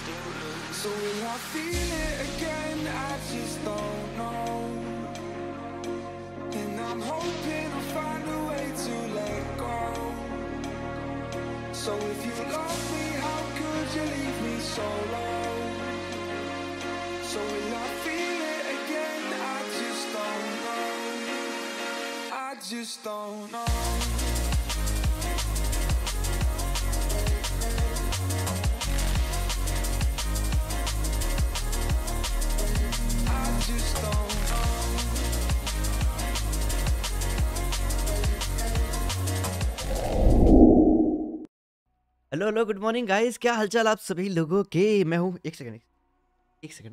So will I feel it again? I just don't know. And I'm hoping I'll find a way to let go. So if you love me, how could you leave me so low? So will I feel it again? I just don't know. I just don't know. Hello hello good morning guys, क्या हालचाल आप सभी लोगों के। मैं हूँ एक second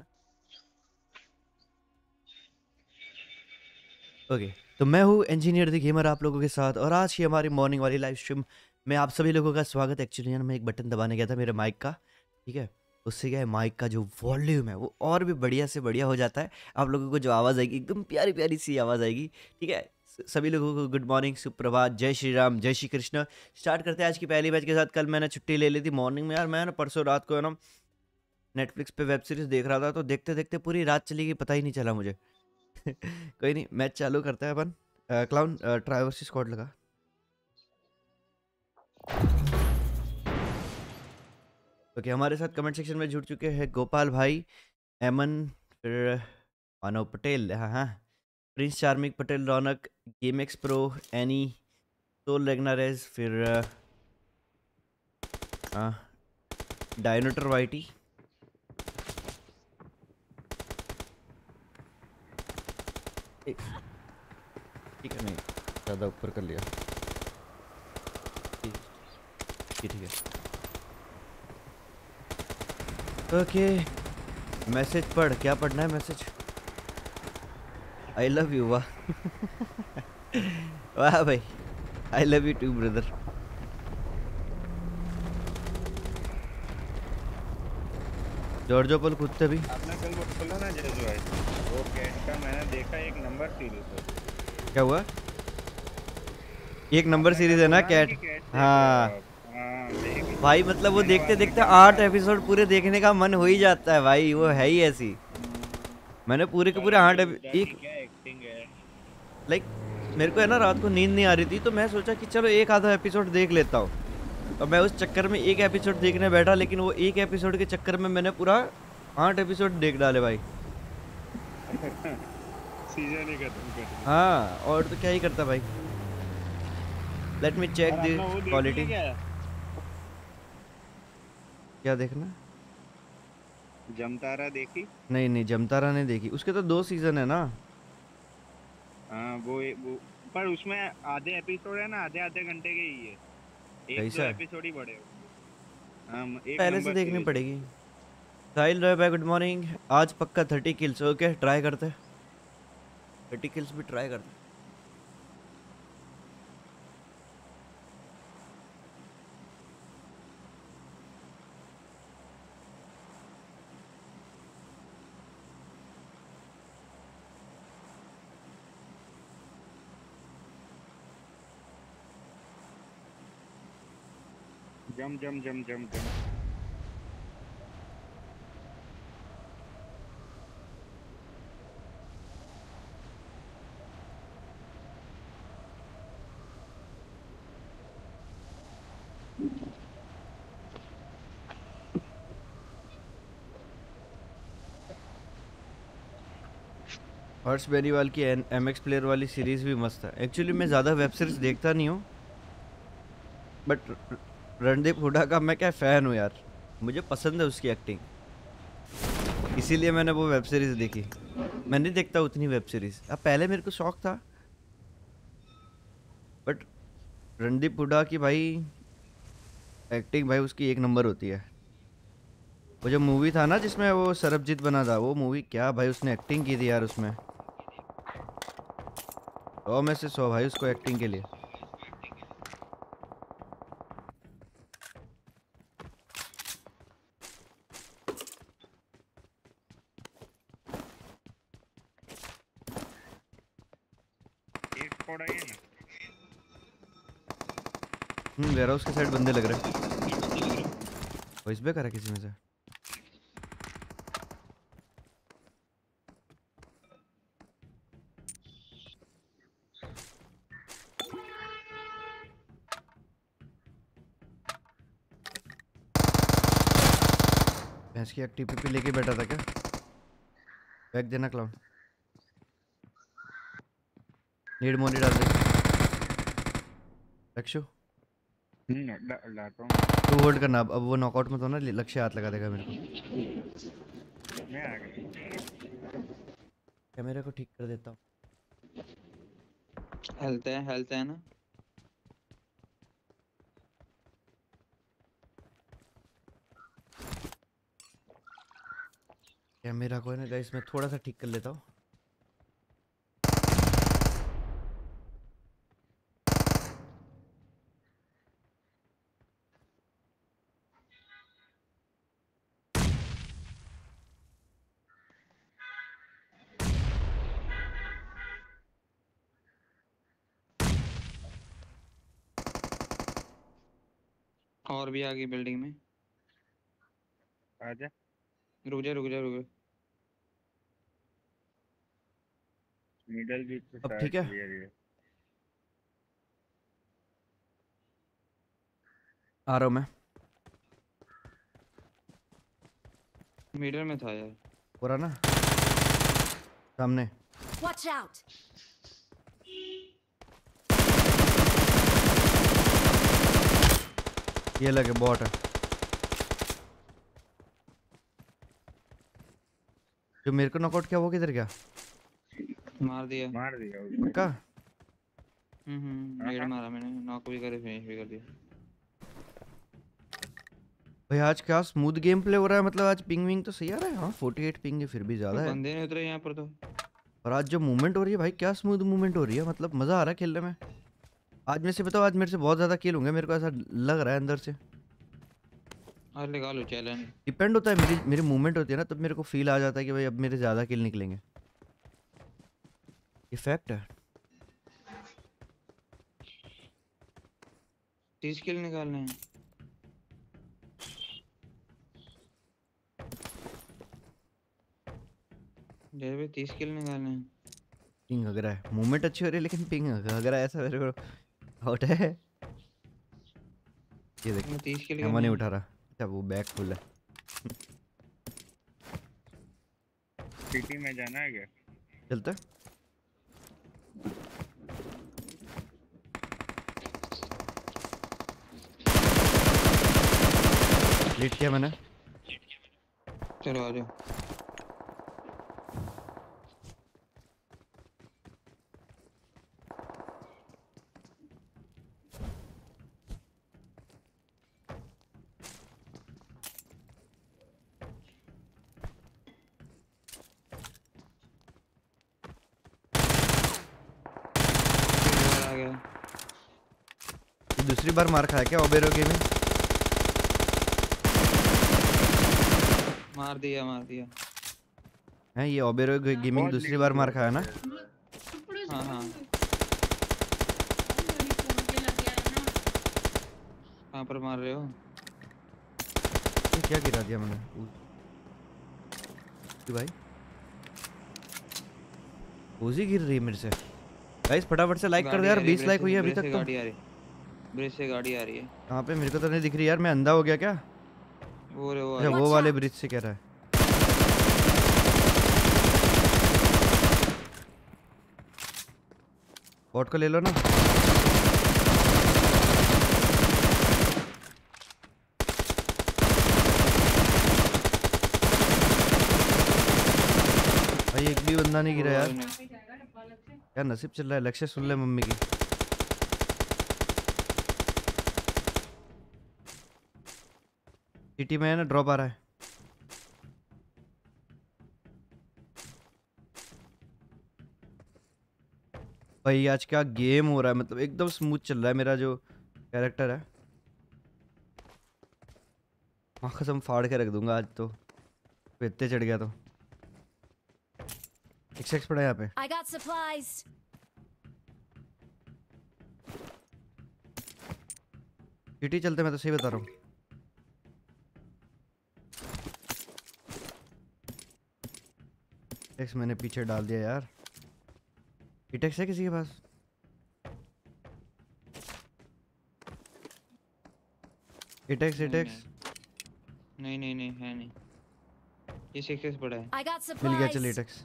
okay. तो मैं हूँ इंजीनियर द गेमर आप लोगों के साथ, और आज की हमारी मॉर्निंग वाली लाइव स्ट्रीम में आप सभी लोगों का स्वागत। एक्चुअली यार मैं एक बटन दबाने गया था मेरे माइक का, ठीक है। उससे क्या है, माइक का जो वॉल्यूम है वो और भी बढ़िया से बढ़िया हो जाता है। आप लोगों को जो आवाज़ आएगी एकदम प्यारी प्यारी सी आवाज़ आएगी, ठीक है। सभी लोगों को गुड मॉर्निंग, सुप्रभात, जय श्री राम, जय श्री कृष्ण। स्टार्ट करते हैं आज की पहली बैच के साथ। कल मैंने छुट्टी ले ली थी मॉर्निंग में यार। मैं ना परसों रात को है ना नेटफ्लिक्स पे वेब सीरीज देख रहा था, तो देखते देखते पूरी रात चली गई, पता ही नहीं चला मुझे। कोई नहीं, मैच चालू करता है अपन। क्लाउन ट्राई वर्सेस स्क्वाड लगा। ओके, हमारे साथ कमेंट सेक्शन में जुड़ चुके हैं गोपाल भाई, एमन, फिर मानव पटेल, हाँ हाँ, prince Charmik Patel, Raunak, game X pro, Annie, soul रेगनारेज, फिर डायनोटर वाइटी, ठीक है, नहीं ज़्यादा ऊपर कर लिया, ठीक है। ओके, मैसेज पढ़, क्या पढ़ना है मैसेज? आई लव यू, वाह। वाह भाई, I love you too brother. जॉर्जो पल कुत्ते भी आपने कल बोला ना जेजू भाई, वो कैट का मैंने देखा एक नंबर सीरीज है। क्या हुआ? एक नंबर सीरीज है ना कैट? हाँ भाई, मतलब वो देखते देखते 8 एपिसोड पूरे देखने का मन हो ही जाता है भाई, वो है ही ऐसी। मैंने पूरे के पूरे 8 एक लाइक मेरे को है ना रात को नींद नहीं आ रही थी, तो मैं सोचा कि चलो एक आधा एपिसोड देख लेता हूँ। और मैं उस चक्कर में एक एपिसोड देखने बैठा, लेकिन वो एक एपिसोड के चक्कर में मैंने पूरा 8 एपिसोड देख डाले भाई। सीजन ही खत्म कर दिया। हाँ, और तो क्या ही करता भाई। Let me check the quality. क्या देखना? जमतारा देखी? नहीं नहीं, जमतारा नहीं देखी। उसके तो 2 सीजन है ना। हाँ वो पर उसमें आधे एपिसोड है ना, आधे आधे घंटे के ही है, एक दो एपिसोड ही बड़े हो। एक पहले से देखनी पड़ेगी। साहिल रॉय भाई गुड मॉर्निंग। आज पक्का 30 किल्स। ओके, ट्राई करते हैं, 30 किल्स भी ट्राई करते हैं। जम जम जम जम जम। हर्ष बेनीवाल की MX प्लेयर वाली सीरीज़ भी मस्त है। एक्चुअली मैं ज़्यादा वेब सीरीज़ देखता नहीं हूँ, बट रणदीप हुडा का मैं क्या फ़ैन हूँ यार, मुझे पसंद है उसकी एक्टिंग, इसीलिए मैंने वो वेब सीरीज़ देखी। मैं नहीं देखता उतनी वेब सीरीज़, अब पहले मेरे को शौक था, बट रणदीप हुडा की भाई एक्टिंग भाई उसकी एक नंबर होती है। वो जो मूवी था ना जिसमें वो सरबजीत बना था, वो मूवी क्या भाई उसने एक्टिंग की थी यार उसमें। 100 में से 100 भाई उसको एक्टिंग के लिए। वेयरहाउस के साइड बंदे लग रहे हैं। वॉइस पे करा किसी में से? भैंस की एक टीपीपी लेके बैठा था क्या? बैग देना क्लाउड। नीड मोनी डाल दे लक्ष्य। लाता हूँ तू होल्ड करना, अब वो नॉकआउट में तो ना लक्ष्य हाथ लगा देगा मेरे को। मैं आ गया। कैमरे को ठीक कर देता हूँ। हेल्थ है ना। कैमरा को है ना गाइस मैं थोड़ा सा ठीक कर लेता हूँ। और भी आगे बिल्डिंग में। आजा। रुक जा। मिडल भी तो अब शायद ठीक है। क्लियर है। आ रहा हूँ मैं। मिडल में था यार। पूरा ना सामने। Watch out! ये लगे बॉट है जो मेरे को नॉकआउट किया। वो किधर गया? मार दिया उसने। का नेड मारा मैंने, नॉक भी करे, फिनिश भी कर दिया। भाई आज क्या स्मूथ गेम प्ले हो रहा है। मतलब आज पिंग विंग तो सही आ रहा है। हाँ 48 पिंग है फिर भी तो ज़्यादा है। बंदे नहीं उतरे यहाँ पर तो। और आज जो मूवमेंट हो रही है भाई क्या स्मूथ मूवमेंट हो रही है। मतलब मज़ा आ रहा है खेलने में। आज मेरे से बताओ, आज मेरे से बहुत ज़्यादा किल होंगे मेरे को ऐसा लग रहा है अंदर से। आज लगा लो चैलेंज। डिपेंड होता है, मेरी मेरी मूवमेंट होती है ना तब मेरे को फील आ जाता है कि भाई अब मेरे ज़्यादा किल निकलेंगे। ये फैक्ट है। 30 किल निकालने हैं। जय भाई 30 किल निकालने हैं। पिंग अगर है, मूवमेंट अच्छी हो रही है लेकिन पिंग अगर ऐसा मेरे को आउट है। ये देख 30 किल एमो नहीं करने उठा रहा। अच्छा वो बैक फुल है। सिटी में जाना है क्या? चलते हैं। लीड किया मैंने। चलो आ जाओ। आ गया। ये दूसरी बार मार खाया क्या ओबेरो गेम में? मार दिया। है ये ओबेरो गेमिंग दूसरी बार मार खाया ना? हाँ कहाँ पर मार रहे हो? ये क्या गिरा दिया मैंने भाई? उजी गिर रही है मेरे से। गाइस फटाफट से लाइक कर दो यार, 20 लाइक हुई है अभी तक तो। गाड़ी आ रही, ब्रिज से गाड़ी आ रही है। कहाँ पे? मेरे को तो नहीं दिख रही यार। मैं अंधा हो गया क्या? वो अच्छा वो वाले ब्रिज से कह रहा है। बॉट को ले लो ना। भाई एक भी बंदा नहीं गिरा यार। यार नसीब चल रहा है। लक्ष्य सुन ले मम्मी की। सिटी में है ना, ड्रॉप आ रहा है। भाई आज क्या गेम हो रहा है। मतलब एकदम स्मूथ चल रहा है मेरा जो कैरेक्टर है। माँ कसम फाड़ के रख दूंगा आज तो। इतने चढ़ गया तो। एक्स पड़ा यहाँ पे। I got supplies. सिटी चलते, मैं तो सही बता रहा हूँ। एक्स मैंने पीछे डाल दिया यार। इटेक्स है किसी के पास? इटेक्स नहीं है नहीं। ये 6x पड़ा है। I got मिल गया, चल supplies. एटेक्स।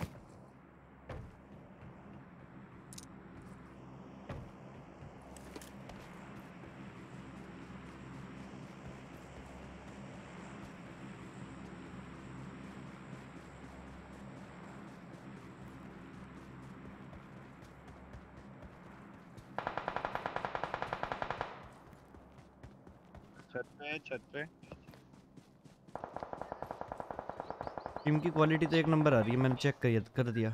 छत पे है, छत पे। टीम की क्वालिटी तो एक नंबर आ रही है, मैंने चेक कर दिया।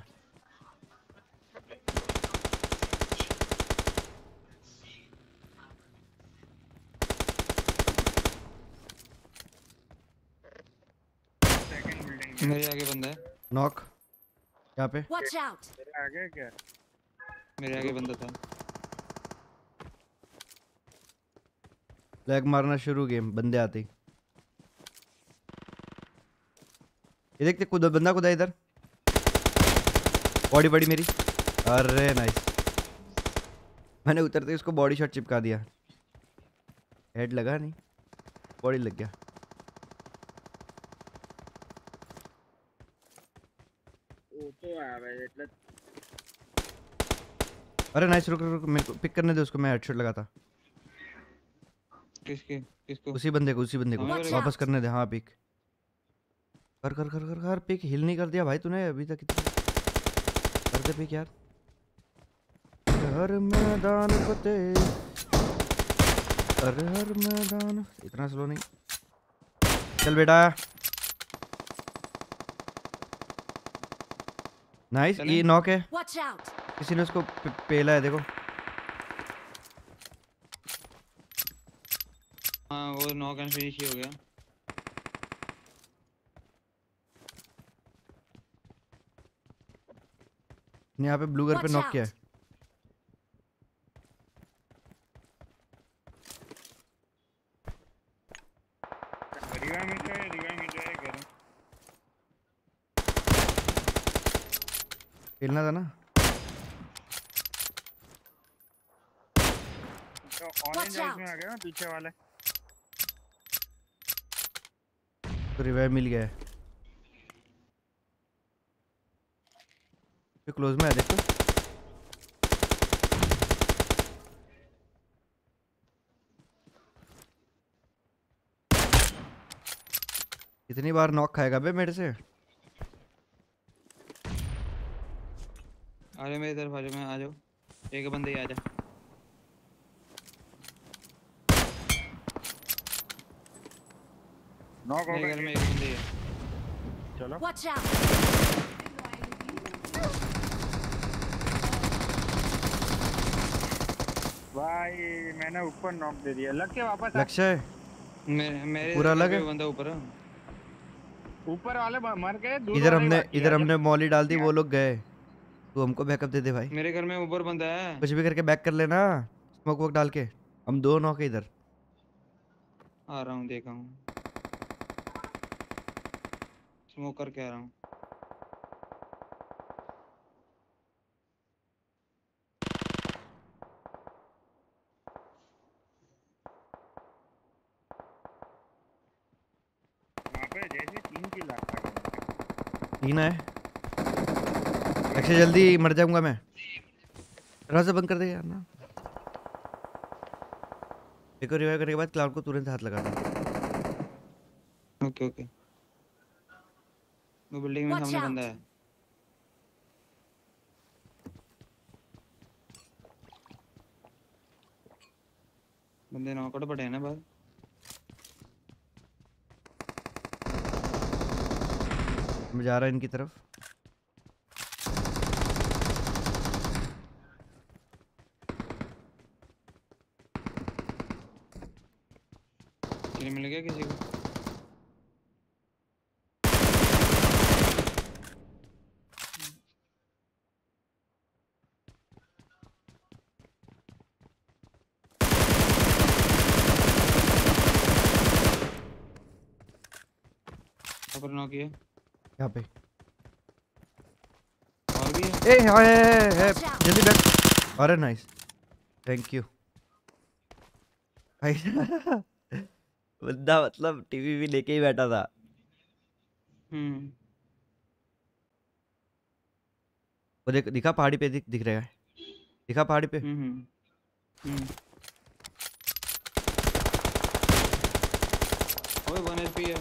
सेकंड बिल्डिंग में। मेरे आगे बंदा है। नॉक यहाँ पे। Watch out. तेरे आगे क्या? मेरे आगे बंदा था। लैग मारना शुरू गेम बंदे आते ही। ये देखते खुद बंदा खुदा इधर। बॉडी पड़ी मेरी। अरे नाइस, मैंने उतरते ही उसको बॉडी शॉट चिपका दिया। हेड लगा नहीं, बॉडी लग गया। वो तो आ रहा है એટલે अरे नाइस, रुक रुक रुक, मेरे को पिक करने दे उसको, मैं हेडशॉट लगाता। किसको? उसी बंदे को हमें Watch वापस out. करने दे। हाँ पिक कर कर कर कर कर पिक। हिल नहीं कर दिया भाई तूने अभी तक। कर दे पिक यार। हर मैदान फतेह, हर मैदान। इतना स्लो नहीं, चल बेटा। नाइस, चलें? ये नॉक है। Watch out. किसी ने उसको पेला है देखो। हाँ वो नॉक एंड फिनिश ही हो गया। यहाँ पे ब्लू घर पे Watch नॉक किया है। out. रिवाइव मिल जाए करो। खेलना था ना। तो ऑरेंज Watch हाउस में out. आ गया ना पीछे वाले। तो रिवाइव मिल गया है। तो क्लोज में है देख तो। कितनी बार नॉक खाएगा बे मेरे से। आ जाओ मेरी तरफ, आ जाओ, मैं आ जाओ। एक बंदे ही आ जा। नॉक हो मेरे घर गया। में एक बंदे ही है। चलो Watch out. भाई मैंने ऊपर नॉक दे दिया। लग के वापस आ। लक्ष्य है मेरे पूरा घर अलग पे है। बंदा ऊपर है। ऊपर वाले मर गए, दूर इधर वाले ही हमने बाकी इधर है। हमने मॉली डाल दी, वो लोग गए। तू हमको बैकअप दे दे भाई, मेरे घर में ऊपर बंदा है। कुछ भी करके बैक कर लेना। स्मोक वोक डाल के। हम दो नॉक है इधर। आ रहा हूँ, देखा हूँ। स्मोक करके आ रहा हूँ। वहाँ पे जैसे 3 किल आता है। तीन है। लक्ष्य जल्दी मर जाऊंगा मैं। दरवाजा बंद कर दे यार ना। एक और रिवाइव करने के बाद क्लाउड को तुरंत हाथ लगा दे। Okay okay. वो बिल्डिंग में Watch सामने out. बंदा है। बंदे नॉकआउट पड़े हैं ना बाहर। मैं जा रहा इनकी तरफ। किल मिल गया किसी को? ऊपर नॉक किया। यहाँ पे और भी है। ए Watch out. जल्दी बैक। अरे नाइस, थैंक यू। बंदा मतलब टीवी भी लेके ही बैठा था। वो देख, दिखा पहाड़ी पे, दिख रहा है, दिखा पहाड़ी पे। ओए 1 HP है।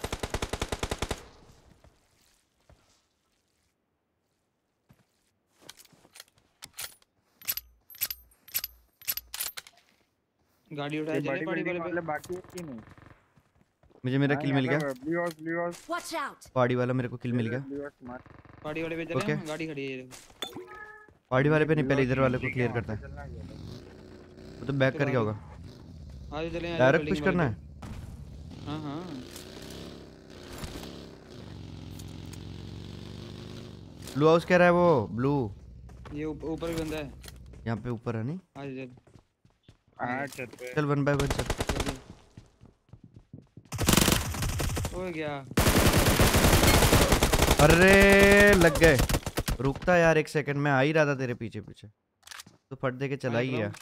गाड़ी उठाए चले बड़ी पहाड़ी बिल्डिंग वाले वाले पे। बाकी है कि नहीं? मुझे मेरा किल मिल गया, ब्लू हाउस Watch out! पहाड़ी वाला मेरे को किल मिल गया। ब्लू हाउस मार। पहाड़ी वाले पे चले Okay. हम, गाड़ी खड़ी है ये। पहाड़ी वाले पे नहीं, Blue पहले house इधर वाले को ठीक है, क्लियर वहाँ करता पे है। चलना क्या है? वो तो बैक चलो कर गया आगे। होगा, आज चले आज डायरेक्ट पुश करना है। हाँ हाँ ब्लू हाउस कह रहा है वो, ब्लू ये ऊपर भी बंदा है। यहाँ पे ऊपर है नहीं। आज चल हाँ छत पे। चल 1 by 1 चल। जल्दी। हो गया। अरे लग गए, रुकता यार 1 सेकंड, मैं आ ही रहा था तेरे पीछे पीछे, तो फट दे के चला ही गया।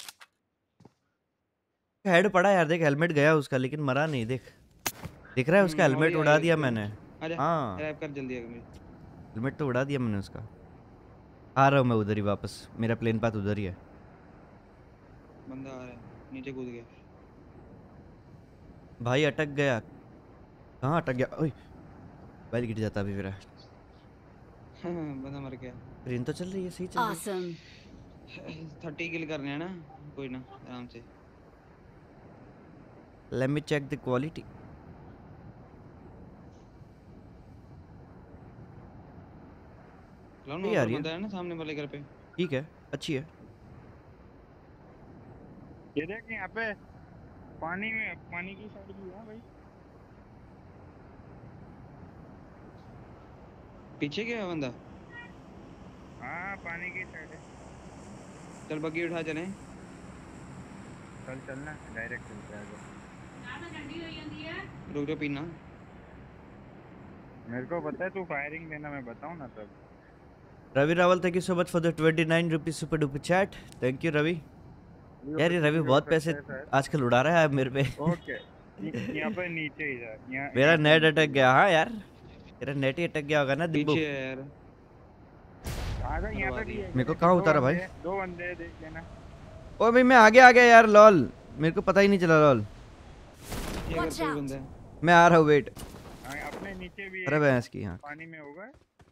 हेड पड़ा यार, देख हेलमेट गया उसका, लेकिन मरा नहीं। देख दिख रहा है उसका हेलमेट उड़ा दिया मैंने। आजा हाँ रैप कर जल्दी आगे। हेलमेट तो उड़ा दिया मैंने उसका। आ रहा हूँ मैं उधर ही वापस, मेरा प्लेन पाथ उधर ही है। बंदा आ रहा है, नीचे कूद गया। भाई अटक गया, कहाँ अटक गया? ओए बैल गिर जाता अभी मेरा। बंदा मर गया। ट्रेन तो चल रही है, सही चल रही Awesome! 30 किल करने हैं ना, कोई ना आराम से। है। Let me check the quality. लाओ सही ना, आ और रही है। बंदा है ना सामने वाले घर पे। ठीक है, अच्छी है। ये देख यहाँ पे पानी में, पानी की साइड भी है भाई। पीछे क्या है बंदा? हाँ पानी की साइड है। चल बग्गी उठा चले। चल चलना डायरेक्ट चलते हैं। रुक जाओ पीना। मेरे को पता है तू फायरिंग देना, मैं बताऊँ ना तब। Ravi Rawal, thank you so much for the 29 rupees super duper chat. Thank you Ravi. यार ये रवि बहुत पैसे आजकल उड़ा रहा है मेरे पे। ओके यहाँ पे नीचे ही था। यहाँ मेरा नेट अटक गया। हाँ यार तेरा नेट ही अटक गया होगा ना दिब्बू। पीछे है यार। आजा यहाँ पे भी है। मेरे को कहाँ उतारा भाई? 2 बंदे देख लेना। ओ भाई मैं आगे आ गया यार, लॉल मेरे को पता ही नहीं चला लॉल। ये घर Watch पे भी out. बंदा है। मैं आ रहा हूँ, वेट। हाँ, अपने नीचे भी अरे है, भैंस की यहाँ पानी में होगा।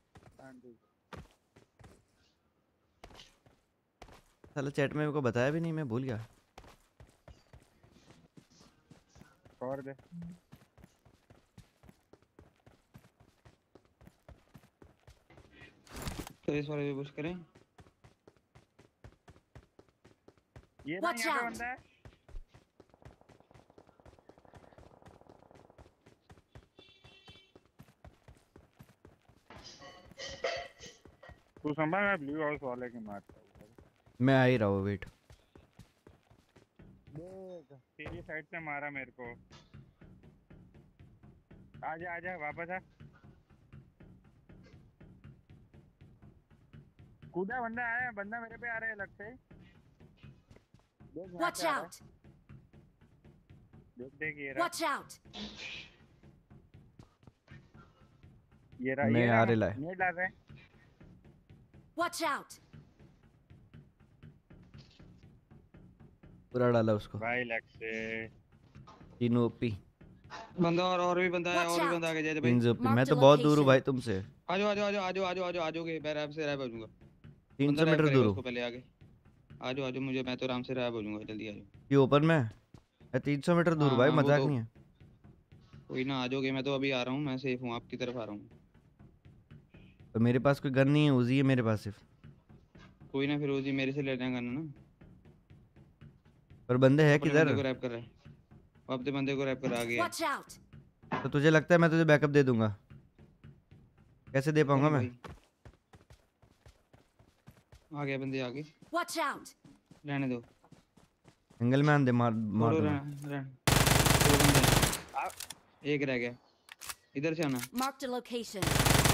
साला चैट में मेरे को बताया भी नहीं, मैं भूल गया। और दे तो इस वाले पे पुश करें। ये ना Watch यहाँ पे out. बंदा है। तू संभाल, मैं ब्लू हाउस वाले के मारता हूँ। मैं आ ही रहा हूँ, वेट। देख तेरी साइड से मारा मेरे को। आजा आजा वापस आ। कूदा बंदा आया, बंदा मेरे पे आ रहा है लग से। देख यहाँ Watch पे आ रहा है। out! देख ये रहा, Watch out! ये रहा, मैं ये आ रहा। रहा है। नेट डाल रहे हैं। Watch out! पूरा डाला उसको, भाई लग से। तीनों ओपी, बंदा और भी बंदा है, Watch और भी out. बंदा आगे जाए भाई। 3 ओपी। Mark मैं the तो बहुत दूर हूँ location. भाई तुमसे, आजो आजो आजो आजो आजो आजो आजोगे, मैं रैप से रैप हो जाऊंगा। 300 मीटर दूर उसको हूँ। पहले आगे आजो आजो, मुझे मैं तो आराम से रैप हो जाऊंगा, जल्दी आजो। ये ओपन में मैं 300 मीटर दूर हूँ भाई, वो मजाक तो नहीं है। कोई ना, आजोगे, मैं तो अभी आ रहा हूँ, मैं सेफ हूँ, आपकी तरफ आ रहा हूँ। तो मेरे पास कोई गन नहीं है, उजी है मेरे पास सिर्फ। कोई ना, फिर उसी मेरे से ले जाएगा ना। पर बंदे हैं अपने किधर? बंदे को रैप कर रहा है, वो अपने बंदे को रैप कर आ गया। Watch out! तो तुझे लगता है मैं तुझे बैकअप दे दूंगा? कैसे दे पाऊंगा मैं? आ गया बंदे आगे, Watch out! रहने दो। एंगल में आंदे, मार छोड़ो, दूंगा। दो बंदे हैं। एक रह गया, इधर से आना। Marked a location.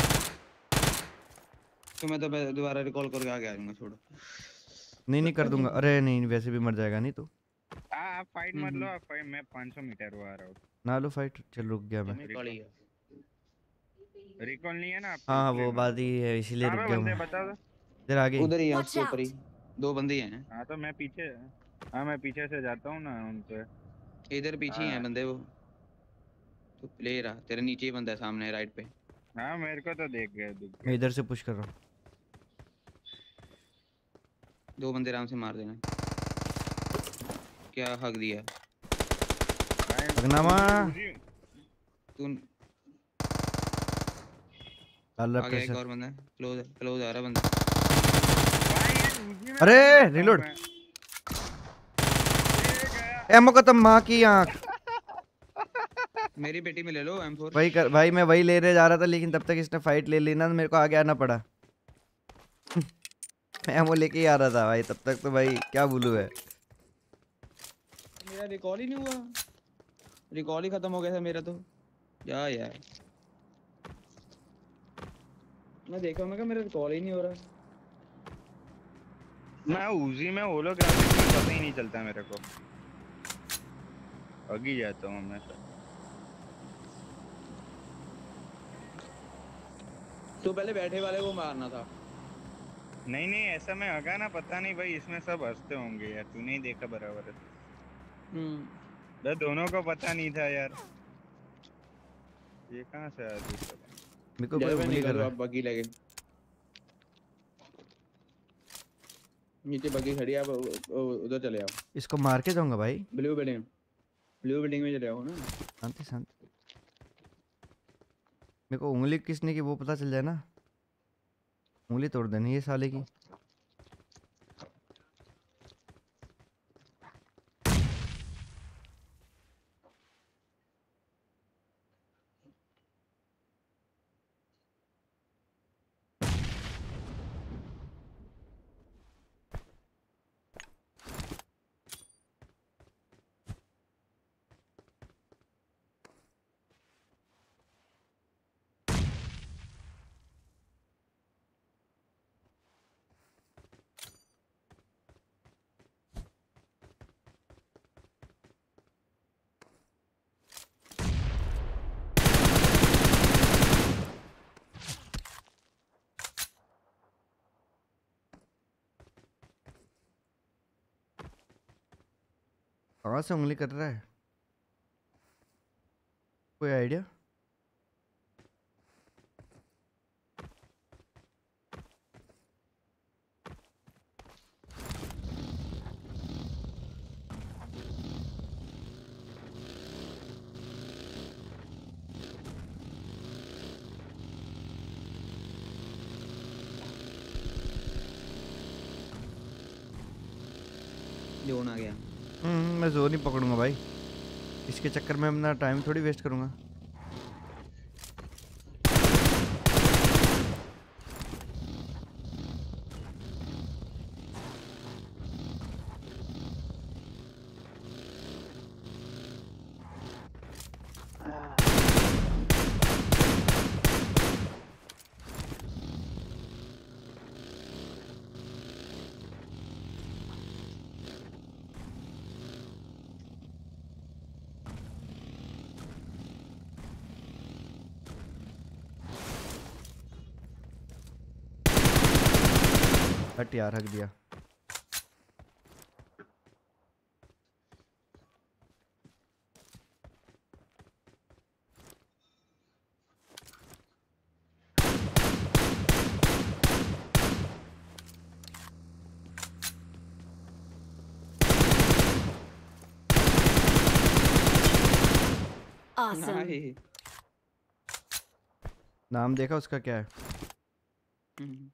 तो मैं तो दोबारा रिकॉल करके आगे आ जाऊंगा, छोड़ो। नहीं कर दूंगा। अरे नहीं, वैसे भी मर जाएगा नहीं तू। आप फाइट मत लो, आप फाइट, मैं 500 मीटर वो आ रहा हूँ। ना लो फाइट, चल रुक गया मैं। रिकॉल नहीं है ना आपके हाँ इसलिए वो मैं बात ही है, इसीलिए कहाँ रुक पे गया बंदे मैं। बता दो। इधर आगे उधर ही है, Watch उसके ऊपर ही out! 2 बंदे हैं। हाँ तो मैं पीछे, हाँ मैं पीछे से जाता हूँ ना उन पे। इधर पीछे ही हैं हाँ बंदे वो। तो प्ले रहा तेरे नीचे ही बंदा है, सामने राइट पे। हाँ मेरे को तो देख गए, दिख मैं गए। इधर से पुश कर रहा हूँ। 2 बंदे आराम से मार देना। क्या हक दिया भाई अगनामा तू। डाल रहा आ गया एक प्रेशर। और बंदा, क्लोज क्लोज आ रहा बंदा। भाई ये उसी में अरे रन करता हूँ रिलोड, मैं। ये गया। एमो खत्म, माँ की आँख। मेरी पेटी में ले लो M4। वही कर भाई, मैं वही लेने जा रहा था लेकिन तब तक इसने फाइट ले ली ना, तो मेरे को आगे आना पड़ा। मैं एमो लेके ही आ रहा था भाई, तब तक तो भाई क्या बोलूं है। मेरा रिकॉल ही नहीं हुआ, रिकॉल ही खत्म हो गया था मेरा तो। यार मैं देखा, मैं कहा मेरा रिकॉल ही नहीं हो रहा। मैं उसी में होलोग्राफिक में पता ही नहीं चलता मेरे को, भाग ही जाता हूँ मैं। तो पहले बैठे वाले को मारना था। नहीं नहीं ऐसा मैं हगा ना, पता नहीं भाई इसमें सब हंसते होंगे यार, तूने ही देखा बराबर है। दोनों को पता नहीं था यार, ये कहाँ से आ दूसरा। मेरे को कोई जब मैं उंगली कर निकल रहा आप है। बग्गी लगे नीचे, बग्गी खड़ी है, आप उधर चले आओ। इसको मार के जाऊंगा भाई। ब्लू बिल्डिंग में चले आओ ना। शांति शांति, मेरे को उंगली किसने की वो पता चल जाए ना, उंगली तोड़ देनी है साले की। कहाँ से उंगली कर रहा है, कोई आइडिया? जोन आ गया। मैं जोर नहीं पकड़ूंगा भाई, इसके चक्कर में अपना टाइम थोड़ी वेस्ट करूंगा। हट यार, हक दिया। Awesome. नहीं। नाम देखा उसका क्या है? हम्म।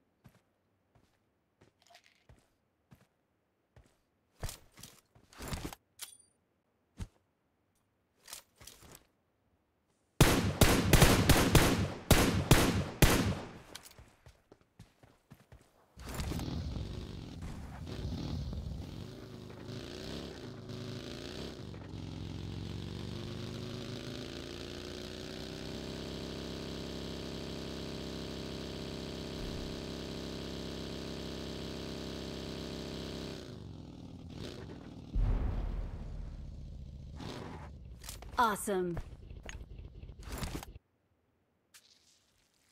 Awesome.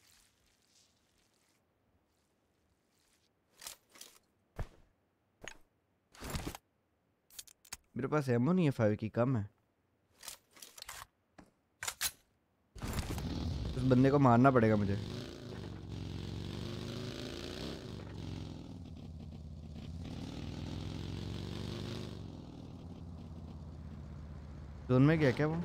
मेरे पास एमो नहीं है 5 की, कम है। उस बंदे को मारना पड़ेगा मुझे। जोन में गया क्या वो?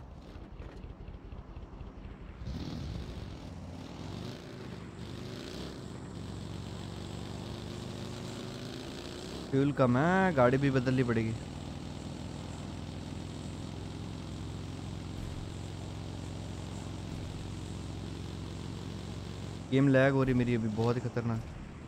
फ्यूल कम है, गाड़ी भी बदलनी पड़ेगी। गेम लैग हो रही मेरी अभी बहुत ही खतरनाक।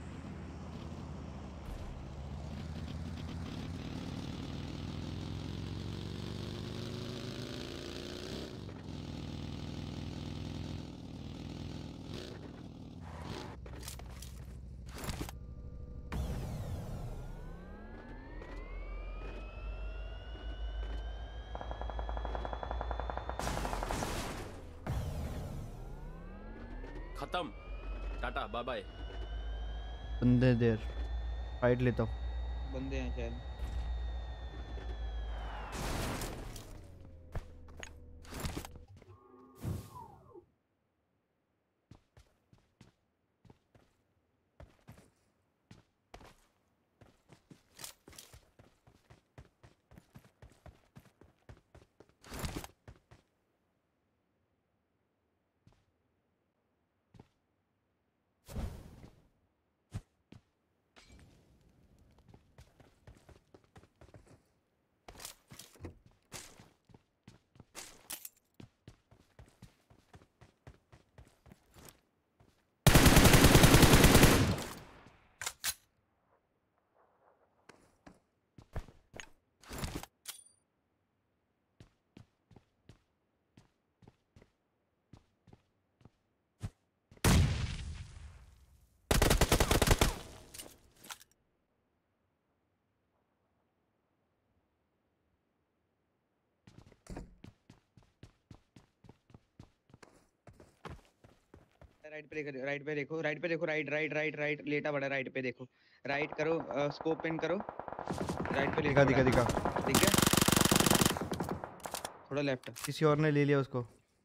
खत्म, टाटा बाय बाय। बंदे देर फाइट लेता हूँ। बंदे हैं शायद। राइट पे देखो, राइट पे देखो, राइट पे देखो, राइट राइट राइट राइट लेटा पड़ा, राइट पे देखो, राइट करो, स्कोप पिन करो, राइट पे दिखा लेटा दिखा पड़ा। दिखा। ठीक है, थोड़ा लेफ्ट। किसी और ने ले लिया उसको।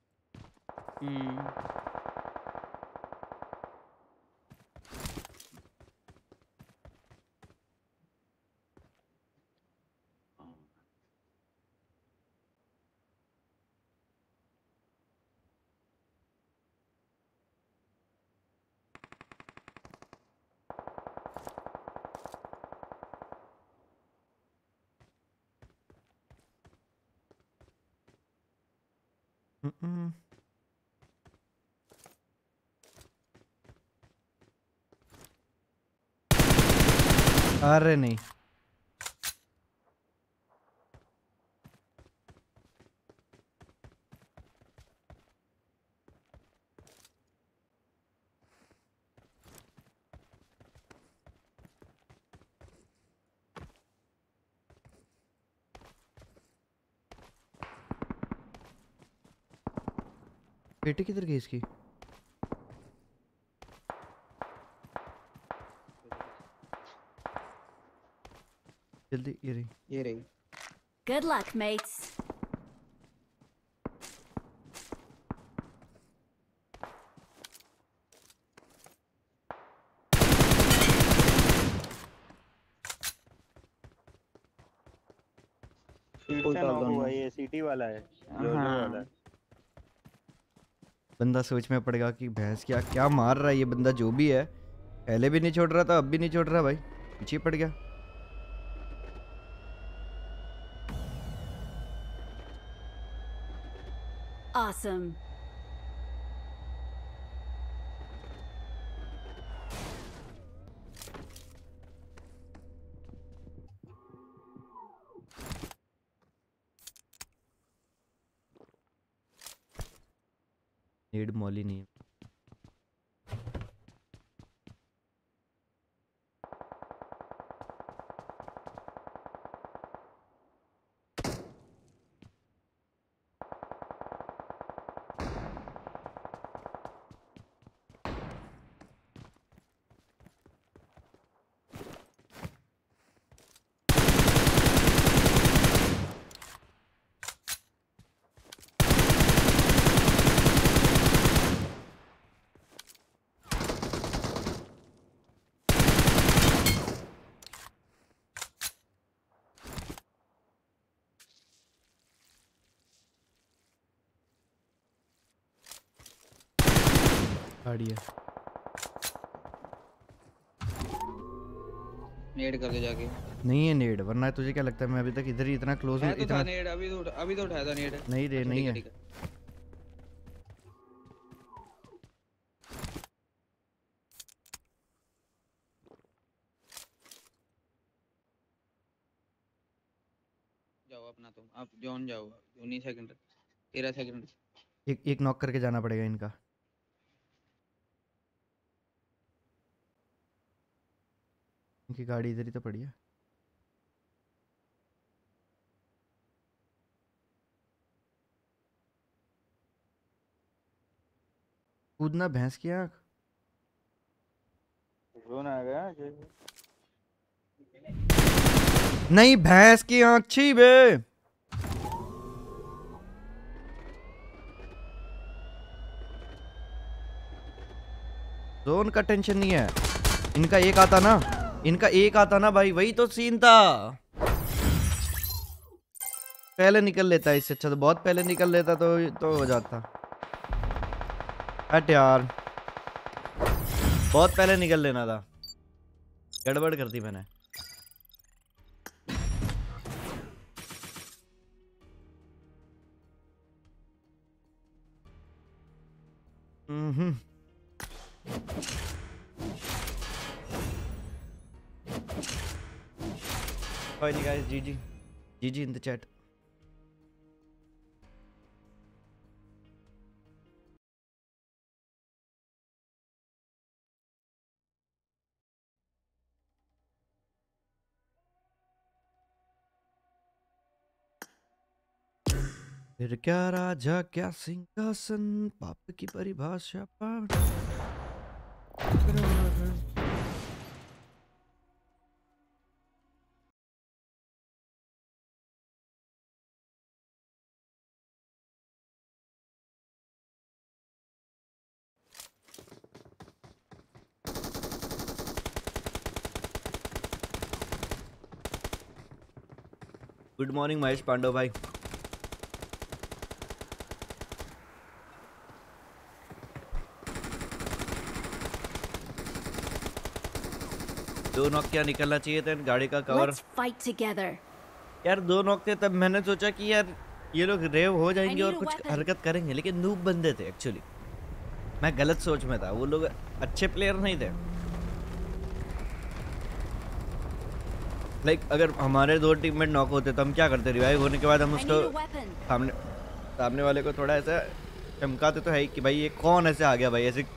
अरे नहीं, बेटे किधर गई इसकी? जल्दी ये रही। ये रही। Good luck, mates. फिर से नॉक हुआ, ये सिटी वाला है, जोजो वाला है। बंदा सोच में पड़ेगा कि भैंस क्या क्या मार रहा है ये बंदा, जो भी है। पहले भी नहीं छोड़ रहा था, अब भी नहीं छोड़ रहा भाई, पीछे पड़ गया। Awesome. नीड मॉली नहीं है। गाड़ी है। नेड कर दे जाके। नहीं है नेड, वरना तुझे क्या लगता है मैं अभी तक इधर ही इतना क्लोज हूँ है तो इतना। था नेड, अभी तो उठाया था नेड। नहीं रे, अच्छा नहीं ठीक है है। ठीक है। जाओ अपना, तुम आप जोन जाओ। 19 सेकंड, 13 सेकंड। एक एक नॉक करके जाना पड़ेगा इनका। इनकी गाड़ी इधर ही तो पड़ी है। कूदना भैंस की आँख। जोन आ गया। नहीं भैंस की आँख छी बे। जोन का टेंशन नहीं है, इनका एक आता ना, इनका एक आता ना भाई, वही तो सीन था। पहले निकल लेता है इससे अच्छा, तो बहुत पहले निकल लेता तो हो जाता। हट यार, बहुत पहले निकल लेना था, गड़बड़ कर दी मैंने। हम्म। कोई नहीं guys, G in the chat. फिर क्या राजा क्या सिंहासन, पाप की परिभाषा पाठ। गुड मॉर्निंग महेश पांडव भाई। दो नॉक क्या निकलना चाहिए था गाड़ी का कवर। Let's fight together. यार दो नॉक थे, तब मैंने सोचा कि यार ये लोग रेव हो जाएंगे I और need a कुछ weapon. हरकत करेंगे, लेकिन नूब बंदे थे एक्चुअली। मैं गलत सोच में था, वो लोग अच्छे प्लेयर नहीं थे। लाइक अगर हमारे दो टीममेट नॉक होते तो हम क्या करते, रिवाइव होने के बाद हम I उसको need a weapon. सामने वाले को थोड़ा ऐसा चमकाते तो है ही कि भाई ये कौन ऐसे आ गया भाई ऐसे।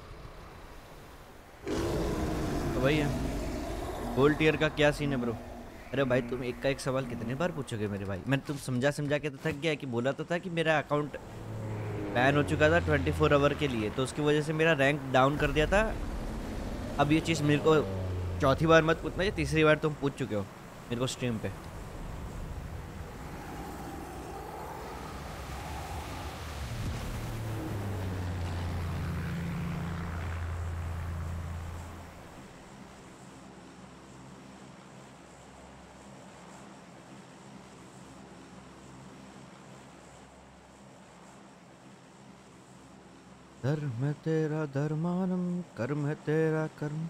तो वही है, गोल्ड टियर का क्या सीन है ब्रो। अरे भाई तुम एक का एक सवाल कितने बार पूछोगे मेरे भाई, मैं तुम समझा के तो थक गया कि बोला तो था कि मेरा अकाउंट बैन हो चुका था 24 आवर के लिए, तो उसकी वजह से मेरा रैंक डाउन कर दिया था। अब ये चीज़ मेरे को चौथी बार मत पूछना, ये तीसरी बार तुम पूछ चुके हो मेरे को स्ट्रीम पे। धर्म है तेरा धर्मानम, कर्म है तेरा कर्म।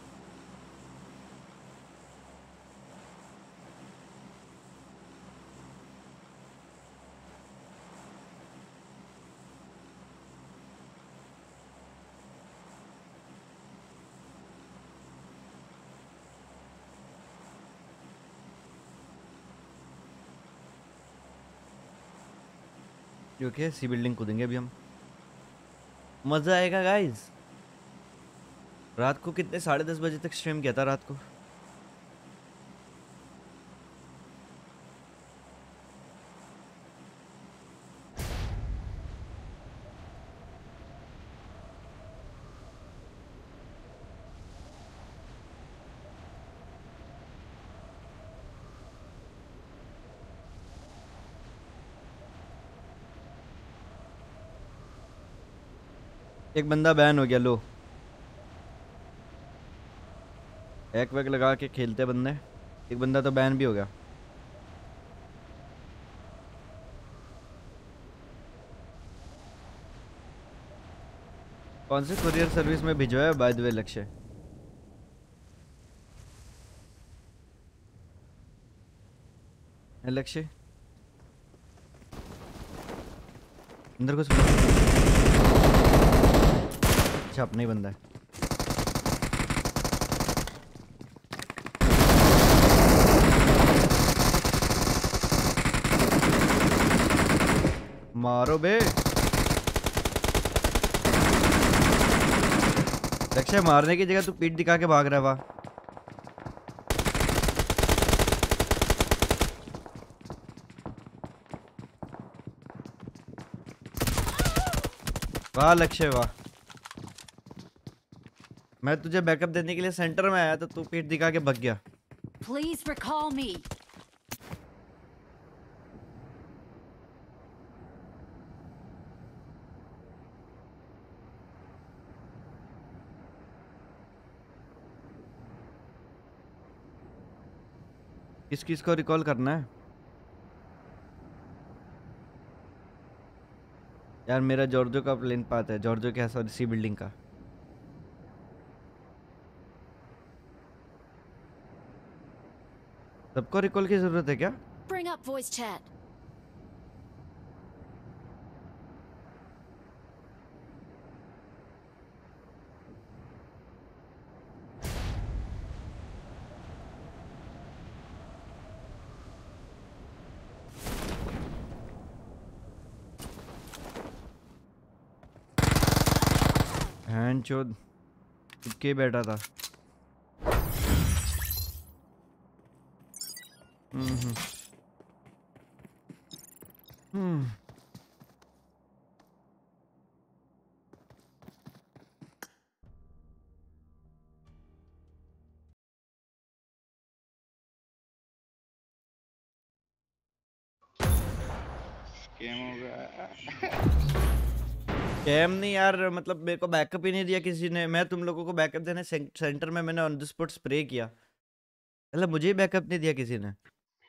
ओके सी बिल्डिंग कूदेंगे अभी हम, मजा आएगा गाइस। रात को कितने 10:30 बजे तक स्ट्रीम किया था रात को। एक बंदा बैन हो गया, लो हैक वैक लगा के खेलते बंदे। एक बंदा तो बैन भी हो गया। कौन से कुरियर सर्विस में भिजवाया बाय द वे लक्ष्य? है लक्ष्य अंदर कुछ? अच्छा अपना ही बंदा है। मारो बे लक्ष्य, मारने की जगह तू पीठ दिखा के भाग रहा है। वाह वाह लक्ष्य वाह। मैं तुझे बैकअप देने के लिए सेंटर में आया तो तू पीठ दिखा के भाग गया। Please recall me. किस किस को रिकॉल करना है यार? मेरा जॉर्जो का प्लेन पाथ है, जॉर्जो के सॉरी सी बिल्डिंग का। सबको रिकॉल की जरूरत है क्या? Bring up voice chat. Hand चोद के बैठा था। हम्म हम्म गेम हो गया। कैम नहीं यार, मतलब मेरे को बैकअप ही नहीं दिया किसी ने। मैं तुम लोगों को बैकअप देने सेंटर में मैंने ऑन द स्पॉट स्प्रे किया, मतलब मुझे ही बैकअप नहीं दिया किसी ने।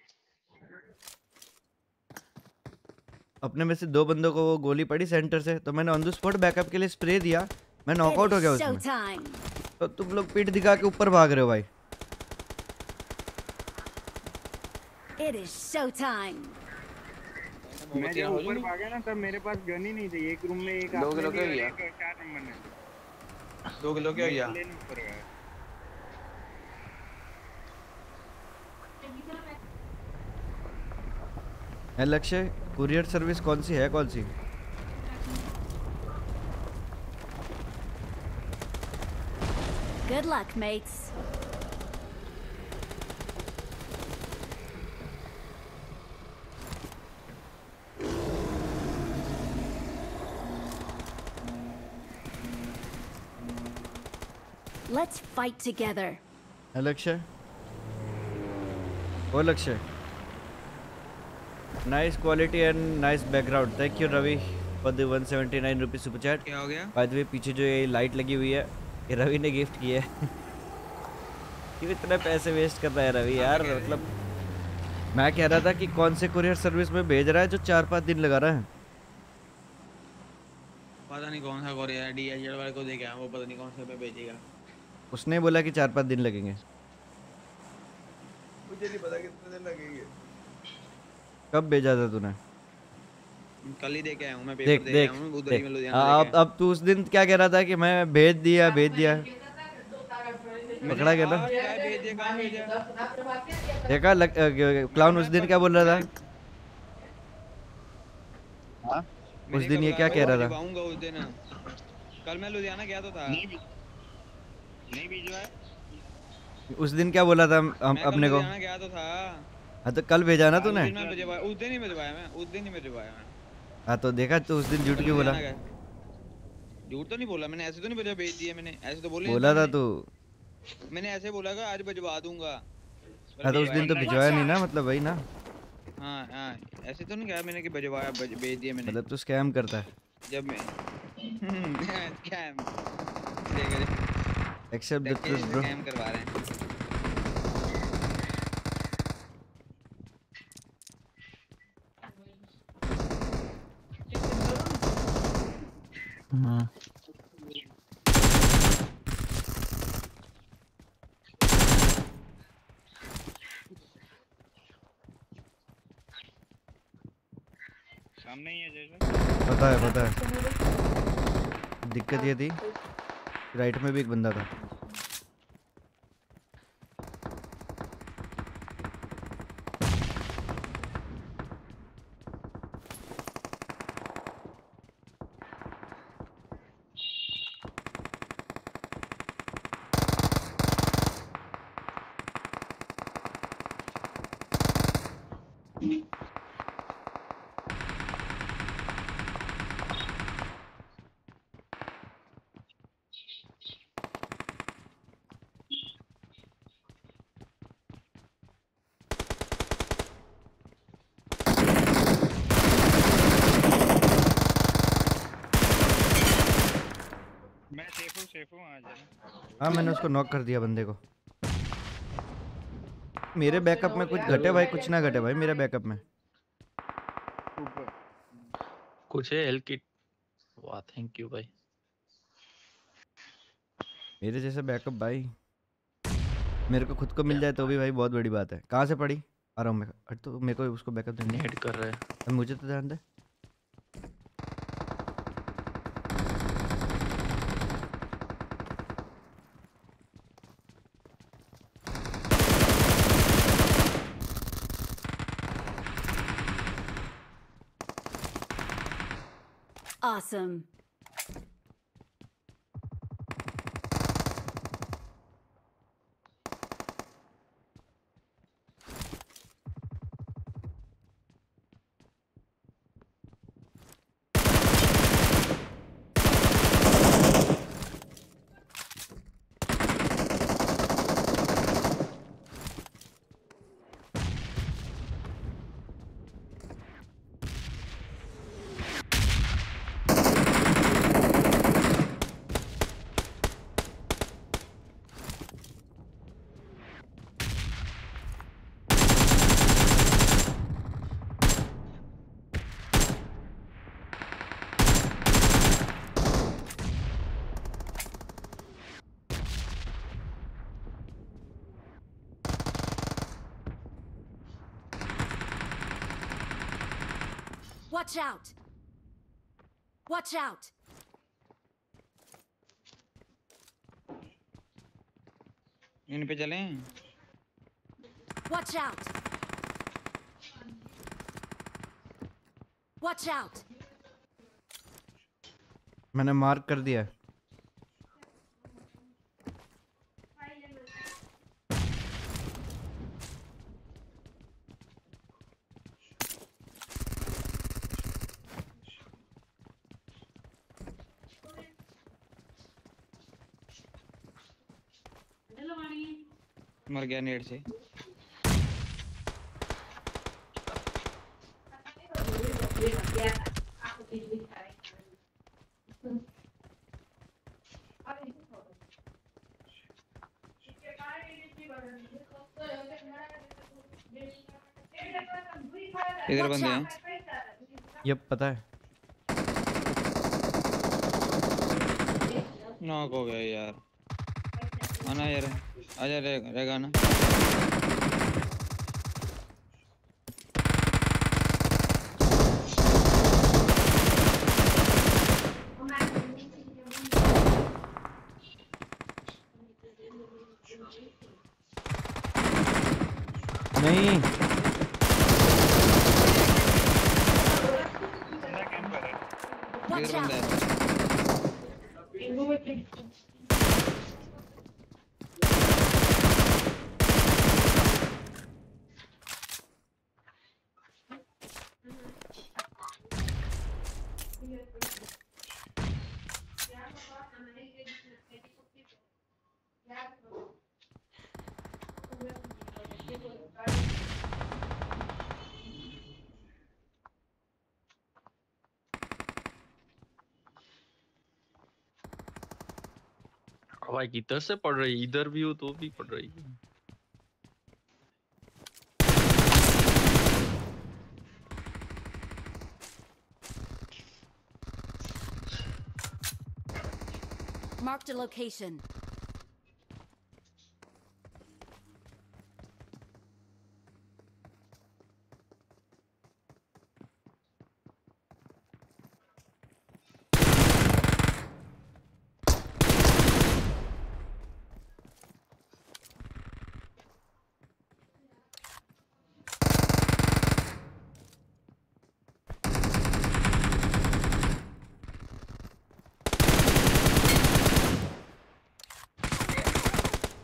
अपने में से 2 बंदों को वो गोली पड़ी सेंटर से, तो मैंने ऑन द स्पॉट बैकअप के लिए स्प्रे दिया, मैं It नॉकआउट हो गया is उसमें। showtime. तो तुम लोग पीठ दिखा के ऊपर भाग रहे हो भाई। It is showtime. मैं जब ऊपर भागा ना तब मेरे पास गन ही नहीं थी। एक रूम में एक 2 किलो आदमी क्या और हुआ? एक 4 नंबर में 2 किलो क्या हुआ? लेने ऊपर गया। है लक्ष्य, कुरियर सर्विस कौन सी है, कौन सी? Good luck, mates. Let's fight together. है लक्ष्य, ओ Lakshya, nice quality and nice background. Thank you Ravi for the 179 rupees super chat. क्या हो गया? बाय द वे पीछे जो ये लाइट लगी हुई है ये रवि ने गिफ्ट की है। क्यों इतने पैसे वेस्ट कर रहा है रवि यार? मतलब मैं कह रहा था कि कौन से कुरियर सर्विस में भेज रहा है जो 4-5 दिन लगा रहा है। पता नहीं कौन सा कोरियर है, डीएचएल वाले को देखा वो पता नहीं कौन सा पे भेजेगा। उसने बोला कि 4-5 दिन लगेंगे। मुझे नहीं पता कितने दिन लगेंगे। कब भेजा था तूने? कल ही देके आया हूं मैं, देख पेपर दे देख आया हूं उधर ही में देख, लुधियाना अब तू उस दिन क्या कह रहा था कि मैं भेज दिया पकड़ा गया ना। क्या भेज दिया, कहां भेजा? देखा क्लाउन उस दिन क्या बोल रहा था? हाँ उस दिन ये क्या कह रहा था? आऊंगा उस दिन। कल मैं लुधियाना गया तो था। नहीं भिजवाया। उस दिन क्या बोला था मैं कल अपने को? लुधियाना गया तो था। हाँ तो कल भेजा ना तूने? उस दिन ही भिजवाया मैं, उस दिन ही भिजवाया मैं। हाँ तो देखा, तो उस दिन झूठ क्यों बोला? झूठ तो नहीं बोला मैंने, ऐसे तो नहीं भेजा, भेज दिया मैंने, ऐसे तो बोला था तू। मैंने ऐसे बोला कि आज भिजवा दूंगा। हाँ तो उस दिन तो भिजवाया नहीं ना, मतलब वही ना। हाँ हाँ ऐसे तो नहीं कहा मैंने कि भिजवाया, भेज दिया मैंने। मतलब तू स्कैम करता है। जब मैं स्कैम देख accept the truth bro. Scam करवा रहे हैं। सामने ही है जैसे। पता है। दिक्कत ये थी, राइट में भी एक बंदा था। मैं सेफ हूँ आ जाना। हाँ मैंने उसको नॉक कर दिया बंदे को। मेरे बैकअप में कुछ घटे भाई, कुछ ना घटे भाई मेरे बैकअप में। ऊपर कुछ है हेल्थ किट। वाह थैंक यू भाई। मेरे जैसे बैकअप भाई मेरे को खुद को मिल जाए तो भी भाई बहुत बड़ी बात है। कहाँ से पड़ी? आ रहा हूँ मैं। हट तो मेरे को उसको बैकअप देने नेट कर रहा है। अब मुझे तो ध्यान दे। Awesome. Watch out! Watch out! इन पे चलें। Watch out! Watch out! मैंने मार्क कर दिया है। मर गया नेट से। इधर Watch बंदे हैं। out! ये पता है। नॉक हो गया यार। आना यार, आजा रहेगा ना। नहीं बंदा कैंपर है। Watch इधर बंदा out! है। भाई किधर से पड़ रही है? इधर भी हो तो भी पड़ रही है। Marked a location.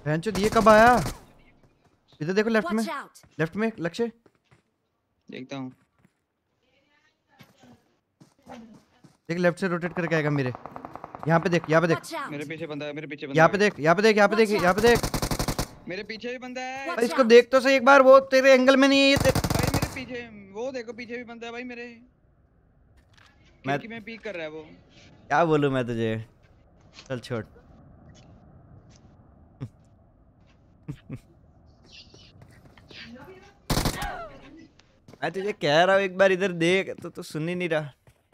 भैंचोद ये कब आया? इधर देखो लेफ्ट में, Watch out! लेफ्ट में लक्ष्य देखता हूँ। देख, लेफ्ट से रोटेट करके आएगा मेरे। यहाँ पे देख, यहाँ पे देख, Watch out! मेरे पीछे बंदा है, मेरे पीछे बंदा यहाँ है। पे देख, यहाँ पे देख, यहाँ पे देख, यहाँ पे देख। मेरे पीछे भी बंदा है। Watch भाई इसको out! देख तो सही एक बार, वो तेरे एंगल में नहीं है ये भाई मेरे पीछे, वो देखो पीछे भी बंदा है भाई मेरे। मैं खिड़की में पीक कर रहा है वो। क्या बोलूं मैं तुझे, चल छोड़। मैं तुझे कह रहा हूँ एक बार इधर देख, तो तू सुन ही नहीं रहा।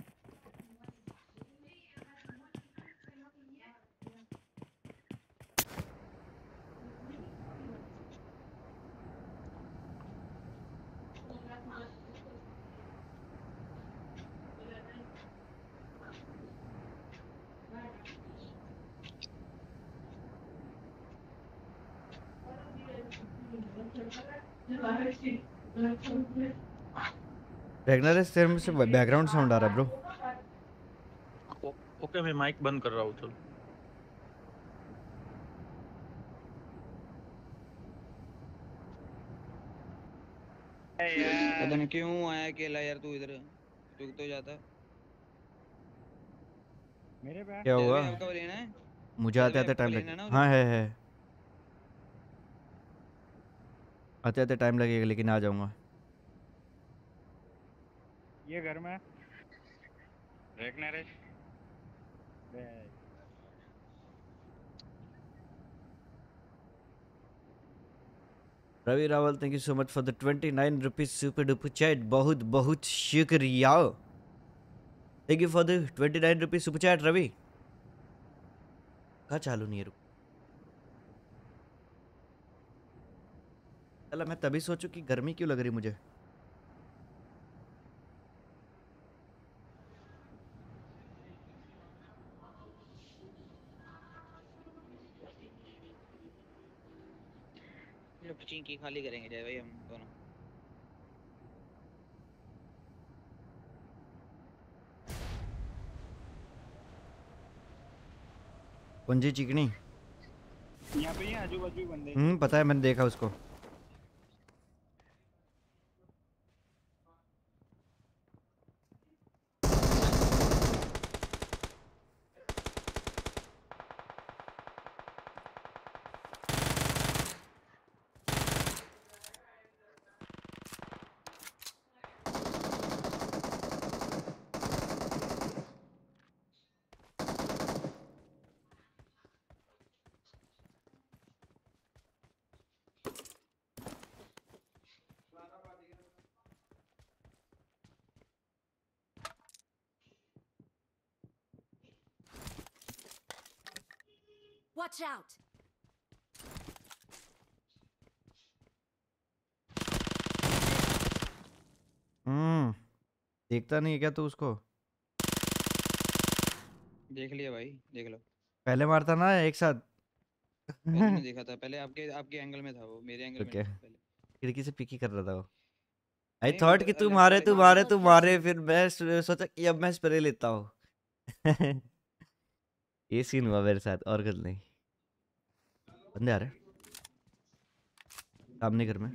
रैग्नारोक तेरे में से बैकग्राउंड साउंड आ रहा है ब्रो। ओके मैं माइक बंद कर रहा हूँ चलो। पता नहीं क्यों आया अकेला यार तू इधर, रुक तो जाता। मेरे पे क्या हुआ? आपका लेना है? मुझे आते आते टाइम लेना है ना लगेगा। उधर? हाँ है, आते आते टाइम लगेगा लेकिन आ जाऊंगा। ये घर में Ragnarok. Ravi Rawal, thank you so much for the 29 rupees super duper chat. बहुत बहुत शुक्रिया, thank you for the 29 rupees super chat Ravi. कहाँ चालू नहीं है, रुक। चला मैं तभी सोचूं कि गर्मी क्यों लग रही मुझे। चिंकी खाली करेंगे जय भाई हम दोनों। पुंजी चिकनी। यहाँ पे ही आजू बाजू बंदे। पता है, मैंने देखा उसको। Watch out! देखता नहीं है क्या तू उसको? देख लिया भाई, देख लो। पहले मारता ना एक साथ। पहले नहीं देखा था, पहले आपके आपके एंगल में था वो, मेरे एंगल में ओके, नहीं था पहले। खिड़की से पिकी कर रहा था वो। आई नहीं, थॉट उधर कि तू लेफ्ट मारे वाले तू को मारे मारो। तू मारे, फिर मैं सोचा कि अब मैं स्प्रे लेता हूँ। ये सीन हुआ मेरे साथ, और कुछ नहीं। बंदे आ रहे सामने घर में।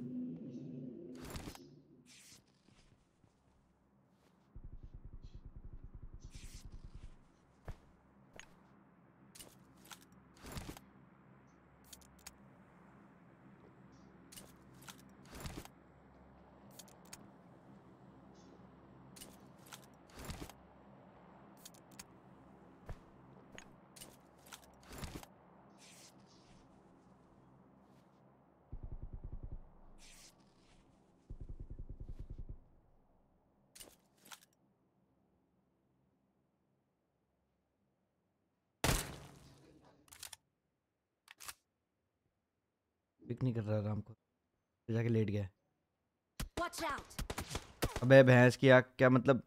पिक नहीं कर रहा आराम को, तो जाके लेट गया। Watch out! अबे भैंस की आँख, क्या मतलब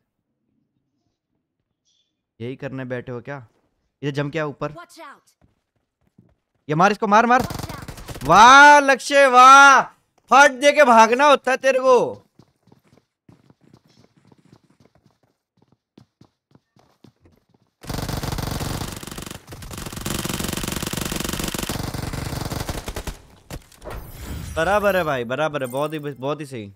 यही करने बैठे हो क्या? इधर जम क्या ऊपर? Watch out! ये मार इसको, मार मार। Watch out! वाह लक्ष्य वाह, फट दे के भागना होता है तेरे को। बराबर है भाई, बराबर है, बहुत ही सही।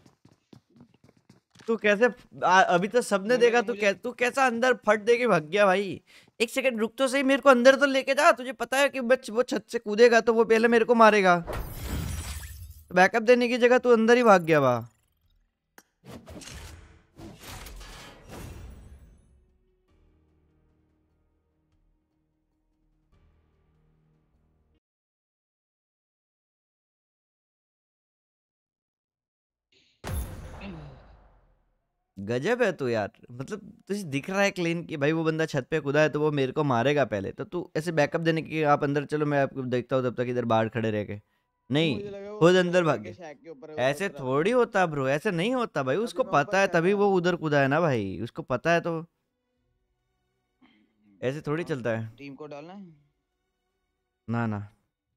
तू कैसे अभी तो सबने देखा, तू कैसा अंदर फट दे के भाग गया भाई। एक सेकंड रुक तो सही, मेरे को अंदर तो लेके जा। तुझे पता है कि वो छत से कूदेगा तो वो पहले मेरे को मारेगा। बैकअप देने की जगह तू अंदर ही भाग गया वाह। गजब है तू यार, मतलब तुझे दिख रहा है क्लीन कि भाई वो बंदा छत पे कूदा है तो वो मेरे को मारेगा पहले, तो तू ऐसे बैकअप देने की आप अंदर चलो मैं आपको देखता हूँ तब तक इधर बाहर खड़े रह के। नहीं, मुझे लगा वो खुद अंदर ऊपर भाग के गए। शैक के ऊपर ऐसे उतरा। थोड़ी होता ब्रो, ऐसे नहीं होता भाई, तभी उसको मैं ऊपर पता है गया तभी था। वो उधर कूदा है ना भाई, उसको पता है तो ऐसे थोड़ी चलता है। टीम को डालना है। ना ना,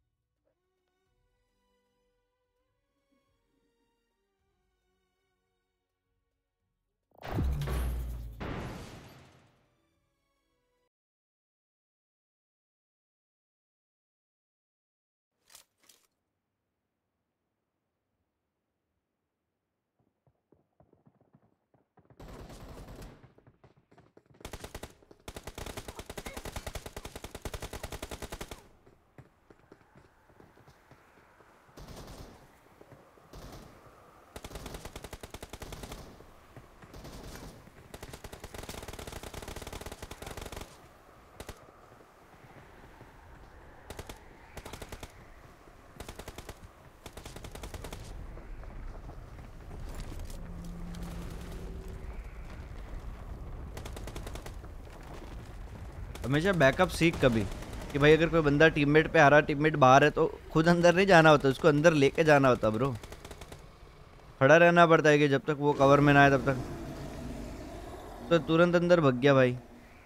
हमेशा बैकअप सीख कभी कि भाई अगर कोई बंदा टीममेट पे आ रहा, टीममेट बाहर है तो खुद अंदर नहीं जाना होता, उसको अंदर लेके जाना होता ब्रो। खड़ा रहना पड़ता है कि जब तक वो कवर में ना आए तब तक। तो तुरंत अंदर भाग गया भाई।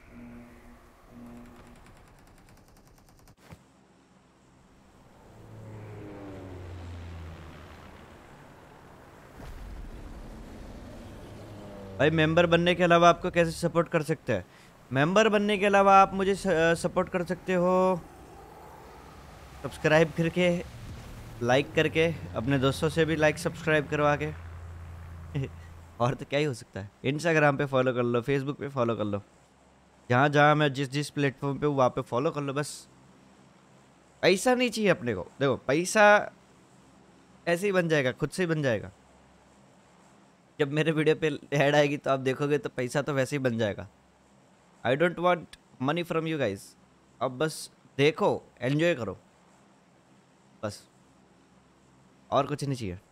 भाई मेंबर बनने के अलावा आपको कैसे सपोर्ट कर सकते हैं? मेंबर बनने के अलावा आप मुझे सपोर्ट कर सकते हो सब्सक्राइब करके, लाइक करके, अपने दोस्तों से भी लाइक सब्सक्राइब करवा के और तो क्या ही हो सकता है। इंस्टाग्राम पे फॉलो कर लो, फेसबुक पे फॉलो कर लो, जहाँ जहाँ मैं जिस प्लेटफॉर्म पे हूँ वहाँ पे फॉलो कर लो बस। पैसा नहीं चाहिए अपने को, देखो पैसा ऐसे ही बन जाएगा, खुद से ही बन जाएगा। जब मेरे वीडियो पे ऐड आएगी तो आप देखोगे तो पैसा तो वैसे ही बन जाएगा। I don't want money from you guys. अब बस देखो, एंजॉय करो बस, और कुछ नहीं चाहिए।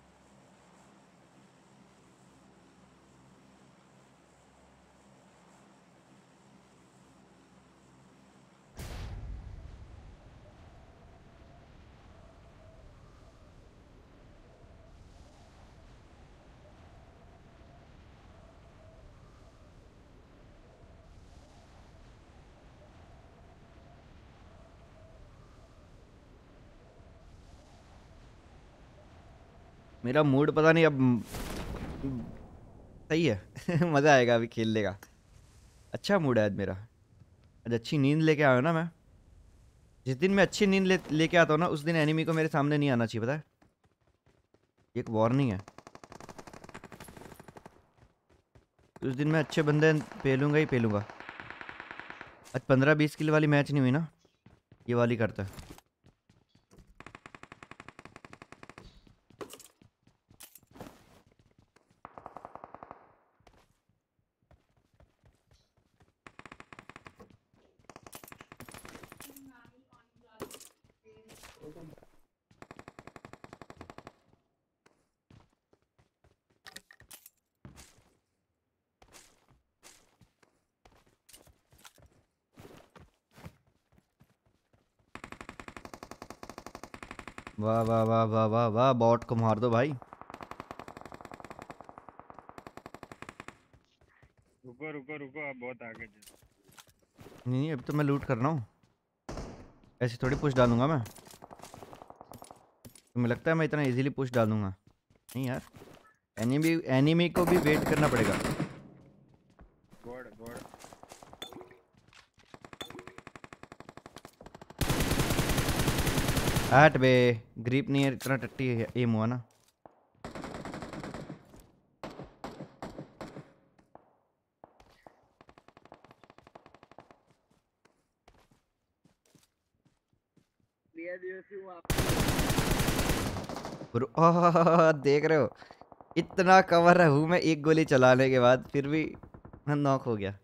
मेरा मूड पता नहीं अब सही है मज़ा आएगा अभी खेलने का। अच्छा मूड है आज मेरा, आज अच्छी नींद लेके आया हूं ना मैं। जिस दिन मैं अच्छी नींद लेके आता हूँ ना उस दिन एनिमी को मेरे सामने नहीं आना चाहिए, पता है? एक वार्निंग है। उस दिन मैं अच्छे बंदे पेलूंगा ही पेलूंगा। आज 15-20 किलो वाली मैच नहीं हुई ना, ये वाली करता है। वाह वाह वाह वाह वाह वाह, बॉट को मार दो भाई। रुको रुको रुको, आप बहुत आगे जा। नहीं अभी तो मैं लूट कर रहा हूँ, ऐसे थोड़ी पुश डालूंगा मैं। तुम्हें लगता है मैं इतना इजीली पुश डालूंगा? नहीं यार, एनिमी को भी वेट करना पड़ेगा। बोर्ड बोर्ड हट बे, ग्रिप नहीं है, इतना टट्टी एम हुआ ना। देख रहे हो, इतना कवर हूँ मैं एक गोली चलाने के बाद, फिर भी नॉक हो गया।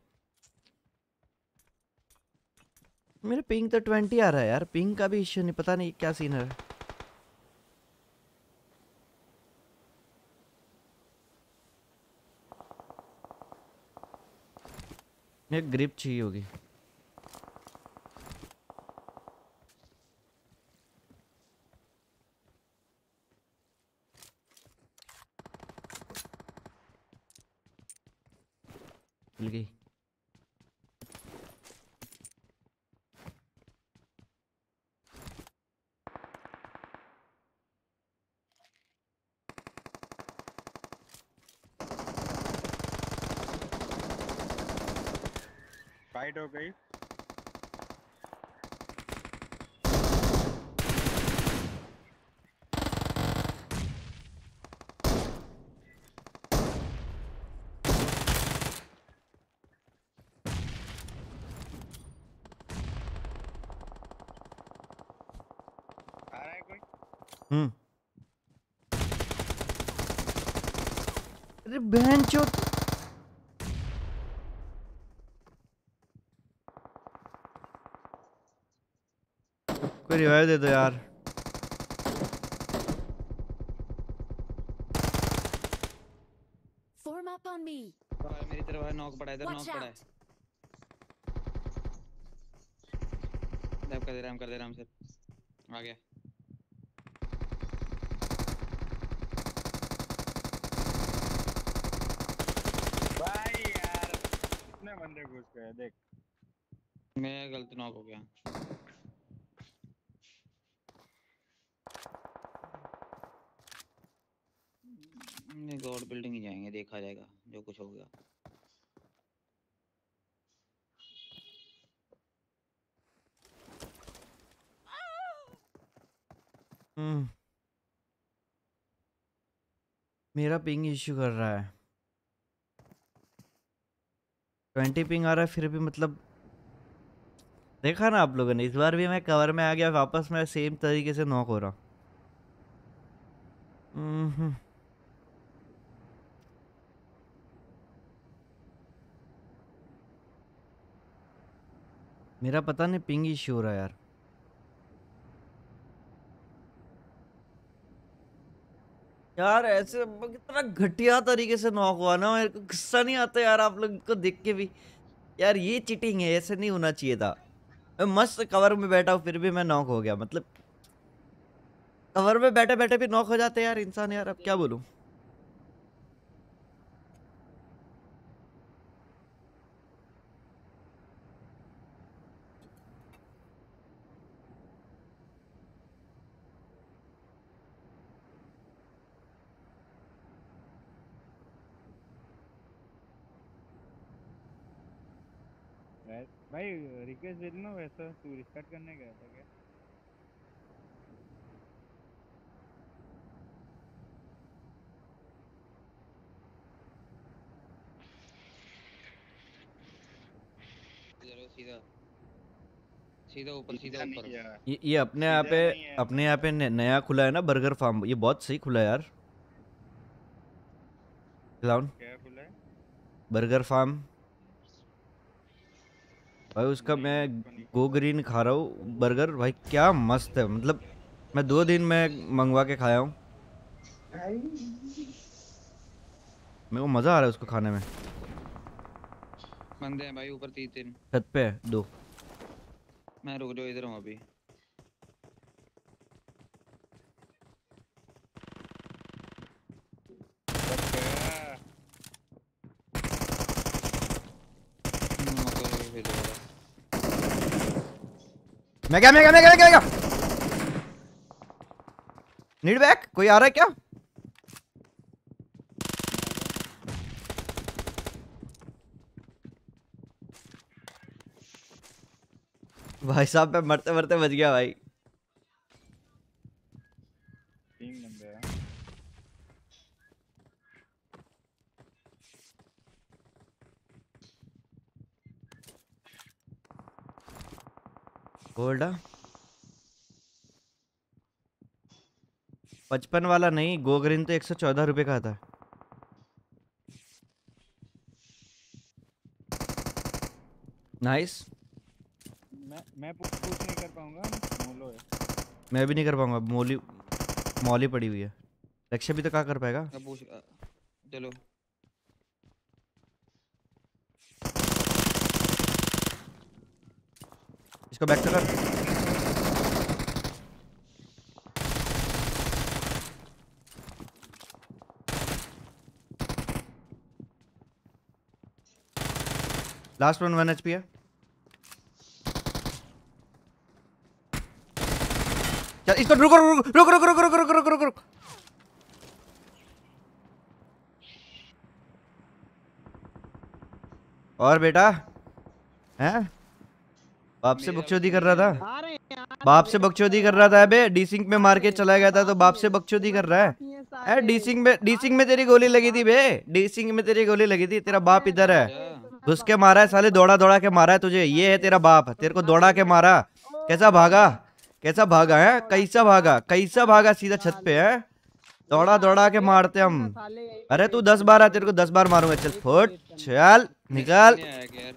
मेरे पिंग तो 20 आ रहा है यार, पिंग का भी इश्यू नहीं, पता नहीं क्या सीन है। एक ग्रिप चाहिए होगी। मिल गई। फाइट हो गई। आ रहा है कोई? अरे बहन चो, कोई रिवाइव दे दो यार। Form up on me. भाई मेरी तरफ है, नॉक पड़ा है, इधर नॉक Watch पड़ा है। out. डैब कर दे रहा, हम कर दे रहा, हमसे आ गया। भाई यार कितने बंदे घुस गए देख। मैं गलत नॉक हो गया। गॉड बिल्डिंग ही जाएंगे, देखा जाएगा जो कुछ होगा। मेरा पिंग इश्यू कर रहा है, 20 पिंग आ रहा है, फिर भी मतलब देखा ना आप लोगों ने, इस बार भी मैं कवर में आ गया, वापस मैं सेम तरीके से नॉक हो रहा हूँ। मेरा पता नहीं पिंग इश्यू हो रहा है यार। यार ऐसे कितना घटिया तरीके से नॉक हुआ ना, मेरे को गुस्सा नहीं आता यार आप लोग को देख के भी। यार ये चीटिंग है, ऐसे नहीं होना चाहिए था। मैं मस्त कवर में बैठा हूँ फिर भी मैं नॉक हो गया, मतलब कवर में बैठे बैठे भी नॉक हो जाते यार इंसान, यार अब क्या बोलूं। भाई रिक्वेस्ट दे देना, वैसा तू रिस्टार्ट करने गया था क्या? चलो सीधा सीधा ऊपर, सीधा सीधा नहीं ऊपर। गया। ये अपने यहाँ सीधा पे, नहीं है अपने यहाँ पे नया खुला है ना बर्गर फार्म, ये बहुत सही खुला है यार। क्लाउन क्या खुला है? बर्गर फार्म भाई, उसका नहीं, मैं उसको नहीं गो पता। ग्रीन खा रहा हूँ बर्गर, भाई क्या मस्त है, मतलब मैं 2 दिन में मंगवा के खाया हूँ, मेरे को मज़ा आ रहा है उसको खाने में। बंदे हैं भाई ऊपर, 3 छत पे है 2। मैं रुक जाओ, इधर हूँ अभी। फिर दोबारा। मैं क्या नीड बैक, कोई आ रहा है क्या? भाई साहब मैं मरते मरते बच गया भाई। गोल्ड 55 वाला नहीं, गोग्रीन तो 114 रुपए का था। नाइस। मैं पुश नहीं कर पाऊंगा, मोलो है। मैं भी नहीं कर पाऊंगा, मोली मॉली पड़ी हुई है। लक्ष्य भी तो क्या कर पाएगा। अब पूछ चलो इसको बैक तो कर। लास्ट वन 1 HP है। चल इसको रुको रुको रुको रुको रुको रुको रुको रुको रुको रुको। और बेटा हैं बाप से बकचोदी कर रहा था, बाप से बकचोदी कर रहा था। अबे डीसिंग में मार के चला गया था तो बाप से बकचोदी कर रहा है। डीसिंग में तेरी गोली लगी थी बे, डीसिंग में तेरी गोली लगी थी। तेरा बाप इधर है, घुस के मारा है साले, दौड़ा दौड़ा के मारा है तुझे। ये है तेरा बाप, तेरे को दौड़ा के मारा। कैसा भागा, कैसा भागा है, कैसा भागा, कैसा भागा, सीधा छत पे है। दौड़ा दौड़ा के मारते हम। अरे तू 10 बार आ, तेरे को 10 बार मारूंगा। चल फुट, चल निकल। नहीं आया कि यार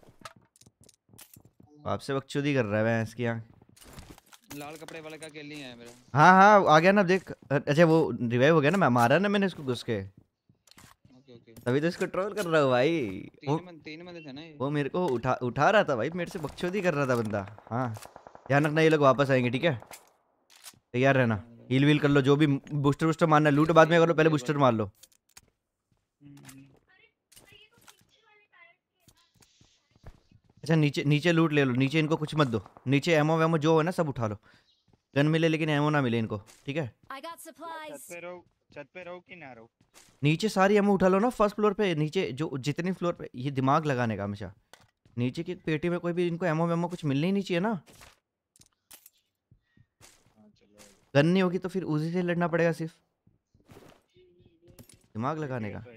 बाप से बकचोदी कर रहा है इसकी आँख। लाल कपड़े वाले का किल नहीं आया मेरा। हाँ हाँ आ गया ना, देख। अच्छा वो रिवाइव हो गया ना, मैं मारा ना मैंने इसको घुस के, ओके ओके तभी तो इसको ट्रोल कर रहा हूँ भाई। तीन बंदे थे ना ये। वो मेरे को उठा रहा था भाई, मेरे से बकचोदी कर रहा था बंदा। हाँ ध्यान रखना, ये लोग वापस आएंगे ठीक है, तैयार रहना। हील वील कर लो, जो भी बूस्टर वूस्टर मारना है, लूट बाद में कर लो, पहले बूस्टर मार लो। अच्छा नीचे नीचे लूट ले लो, नीचे इनको कुछ मत दो। नीचे एमो वेमो जो है ना सब उठा लो। गन मिले लेकिन एमो ना मिले इनको, ठीक है। I got supplies. छत पे रहो कि ना रहो। नीचे सारी एमो उठा लो ना फर्स्ट फ्लोर पे। नीचे जो जितनी फ्लोर पे, ये दिमाग लगाने का हमेशा। नीचे की पेटी में कोई भी इनको एमो वेमो कुछ मिलने ही नहीं चाहिए ना। गन नहीं होगी तो फिर उसी से लड़ना पड़ेगा सिर्फ, दिमाग लगाने का।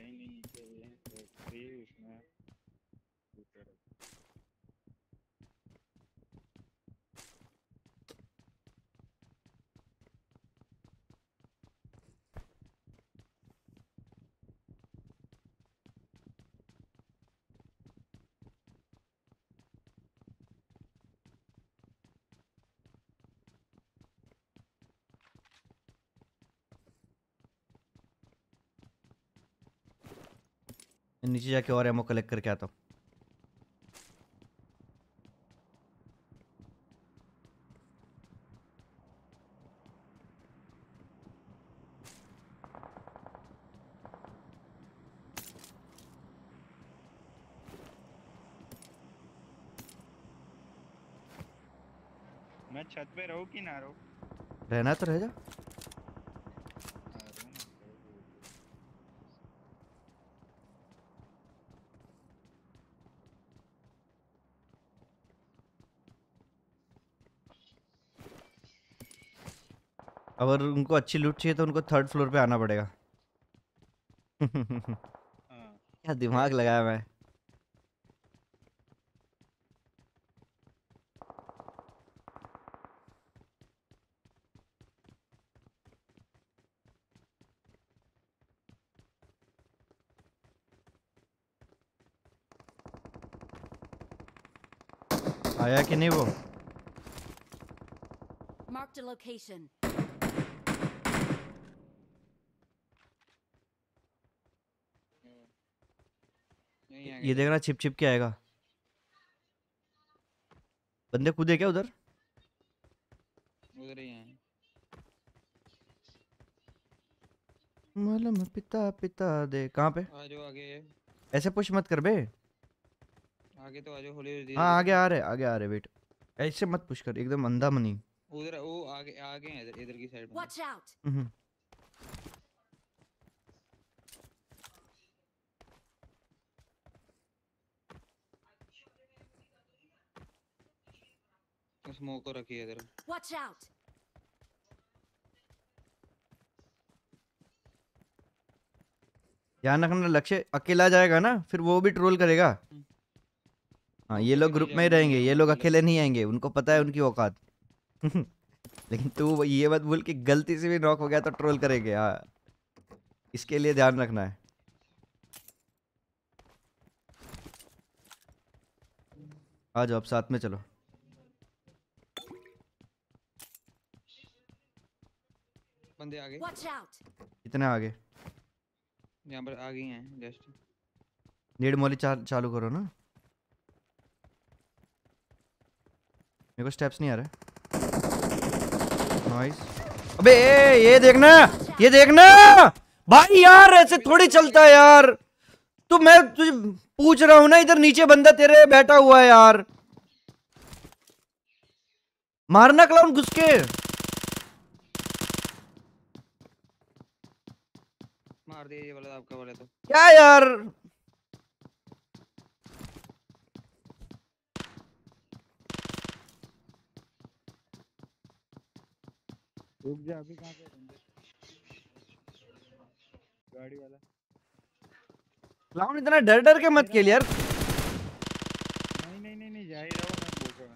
नीचे जाके और एमो कलेक्ट करके आता हूँ। मैं छत पे रहूं कि ना रहूं? रहना तो रह जा। अगर उनको अच्छी लूट चाहिए तो उनको 3rd फ्लोर पे आना पड़ेगा। क्या दिमाग लगाया मैं। आया कि नहीं वो? Marked a location. ये देखना छिप छिप के आएगा। बंदे कूदे क्या उधर? उधर ही हैं। मालूम पिता पिता दे। कहाँ पे? आ जाओ आगे। ऐसे पुश मत कर बे। आगे तो आ जाओ, हौली हाँ आगे आ रहे, आगे आ रहे। वेट, ऐसे मत पुश कर एकदम अंधा मनी। उधर वो आगे आगे हैं, इधर की साइड में। Watch out. स्मोक को रखी है इधर। Watch out. ध्यान रखना, लक्ष्य अकेला जाएगा ना फिर वो भी ट्रोल करेगा। हाँ ये लोग किसी ग्रुप मिल में ही जाए रहेंगे, मिल ये जाए लोग मिल अकेले नहीं आएंगे, उनको पता है उनकी औकात। लेकिन तू ये मत भूल कि गलती से भी नॉक हो गया तो ट्रोल करेंगे। हाँ इसके लिए ध्यान रखना है। आ जाओ अब साथ में चलो। बंदे आगे Watch out! कितने आगे? यहाँ पर आ गई हैं जस्ट। नीड मोली चालू करो ना। मेरे को स्टेप्स नहीं आ रहे। नाइस। अबे ये देखना, ये देखना भाई यार, ऐसे थोड़ी चलता है यार। तो मैं तुझे पूछ रहा हूँ ना, इधर नीचे बंदा तेरे बैठा हुआ है यार। मारना क्लाउन घुस के। मार दिया ये वाला आपका वाला तो। क्या यार, रुक जा, अभी कहाँ पे बंदे? गाड़ी वाला। क्लाउन इतना डर डर के मत खेल यार। नहीं नहीं नहीं नहीं, जा ही रहा हूँ, मैं बोल रहा हूँ।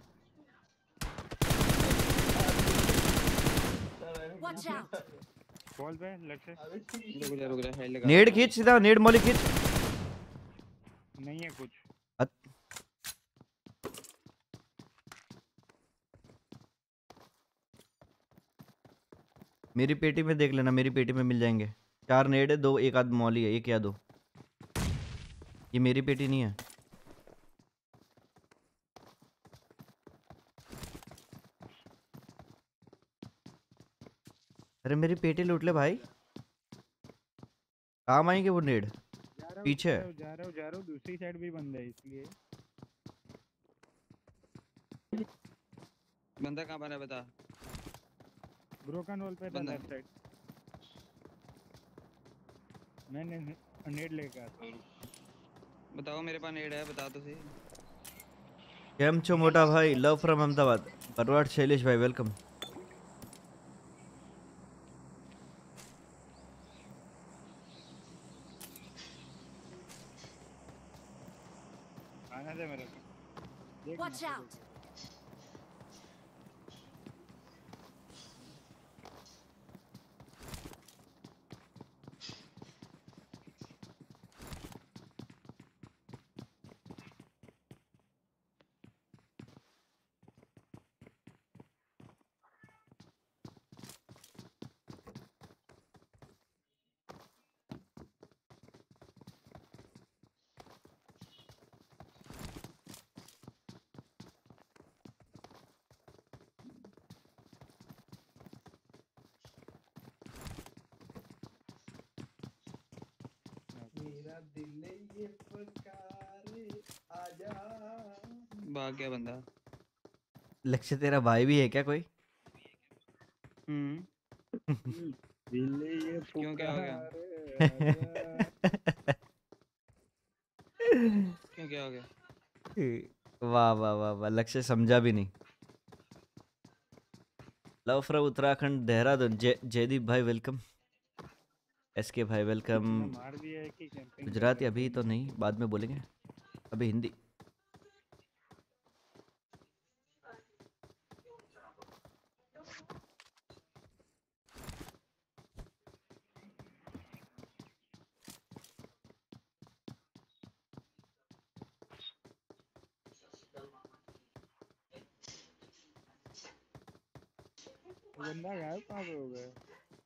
Watch out! कॉल पे लग से रुक जा हेड लगा। नेड खींच सीधा, नेड मोली खींच। नहीं है कुछ। मेरी पेटी में देख लेना, मेरी पेटी में मिल जाएंगे। 4 नेड है, 2 एक आध मौली है, 1 या 2। ये मेरी पेटी नहीं है। अरे मेरी पेटी लूट ले भाई, काम आएंगे वो नेड। पीछे है। जा रहा हूँ, दूसरी साइड भी बंद है इसलिए। बंदा कहाँ पर है बता। ब्रोकन वॉल पे था बंदा। Left side. मैंने नेट लेके आता हूँ। बताओ मेरे पास नेड है, बता तो सही। केम छो मोटा भाई, लव फ्रॉम अहमदाबाद। परवार शैलेश भाई वेलकम। आना दे मेरे को। देख Watch ना, out! भाग गया बंदा। लक्ष्य तेरा भाई भी है क्या कोई? दिल्ली ये क्यों क्या हो गया? क्यों क्या हो गया? वाह वाह वाह वाह, लक्ष्य समझा भी नहीं। Love from Uttarakhand Dehradun. जयदीप भाई वेलकम। एसके भाई वेलकम। मार दिया है कि कैंपिंग गुजराती अभी तो नहीं, बाद में बोलेंगे, अभी हिंदी। बंदा गायब कहाँ पे हो गया?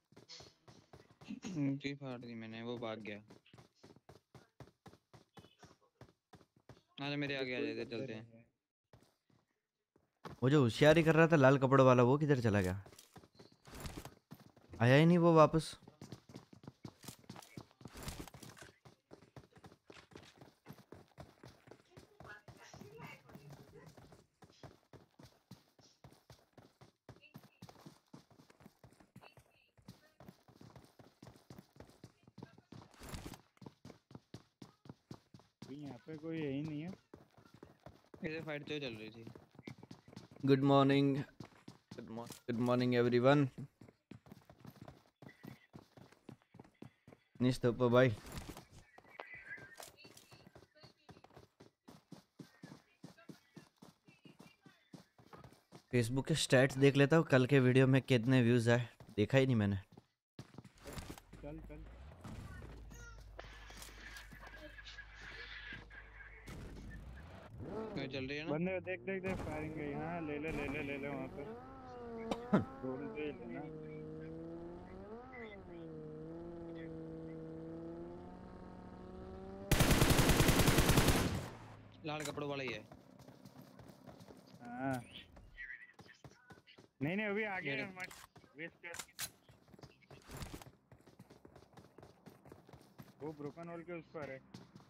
जी फाड़ दी मैंने, वो भाग गया। आजा मेरे आगे आ जाते चलते हैं। वो जो होशियारी कर रहा था लाल कपड़ों वाला, वो किधर चला गया? आया ही नहीं वो वापस। यहाँ पे कोई है ही नहीं है। इधर फाइट तो चल रही थी। Good morning, good morning everyone. निस्तोप भाई फेसबुक के स्टैट्स देख लेता हूँ कल के वीडियो में कितने व्यूज आए, देखा ही नहीं मैंने। चल चल क्यों चल रही है ना? बंदे देख देख देख फायरिंग गई। हाँ ले ले ले ले ले ले वहाँ पे रोड पे ही लेना। लाल कपड़ों वाला ही है। हाँ नहीं नहीं अभी आगे ये मत वेस्ट कर। वो ब्रोकन होल के उस पर है।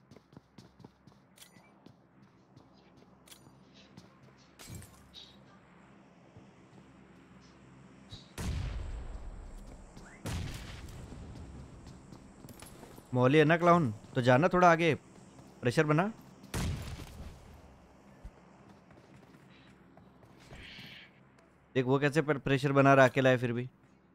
मौली है ना क्लाउन, तो जाना थोड़ा आगे, प्रेशर बना। देख वो कैसे प्रेशर बना रहा अकेला है फिर भी।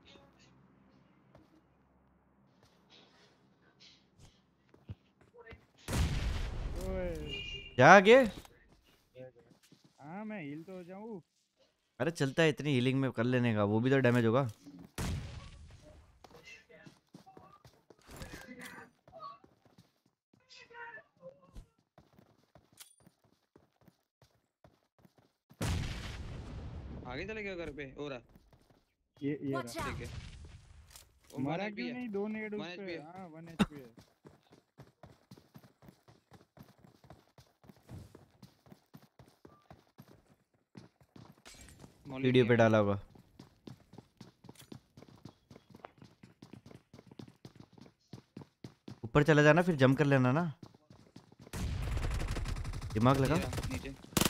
ओए जा आगे। हाँ मैं हील तो हो जाऊँ। अरे चलता है, इतनी हीलिंग में कर लेने का, वो भी तो डैमेज होगा। आगे चले गए घर पे हो रहा। ये Watch रहा। out! ठीक है। वो मरा HP क्यों है। नहीं? 2 नेड उस 1 HP पे। है। हाँ 1 HP है। मौली वीडियो नहीं पे है। डाला होगा। ऊपर चला जाना फिर जंप कर लेना ना, दिमाग लगा। ये रहा, नीचे।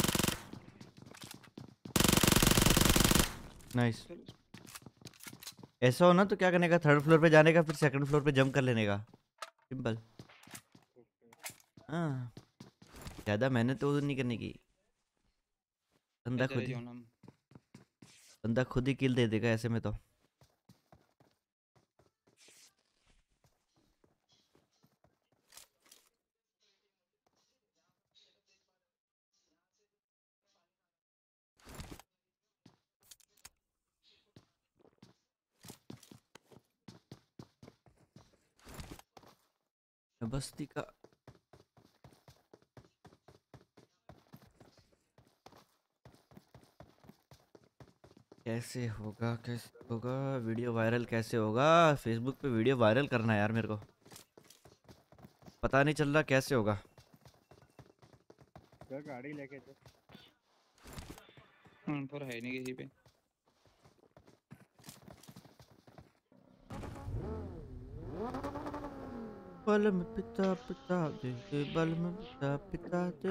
नाइस। ऐसा हो ना तो क्या करने का, 3rd फ्लोर पे जाने का, फिर 2nd फ्लोर पे जंप कर लेने का, सिंपल। हाँ ज़्यादा मेहनत तो नहीं करने की, बंदा चले खुद ही जाओ ना हम। बंदा खुद ही किल दे देगा ऐसे में तो। बस्ती का कैसे होगा, कैसे होगा वीडियो वायरल, कैसे होगा फेसबुक पे वीडियो वायरल करना है यार, मेरे को पता नहीं चल रहा कैसे होगा। चल गाड़ी लेके चल। पर है नहीं किसी पे। बल में पिता पिता दे, बल में पिता पिता दे।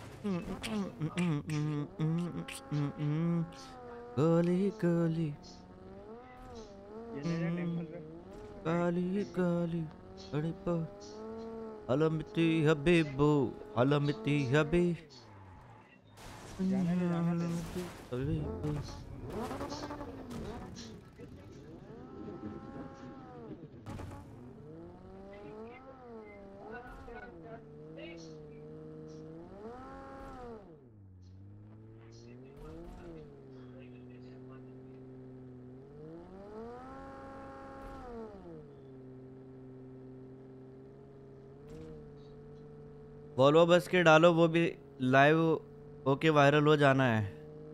गोली गोली ये ले जा टेंपल पे। काली काली बड़ी पो अलमती हबीबो अलमती हबी जाने दे। हबीबो। वॉल्वो बस के डालो, वो भी लाइव होके वायरल हो जाना है।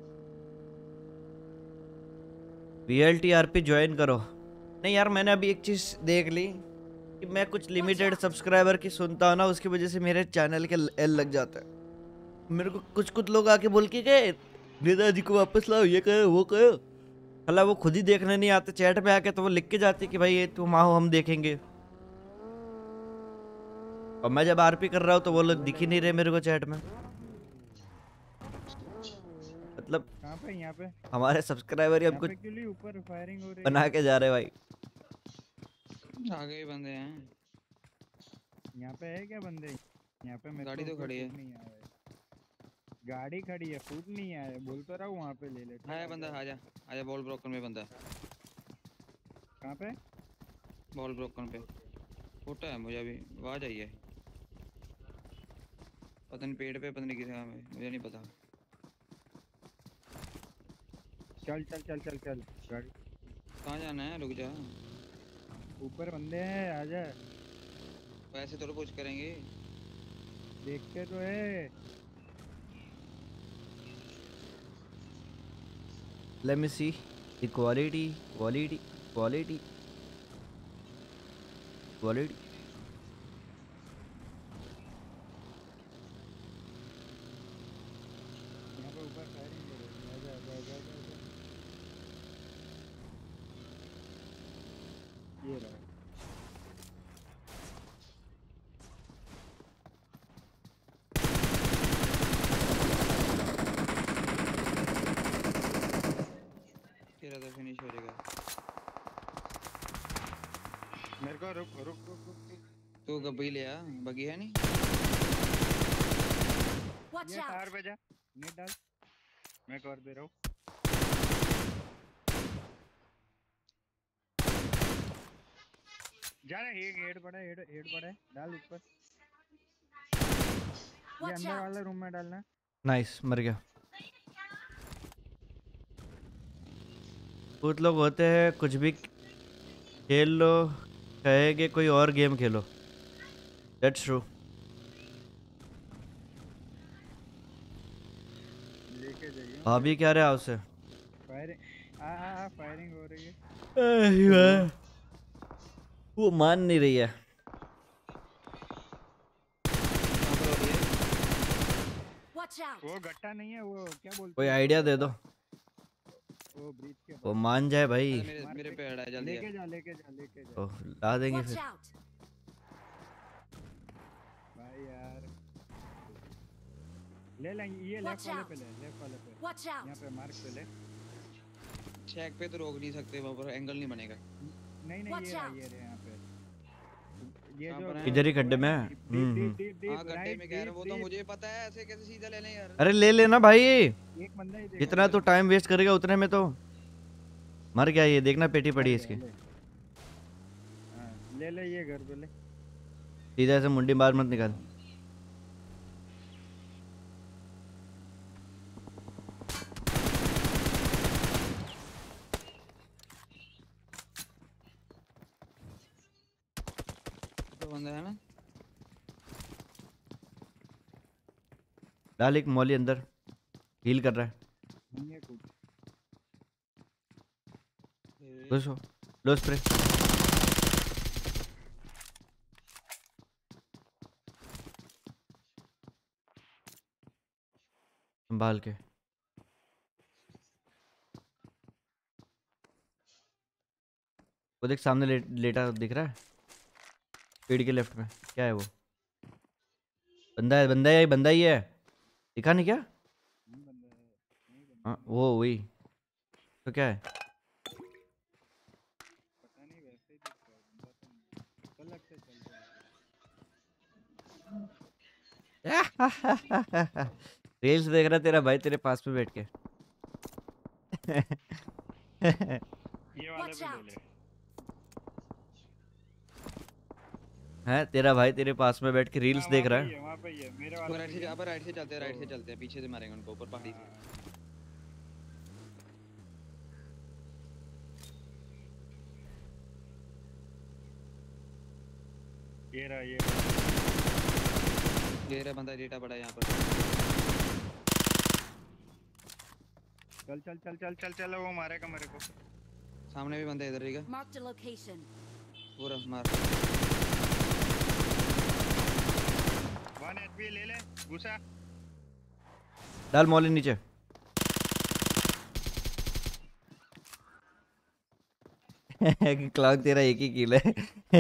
VLTRP ज्वाइन करो। नहीं यार मैंने अभी एक चीज़ देख ली कि मैं कुछ लिमिटेड सब्सक्राइबर की सुनता हूँ ना, उसकी वजह से मेरे चैनल के एल लग जाता है। मेरे को कुछ कुछ लोग आके बोल के गए नेताजी को वापस लाओ, ये कहो वो कहो। भला वो खुद ही देखने नहीं आते, चैट पे आके तो वो लिख के जाते कि भाई ये तुम आओ हम देखेंगे, और मैं जब आरपी कर रहा हूँ तो वो लोग दिख ही नहीं रहे मेरे को चैट में। मतलब कहाँ पे? यहाँ पे। हमारे सब्सक्राइबर ही यहाँ हमको पे क्यों नहीं? ऊपर फायरिंग हो रही बना है। के जा रहे भाई। आगे ही बंदे हैं। यहाँ पे है क्या बंदे? यहाँ पे मेरे गाड़ी को तो कोई खड़ी है। फूट नहीं आया है। गाड़ी खड़ी है, फूट नहीं आया है। बोल तो रहा हूँ वहाँ पे ले ले। आया बंदा, आजा आजा। बॉल ब्रोकन में बंदा। कहाँ पे? बॉल ब्रोकन पे फुटा है। मुझे अभी आवाज आई है। पता नहीं पेड़ पे, पता नहीं किस जगह में, मुझे नहीं पता। चल चल चल चल चल गाड़ी कहाँ जाना है? रुक जा। ऊपर बंदे हैं, आजा। पैसे तो कुछ करेंगे। देखते तो है। Let me see quality quality quality quality. यहाँ पे ऊपर फायरिंग हो रही है, आजा आजा आजा आजा आजा। ये रहा। तेरा तो फिनिश हो जाएगा। मेरे को रुक रुक रुक रुक रुक। तू गब्बी ले आ, बगी है नहीं। Watch ये out! टायर पे जा, नेट डाल। मैं कर दे रहा हूँ। जा रहा है, हेड पड़ा है, हेड पड़ा है, डाल ऊपर। ये Watch अंदर out! वाला रूम में डालना। नाइस, मर गया। कुछ लोग होते हैं कुछ भी खेल लो, कहेंगे कोई और गेम खेलो। That's true. लेके जाइए। भाभी क्या रहे आपसे? फायरिंग फायरिंग हो रही है। वो मान नहीं रही है। कहाँ पर हो रही है? Watch out! वो गट्टा नहीं है, वो क्या बोलते कोई हैं? आइडिया दे दो, वो ब्रीच के वो पास। मान जाए भाई। अरे मेरे पे अड़ा है, जल्दी लेके आ। जा लेके जा लेके जा। ओह, ला देंगे Watch फिर। out! भाई यार ले लेंगे, ये Watch लेफ्ट वाले out. पे ले, लेफ्ट वाले पे। Watch यहाँ out! पे मार्क पे ले। चेक पे तो रोक नहीं सकते, वहाँ पर एंगल नहीं बनेगा। नहीं नहीं, Watch ये रहा out. ये रहा यहाँ पे। ये कहाँ जो पर है? इधर ही खड्डे में है। हाँ गड्ढे में कह रहा हूँ, वो तो मुझे पता है, ऐसे कैसे सीधा ले लें यार। अरे ले लेना भाई, एक बंदा ही देखा। जितना तो टाइम वेस्ट करेगा उतने में तो मर गया। ये देखना पेटी पड़ी है इसकी। हाँ, ले ले ये घर पे ले। सीधा ऐसे मुंडी मार मत निकाल। तो बंदा है ना। डाल एक मौली अंदर, हील कर रहा है। नहीं है कुछ। घुसो, लो स्प्रे। संभाल के। वो देख सामने लेटा दिख रहा है पेड़ के लेफ्ट में। क्या है वो? बंदा है, बंदा है, बंदा ही है। दिखा नहीं क्या? नहीं बंदा है, नहीं बंदा। हाँ वो वही तो। क्या है? पता नहीं, वैसे ही दिख रहा है, बंदा तो नहीं। चल लगता है, चल चल। रील्स देख रहा तेरा भाई तेरे पास में बैठ के। ये वाले Watch पे ले out. ले। है तेरा भाई तेरे पास में बैठ के रील्स हाँ, देख वहाँ रहा पे ही है। वहाँ पे ही है, मेरे वो वाले राइट पे से ही है। अब राइट से चलते हैं, राइट से चलते हैं, पीछे से मारेंगे उनको ऊपर पहाड़ी से। हाँ, ये रहा ये। ये रहा बंदा, डेटा पड़ा है यहाँ पर। चल चल चल चल चल चल, वो मारेगा मेरे को। सामने भी बंदा इधर रहेगा। Marked a location. पूरा मार। 1 HP ले ले, घुसा। डाल मौली नीचे। क्लाउड तेरा एक ही किल है।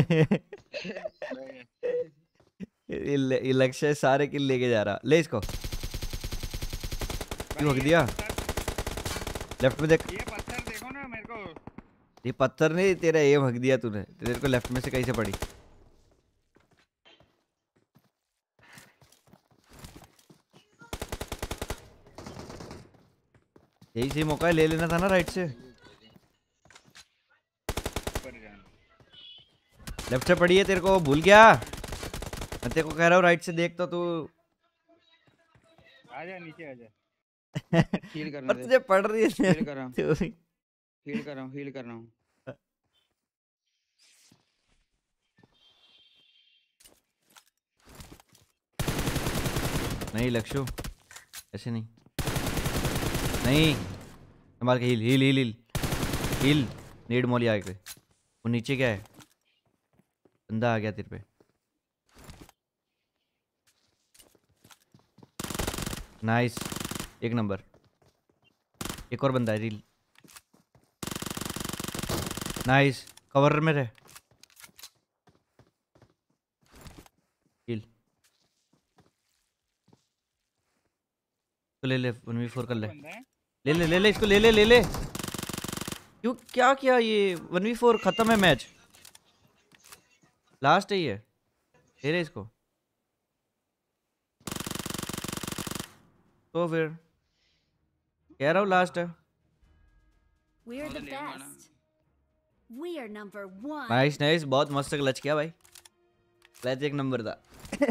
ये लक्ष्य सारे किल लेके जा रहा। ले इसको। क्यों हक दिया? लेफ्ट में देख। ये पत्थर देखो ना मेरे को। ये पत्थर नहीं, तेरा एम हक दिया तूने। तेरे को लेफ्ट में से कैसे पड़ी? यही सही मौका है, ले लेना था ना राइट से। ऊपर जाना। लेफ्ट से पड़ी है, तेरे को भूल गया। मैं तेरे को कह रहा हूँ राइट से देख तो तू। आजा नीचे आजा। हील करने पर दे, तुझे पड़ रही है हील कर रहा हूँ, तो भी। हील कर रहा हूँ, हील कर रहा हूँ। नहीं लक्षु, ऐसे नहीं, नहीं संभाल के, heal heal heal heal heal. Need मोली आ गए। वो नीचे क्या है? बंदा आ गया तेरे पे। नाइस, एक नंबर। एक और बंदा है, रील। नाइस, कवर में रह। हील तो ले ले, 1v4 कर ले। बंदा है ले ले ले ले इसको, ले ले ले ले। क्यों, क्या किया? ये 1v4 खत्म है मैच, लास्ट है ये। ले ले इसको। तो फिर कह रहा हूँ लास्ट है। We're the best. We are number one. Nice nice, बहुत मस्त क्लच किया भाई। क्लच एक नंबर था।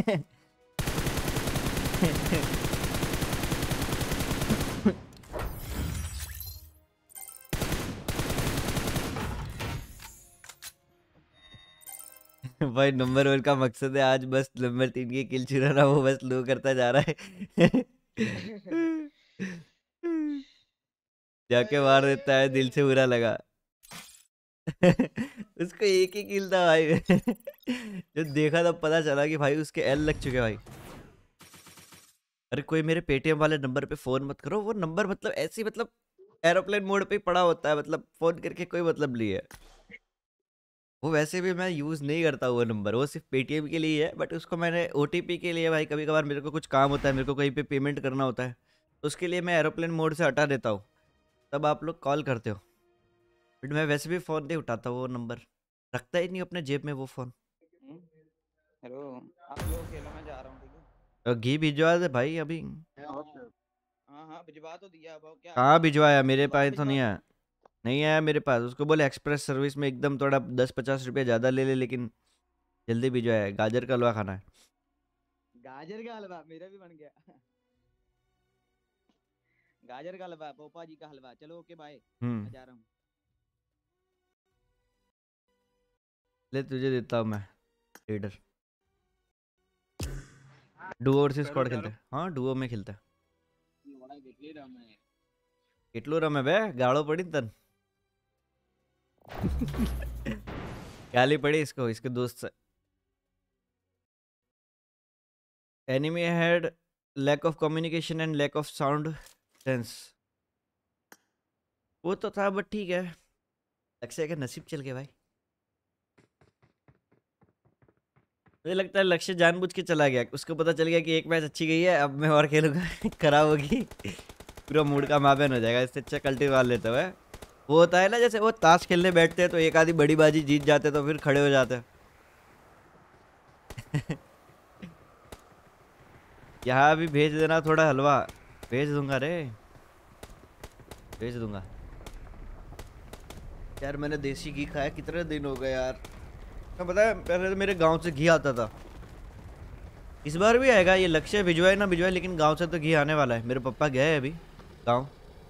भाई नंबर 1 का मकसद है आज बस नंबर 3 की किल चुराना, वो बस लो करता जा रहा है। जाके मार देता है, दिल से बुरा लगा। उसको एक ही किल था भाई। जब देखा तब पता चला कि भाई उसके एल लग चुके भाई। अरे कोई मेरे पेटीएम वाले नंबर पे फोन मत करो, वो नंबर मतलब ऐसी मतलब एरोप्लेन मोड पे ही पड़ा होता है, मतलब फोन करके कोई मतलब नहीं है। वो वैसे भी मैं यूज़ नहीं करता वो नंबर, वो सिर्फ पेटीएम के लिए है। बट उसको मैंने ओटीपी के लिए भाई, कभी कभार मेरे को कुछ काम होता है, मेरे को कहीं पे पेमेंट करना होता है, तो उसके लिए मैं एरोप्लेन मोड से हटा देता हूँ, तब आप लोग कॉल करते हो। बट मैं वैसे भी फ़ोन नहीं उठाता, वो नंबर रखता ही नहीं अपने जेब में वो फ़ोन। हेलो, आप लोग खेलो, मैं जा रहा हूँ, ठीक है? और घी भिजवा दे भाई अभी। हाँ हाँ, भिजवा तो दिया, अब क्या कहाँ भिजवाया? मेरे दोबारा पास तो नहीं भिजवा दूँ? आया, नहीं आया मेरे पास। उसको बोले एक्सप्रेस सर्विस में एकदम थोड़ा 10-50 रुपये ज़्यादा ले ले, लेकिन जल्दी भिजवाया। गाजर का हलवा खाना है। गाजर का हलवा मेरा भी बन गया। गाजर का हलवा, पोपा जी का हलवा। चलो ओके बाय, मैं जा रहा हूँ। ले तुझे देता हूँ मैं लीडर। डुओ वर्सेस स्क्वाड खेलते हैं। हाँ डुओ में खेलते हैं। કેટલું રમે બે? ગાળો પડી ને તન? गाली पड़ी इसको, इसके दोस्त से। Enemy had lack of communication and lack of sound sense. वो तो था बट ठीक है, लक्ष्य का नसीब चल गया भाई। मुझे लगता है लक्ष्य जानबूझ के चला गया, उसको पता चल गया कि एक मैच अच्छी गई है, अब मैं और खेलूंगा। खराब होगी, पूरा मूड का माबेन हो जाएगा। इससे अच्छा कल्टी मार लेते हुए। वो होता है ना, जैसे वो ताश खेलने बैठते हैं तो एक आधी बड़ी बाजी जीत जाते तो फिर खड़े हो जाते हैं। यहाँ भी भेज देना थोड़ा हलवा। भेज दूंगा रे, भेज दूंगा यार। मैंने देसी घी खाया कितने दिन हो गए यार। मैं पता है पहले तो मेरे गांव से घी आता था, इस बार भी आएगा। ये लक्ष्य भिजवाए ना भिजवाए, लेकिन गांव से तो घी आने वाला है। मेरे पापा गए अभी गांव,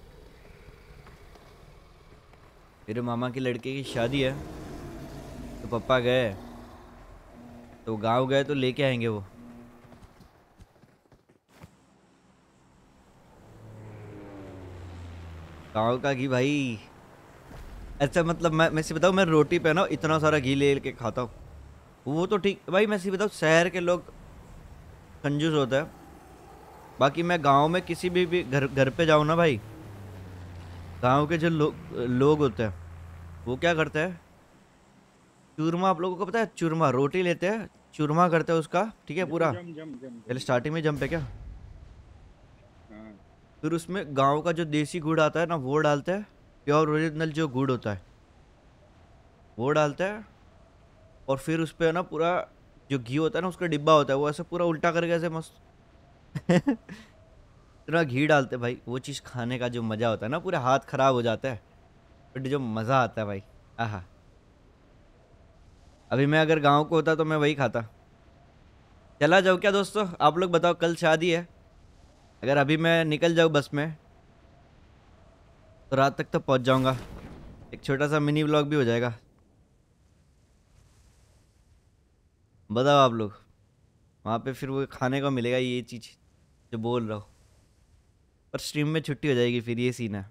मेरे मामा की लड़के की शादी है, तो पापा गए, तो गांव गए तो लेके आएंगे वो। गांव का घी भाई ऐसा, मतलब मैं से बताऊँ, मैं रोटी पे ना इतना सारा घी ले के खाता हूँ। वो तो ठीक भाई, मैं से बताऊँ शहर के लोग कंजूस होते हैं। बाकी मैं गांव में किसी भी घर पे जाऊँ ना भाई, गांव के जो लोग होते हैं वो क्या करते हैं, चूरमा, आप लोगों को पता है चूरमा? रोटी लेते हैं, चूरमा करते हैं उसका, ठीक है पूरा। पहले स्टार्टिंग में जंप है क्या, फिर उसमें गांव का जो देसी गुड़ आता है ना वो डालते हैं, प्योर ओरिजिनल जो गुड़ होता है वो डालते हैं। और फिर उस पर ना पूरा जो घी होता है ना, उसका डिब्बा होता है, वो ऐसे पूरा उल्टा करके ऐसे मस्त इतना घी डालते हैं भाई। वो चीज़ खाने का जो मज़ा होता है ना, पूरा हाथ खराब हो जाता है, बट जो मज़ा आता है भाई, आहा। अभी मैं अगर गांव को होता तो मैं वही खाता। चला जाओ क्या दोस्तों? आप लोग बताओ, कल शादी है, अगर अभी मैं निकल जाऊँ बस में तो रात तक तो पहुंच जाऊंगा। एक छोटा सा मिनी व्लॉग भी हो जाएगा। बताओ आप लोग, वहाँ पे फिर वो खाने को मिलेगा ये चीज़ जो बोल रहा हूँ। पर स्ट्रीम में छुट्टी हो जाएगी फिर, ये सीन है।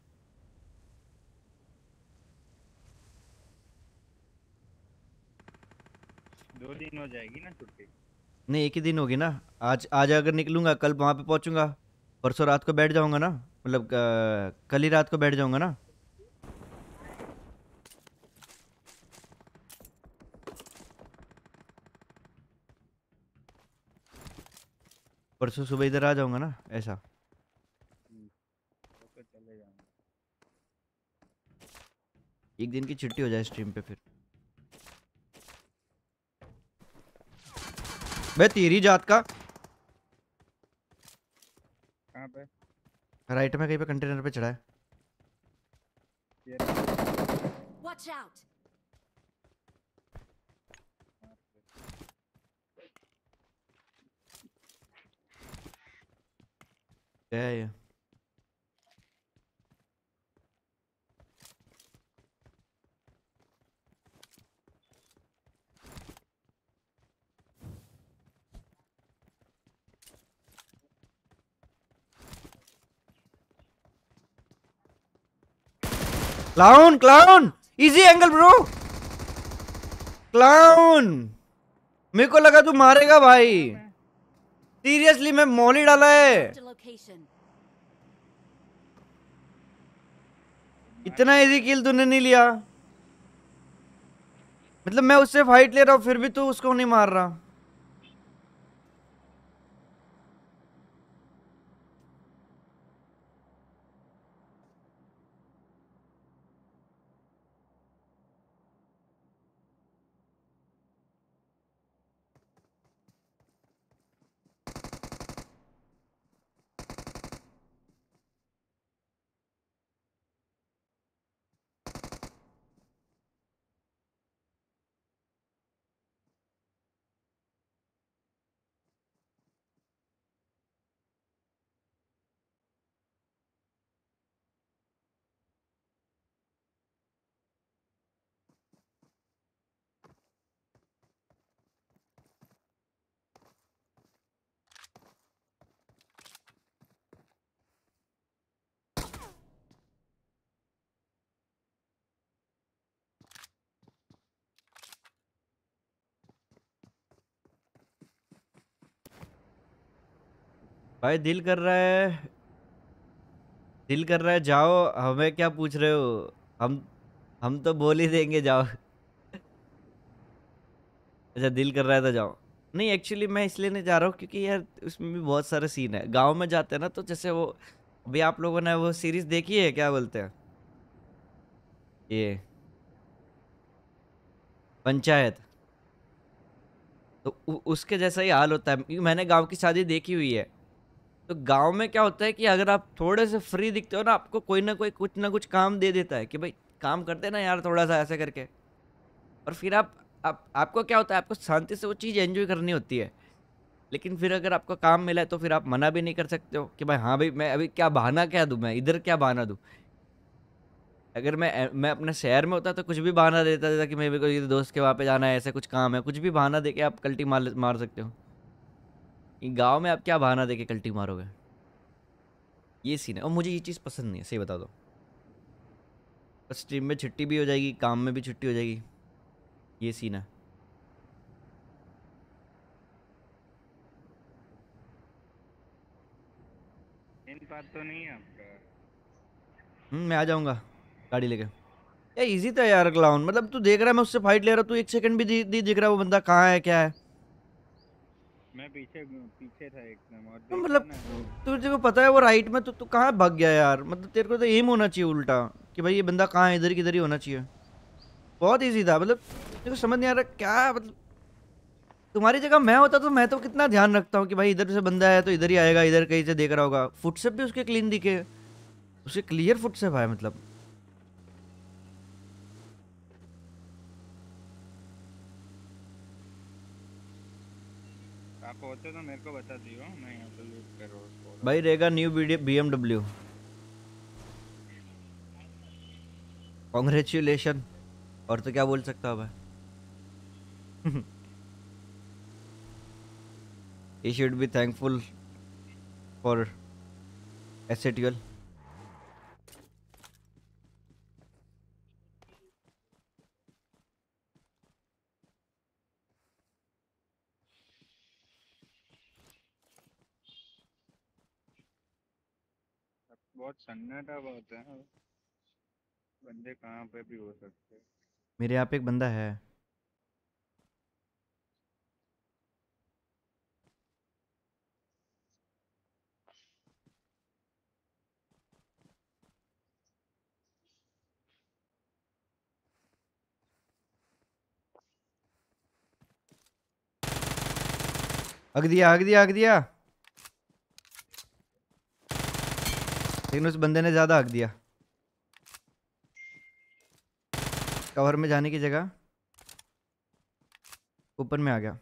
2 दिन हो जाएगी ना छुट्टी। नहीं, एक ही दिन होगी ना। आज आज अगर निकलूंगा कल वहाँ पे पहुँचूंगा, परसों रात को बैठ जाऊंगा ना, मतलब कल ही रात को बैठ जाऊंगा ना। परसों सुबह इधर आ जाऊंगा ना, ऐसा। तो चले जाऊंगा। एक दिन की छुट्टी हो जाए स्ट्रीम पे फिर। बे तेरी जात का। कहाँ पे? राइट में कहीं पे कंटेनर पे चढ़ा है। Watch out! क्या है ये? Clown clown, easy angle bro. Clown, मेरे को लगा तू मारेगा भाई। सीरियसली मैं मॉली डाला है। Marked a location. इतना इजी किल तूने नहीं लिया। मतलब मैं उससे फाइट ले रहा हूँ फिर भी तू उसको नहीं मार रहा। भाई दिल कर रहा है, दिल कर रहा है जाओ, हमें क्या पूछ रहे हो। हम तो बोल ही देंगे जाओ। अच्छा दिल कर रहा है तो जाओ। नहीं एक्चुअली मैं इसलिए नहीं जा रहा हूँ क्योंकि यार उसमें भी बहुत सारे सीन है। गांव में जाते हैं ना तो जैसे वो, अभी आप लोगों ने वो सीरीज देखी है क्या बोलते हैं ये, पंचायत। तो उसके जैसा ही हाल होता है क्योंकि मैंने गांव की शादी देखी हुई है। तो गांव में क्या होता है कि अगर आप थोड़े से फ्री दिखते हो ना, आपको कोई ना कुछ काम दे देता है कि भाई काम करते ना यार थोड़ा सा ऐसे करके। और फिर आपको क्या होता है, आपको शांति से वो चीज़ एंजॉय करनी होती है। लेकिन फिर अगर आपको काम मिला है तो फिर आप मना भी नहीं कर सकते हो कि भाई हाँ भाई मैं अभी क्या बहाना क्या दूं, मैं इधर क्या बहाना दूं। अगर मैं अपने शहर में होता तो कुछ भी बहाना देता देता कि मेरे को ये दोस्त के वहाँ पे जाना है, ऐसे कुछ काम है, कुछ भी बहाना देके आप कल्टी मार मार सकते हो। गाँव में आप क्या बहाना देके कल्टी मारोगे, ये सीन है। और मुझे ये चीज़ पसंद नहीं है, सही बता दो। बस स्ट्रीम में छुट्टी भी हो जाएगी, काम में भी छुट्टी हो जाएगी, ये सीन है। इन बात तो नहीं है आपका। मैं आ जाऊंगा गाड़ी लेके। यार इजी था यार क्लाउन, मतलब तू देख रहा है मैं उससे फाइट ले रहा हूँ, तू एक सेकंड भी दिख रहा है वो बंदा कहाँ है क्या है। मैं पीछे पीछे था एकदम और तो देखा मतलब ना। तुझे को पता है वो राइट में, तो तू कहाँ भाग गया यार। मतलब तेरे को तो एम होना चाहिए उल्टा कि भाई ये बंदा कहाँ है, इधर किधर ही होना चाहिए। बहुत इजी था, मतलब तेरे को समझ नहीं आ रहा क्या। मतलब तुम्हारी जगह मैं होता तो मैं तो कितना ध्यान रखता हूँ कि भाई इधर से बंदा है तो इधर ही आएगा, इधर कहीं से देख रहा होगा, फुटस्टेप भी उसके क्लीन दिखे, उसके क्लियर फुटस्टेप है मतलब। आप होते तो मेरे को बता दियो, मैं यहाँ पे लूट कर और भाई रहेगा न्यू BMW। कॉन्ग्रेचुलेशन। और तो क्या बोल सकता हूँ मैं। He should be thankful for एसेट्यूल। बहुत सन्नाटा बहुत है। बंदे कहाँ पे भी हो सकते हैं। मेरे यहाँ पे एक बंदा है। हक दिया हक दिया हक दिया, लेकिन उस बंदे ने ज्यादा हक दिया। कवर में जाने की जगह ऊपर में आ गया।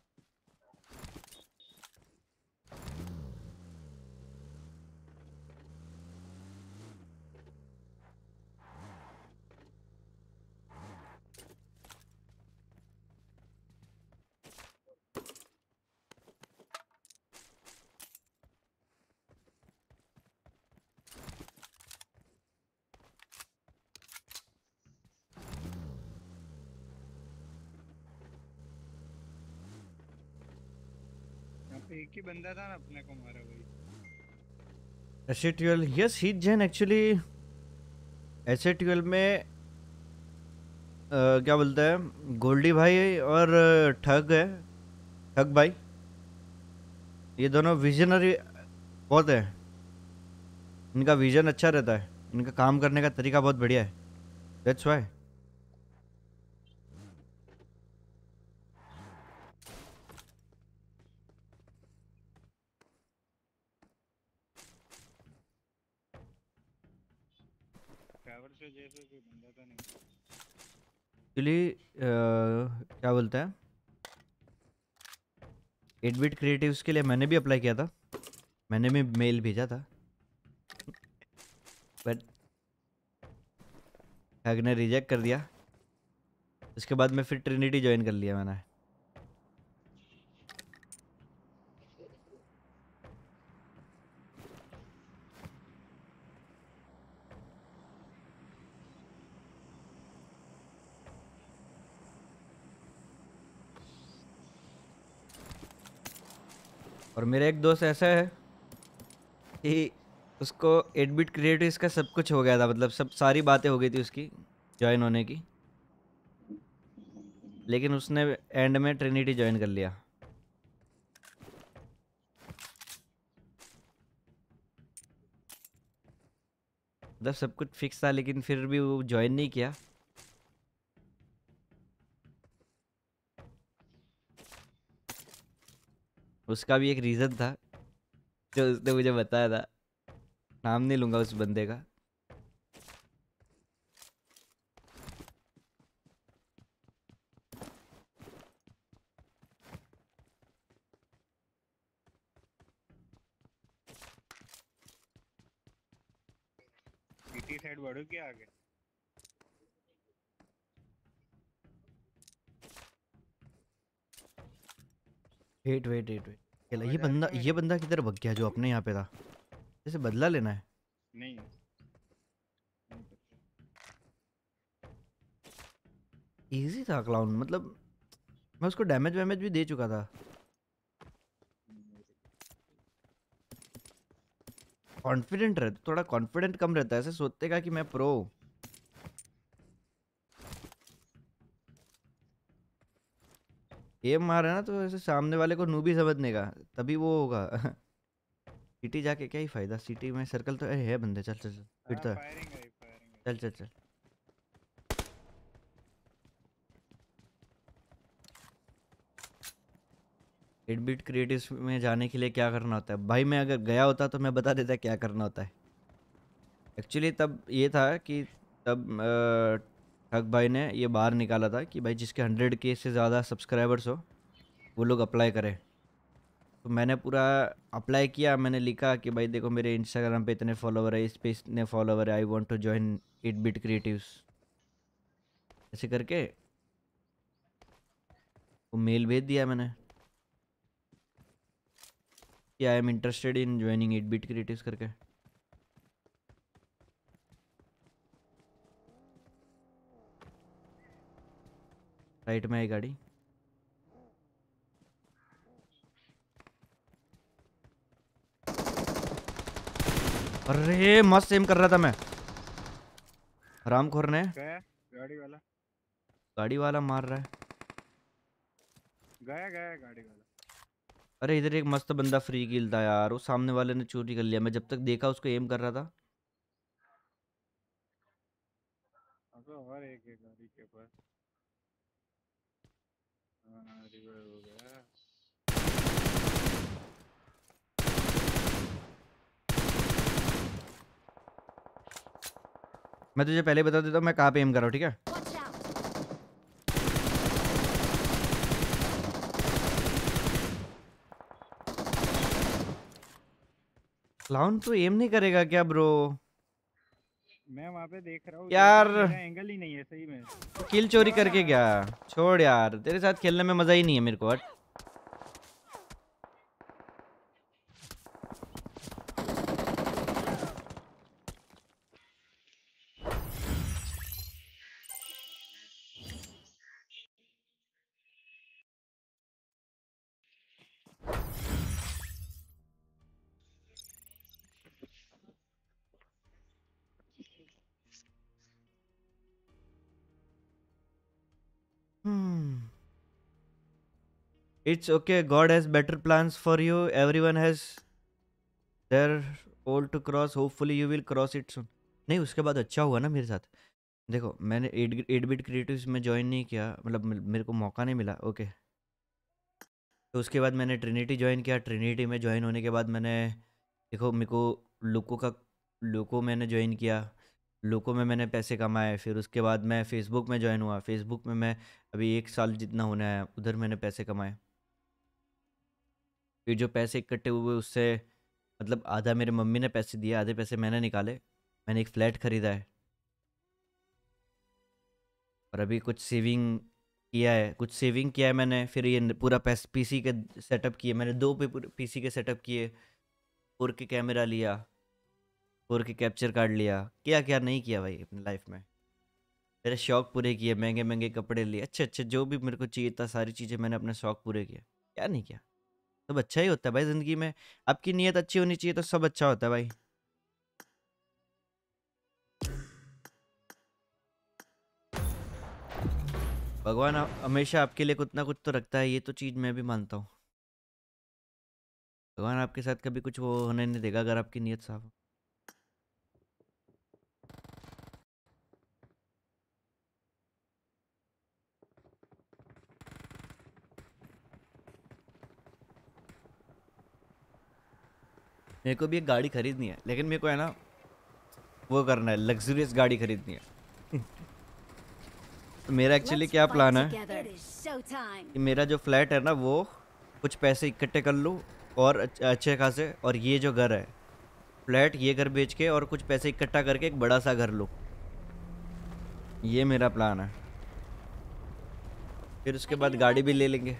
यहाँ पे एक ही बंदा था ना अपने को मारा भाई। एसेट्यूल, यस हीट जेन एक्चुअली। एसेट्यूल में क्या बोलता है, गोल्डी भाई और ठग है, ठग भाई, ये दोनों विजनरी बहुत है। इनका विजन अच्छा रहता है, इनका काम करने का तरीका बहुत बढ़िया है। That's why. ट्रैवर से जैसे कोई बंदा था नहीं। एक्चुअली क्या बोलता है, 8-बिट क्रिएटिव्स के लिए मैंने भी अप्लाई किया था, मैंने भी मेल भेजा था, बट ठग ने रिजेक्ट कर दिया। उसके बाद मैं फिर ट्रिनिटी ज्वाइन कर लिया मैंने। और मेरा एक दोस्त ऐसा है कि उसको 8-बिट क्रिएटिव्स का सब कुछ हो गया था, मतलब सब सारी बातें हो गई थी उसकी ज्वाइन होने की, लेकिन उसने एंड में ट्रिनिटी ज्वाइन कर लिया। मतलब सब कुछ फिक्स था, लेकिन फिर भी वो ज्वाइन नहीं किया। उसका भी एक रीज़न था जो उसने मुझे बताया था, नाम नहीं लूँगा उस बंदे का। सिटी साइड बढ़ो क्या आगे। वेट वेट वेट वेट, आवाज ये आ रही बंदा है मेरी? ये बंदा किधर भग गया जो अपने यहाँ पे था? जैसे बदला लेना है। नहीं। इजी था क्लाउन, मतलब मैं उसको डैमेज वैमेज भी दे चुका था। कॉन्फिडेंट रहता, थोड़ा कॉन्फिडेंट कम रहता है, ऐसे सोचते का कि मैं प्रो। एम मार है ना, तो ऐसे सामने वाले को नूबी समझने का, तभी वो होगा। सिटी जाके क्या ही फायदा, सिटी में सर्कल तो है बंदे। चल चल चल, फिर हाँ तो है। फायरिंग आई फायरिंग आई। चल चल चल। 8-बिट क्रिएटिव्स में जाने के लिए क्या करना होता है भाई, मैं अगर गया होता तो मैं बता देता क्या करना होता है। एक्चुअली तब ये था कि तब ठग भाई ने ये बाहर निकाला था कि भाई जिसके 100K से ज़्यादा सब्सक्राइबर्स हो वो लोग अप्लाई करें। तो मैंने पूरा अप्लाई किया, मैंने लिखा कि भाई देखो मेरे इंस्टाग्राम पे इतने फॉलोवर है, इस पे इतने फॉलोवर है, आई वांट टू जॉइन 8-बिट क्रिएटिव्स, ऐसे करके वो मेल भेज दिया मैंने कि I am interested in joining 8-बिट क्रिएटिव्स करके। राइट में आई गाड़ी। अरे मस्त एम कर रहा था मैं, हरामखोर ने। गया गाड़ी वाला, गाड़ी वाला मार रहा है। गया गया गाड़ी वाला। अरे इधर एक मस्त बंदा फ्री किल था यार, वो सामने वाले ने चोरी कर लिया, मैं जब तक देखा उसको एम कर रहा था। और एक है गाड़ी के पास। हाँ रिवाइव हो गया। मैं तुझे पहले बता देता हूँ मैं कहाँ पे एम कर रहा हूँ, ठीक है। Watch out! क्लाउन तो एम नहीं करेगा क्या ब्रो? मैं वहाँ पे देख रहा हूँ यार मेरा एंगल ही नहीं है सही में। किल चोरी करके क्या, छोड़ यार, तेरे साथ खेलने में मजा ही नहीं है मेरे को। हट। It's okay. God has better plans for you. Everyone has their goal to cross. Hopefully you will cross it soon. नहीं उसके बाद अच्छा हुआ ना मेरे साथ। देखो मैंने 8-बिट क्रिएटिव्स में ज्वाइन नहीं किया, मतलब मेरे को मौका नहीं मिला। ओके, तो उसके बाद मैंने ट्रिनिटी ज्वाइन किया। ट्रिनिटी में ज्वाइन होने के बाद मैंने देखो मेरे को लोको मैंने ज्वाइन किया। लोको में मैंने पैसे कमाए। फिर उसके बाद मैं फेसबुक में ज्वाइन हुआ। फेसबुक में मैं अभी 1 साल जितना होने आया, उधर मैंने पैसे कमाए। फिर जो पैसे इकट्ठे हुए उससे मतलब आधा मेरे मम्मी ने पैसे दिए, आधे पैसे मैंने निकाले। मैंने एक फ्लैट ख़रीदा है और अभी कुछ सेविंग किया है मैंने। फिर ये पूरा पीसी के सेटअप किए मैंने, 2 पीसी के सेटअप किए। 4K कैमरा लिया, 4K कैप्चर कार्ड लिया। क्या क्या नहीं किया भाई अपनी लाइफ में। मेरे शौक पूरे किए, महंगे महंगे कपड़े लिए, अच्छे अच्छे जो भी मेरे को चाहिए था सारी चीज़ें मैंने अपने शौक पूरे किए। क्या नहीं किया, सब अच्छा ही होता है भाई ज़िंदगी में। आपकी नीयत अच्छी होनी चाहिए तो सब अच्छा होता है भाई। भगवान हमेशा आपके लिए कुछ ना कुछ तो रखता है, ये तो चीज़ मैं भी मानता हूँ। भगवान आपके साथ कभी कुछ वो होने नहीं देगा अगर आपकी नीयत साफ हो। मेरे को भी एक गाड़ी खरीदनी है, लेकिन मेरे को है ना वो करना है, लग्जरियस गाड़ी खरीदनी है। मेरा एक्चुअली Let's क्या fight प्लान है together. It is showtime. कि मेरा जो फ्लैट है ना वो कुछ पैसे इकट्ठे कर लूँ और अच्छे खासे, और ये जो घर है फ्लैट, ये घर बेच के और कुछ पैसे इकट्ठा करके एक बड़ा सा घर लूँ। ये मेरा प्लान है। फिर उसके बाद गाड़ी भी ले लेंगे।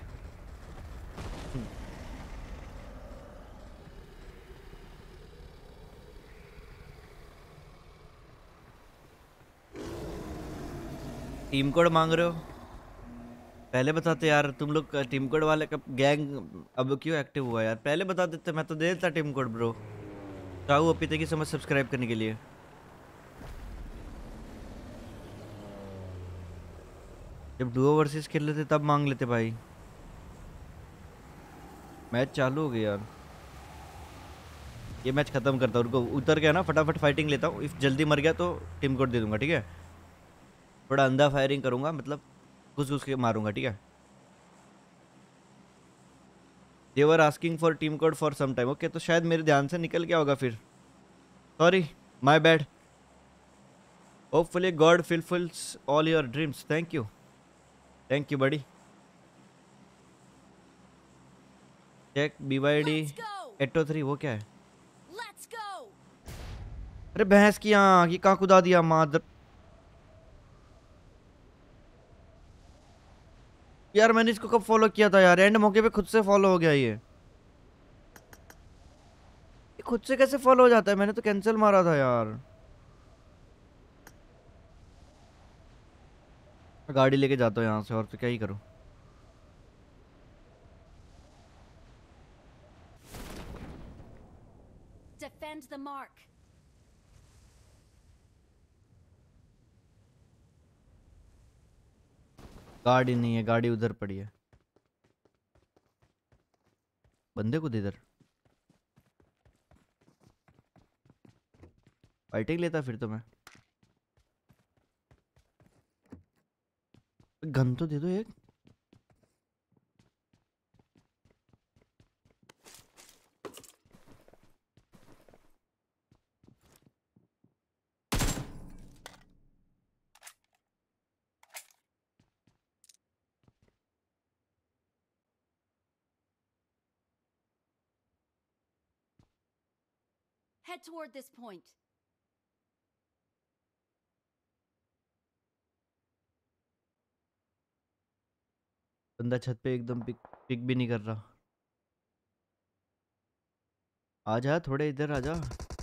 टीम कोड मांग रहे हो? पहले बताते यार, तुम लोग टीम कोड वाले का गैंग अब क्यों एक्टिव हुआ यार? पहले बता देते, मैं तो दे देता टीम कोड ब्रो। चाहूँ अपीते की समझ सब्सक्राइब करने के लिए। जब डुओ वर्सेस खेल लेते तब मांग लेते भाई। मैच चालू हो गया यार, ये मैच खत्म करता हूँ। उनको उतर गया ना फटाफट फाइटिंग लेता हूँ। इफ जल्दी मर गया तो टीम कोड दे दूंगा, ठीक है? थोड़ा अंधा फायरिंग करूंगा, मतलब घुस घुस के मारूंगा, ठीक है? They were asking for team code for some time. Okay, तो शायद मेरे ध्यान से निकल गया होगा फिर, sorry my bad. Hopefully God fulfils all your dreams. Thank you buddy. Check BYD Let's go. 803 वो क्या है? Let's go. अरे भैंस की आँख, ये कहाँ कुदा दिया मादर। यार मैंने इसको कब फॉलो किया था यार, एंड मौके पे खुद से फॉलो हो गया ये खुद से कैसे फॉलो हो जाता है? मैंने तो कैंसिल मारा था यार। मैं गाड़ी लेके जाता हूँ यहाँ से, और तो क्या ही करूँ। Defend the mark. गाड़ी नहीं है, गाड़ी उधर पड़ी है। बंदे को इधर फाइटिंग लेता फिर तो मैं। गन तो दे दो एक। Head toward this point. बंदा छत पे एकदम पिक पिक भी नहीं कर रहा। आजा थोड़े इधर आजा।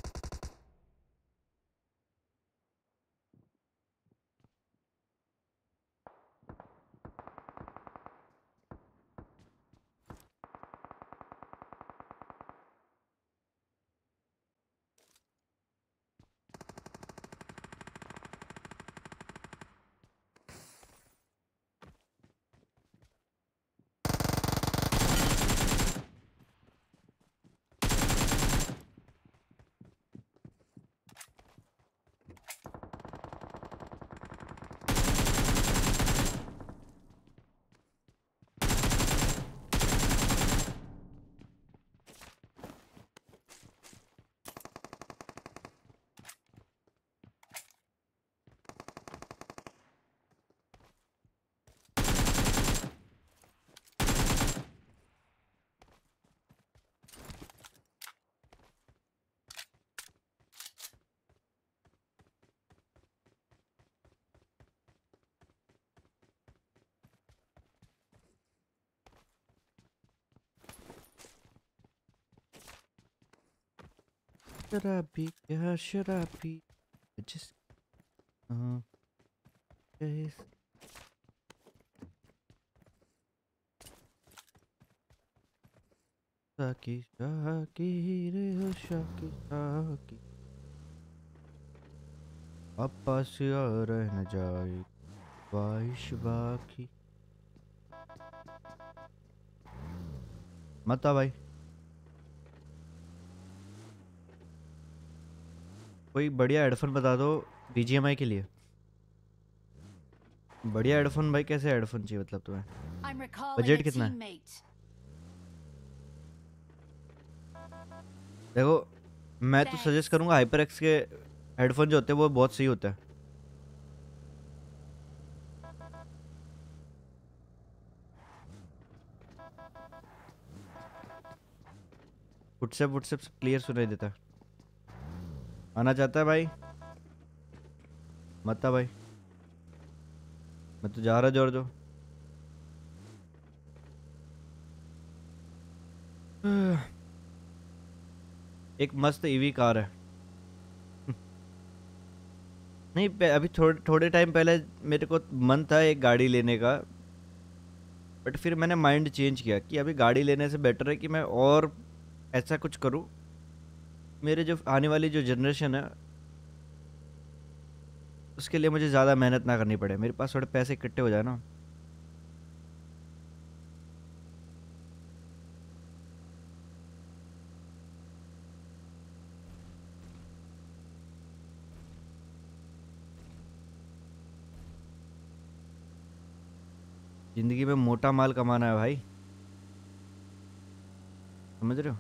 शराबी क्या शराबी जिस कैस शाकी शाकी रे हो शाकी शाकी, अब पास आ रह न जाए बारिश बाकी। मत आ भाई। कोई बढ़िया हेडफोन बता दो BGMI के लिए। बढ़िया हेडफोन भाई, कैसे हेडफोन चाहिए मतलब तुम्हें? I'm recalling बजट a कितना है? teammate. देखो मैं तो सजेस्ट Thanks. करूंगा HyperX के हेडफोन जो होते हैं वो बहुत सही होता है। फुटस्टेप क्लियर सुनाई देता है। आना चाहता है भाई? मत आ भाई, मैं तो जा रहा जोर जो। एक मस्त ईवी कार है। नहीं अभी थोड़े टाइम पहले मेरे को मन था एक गाड़ी लेने का, बट फिर मैंने माइंड चेंज किया कि अभी गाड़ी लेने से बेटर है कि मैं और ऐसा कुछ करूं, मेरे जो आने वाली जो जनरेशन है उसके लिए मुझे ज़्यादा मेहनत ना करनी पड़े, मेरे पास थोड़े पैसे इकट्ठे हो जाए ना। ज़िंदगी में मोटा माल कमाना है भाई, समझ रहे हो?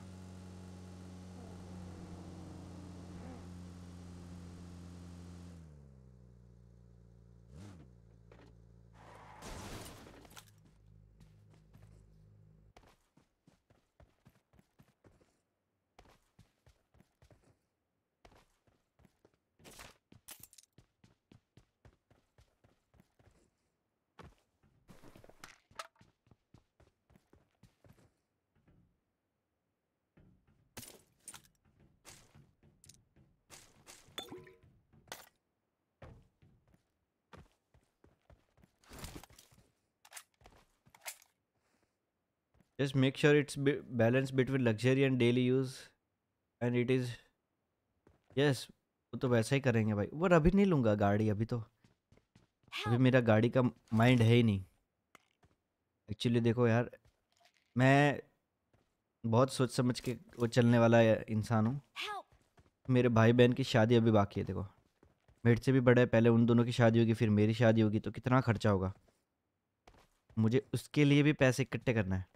Just make sure it's balance between luxury and daily use, and it is, yes, वो तो वैसा ही करेंगे भाई। वो अभी नहीं लूँगा गाड़ी, अभी तो, अभी Help! मेरा गाड़ी का माइंड है ही नहीं। एक्चुअली देखो यार, मैं बहुत सोच समझ के वो चलने वाला इंसान हूँ। Help! मेरे भाई बहन की शादी अभी बाकी है, देखो मेरे से भी बड़े है, पहले उन दोनों की शादी होगी, फिर मेरी शादी होगी, तो कितना खर्चा होगा, मुझे उसके लिए भी पैसे इकट्ठे करना है।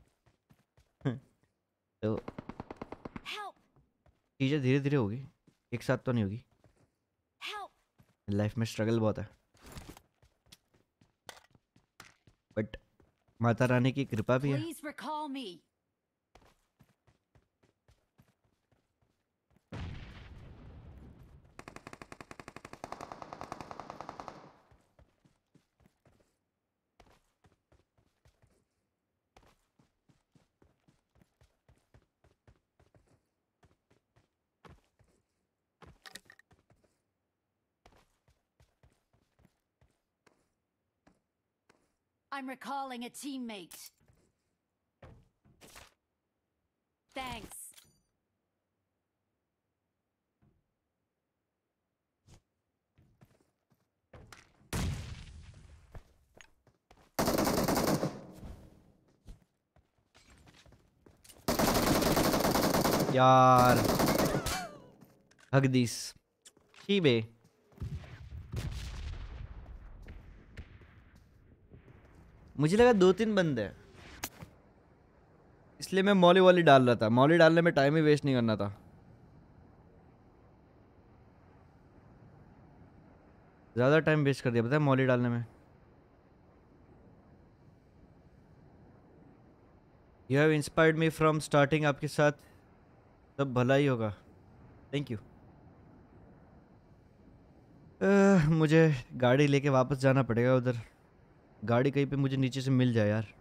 तो Help! चीज़ें धीरे धीरे होगी, एक साथ तो नहीं होगी। Help! लाइफ में स्ट्रगल बहुत है, बट माता रानी की कृपा भी है। Please recall me. I'm recalling a teammate. Thanks. यार हक दिस शीबे। मुझे लगा 2-3 बंदे हैं, इसलिए मैं मॉली वॉली डाल रहा था। मॉली डालने में टाइम ही वेस्ट नहीं करना था, ज़्यादा टाइम वेस्ट कर दिया पता है मॉली डालने में। You have inspired me from starting, आपके साथ सब भला ही होगा, थैंक यू। मुझे गाड़ी लेके वापस जाना पड़ेगा उधर, गाड़ी कहीं पे मुझे नीचे से मिल जाए यार।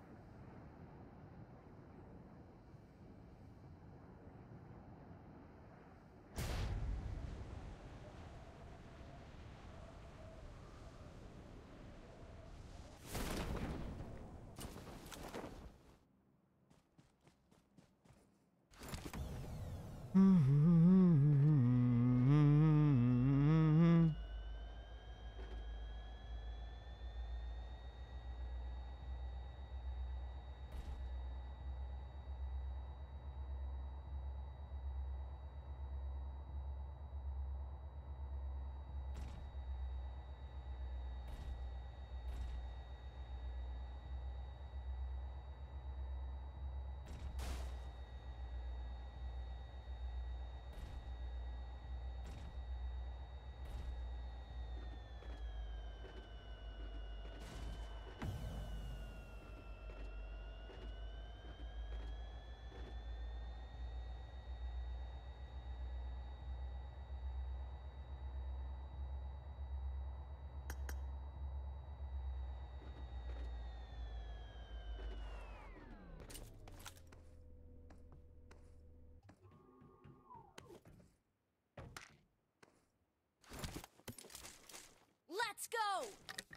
Let's go!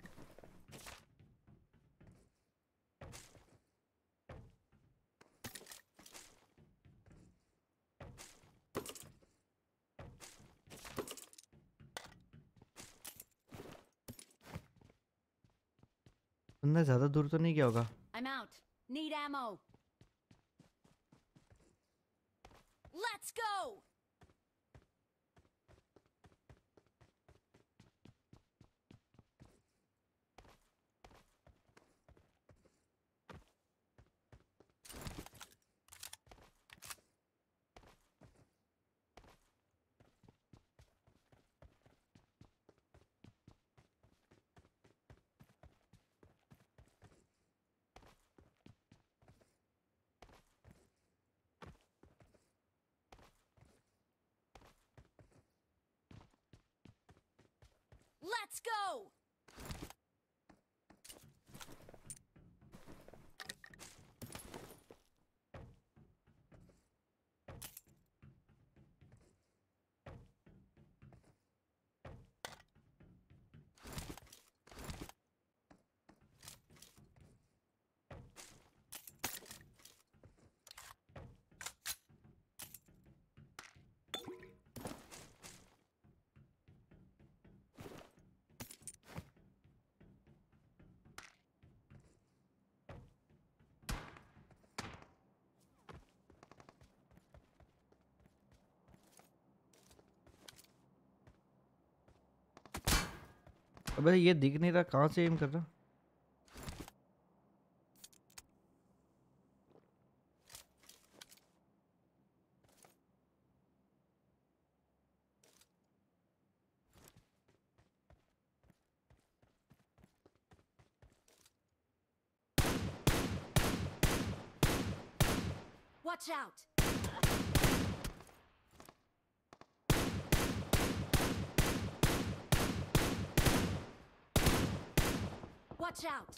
बंदा ज़्यादा दूर तो नहीं गया होगा। I'm out. Need ammo. Let's go! Let's go! अबे ये दिख नहीं रहा, कहाँ से एम कर रहा? Watch out! Watch out!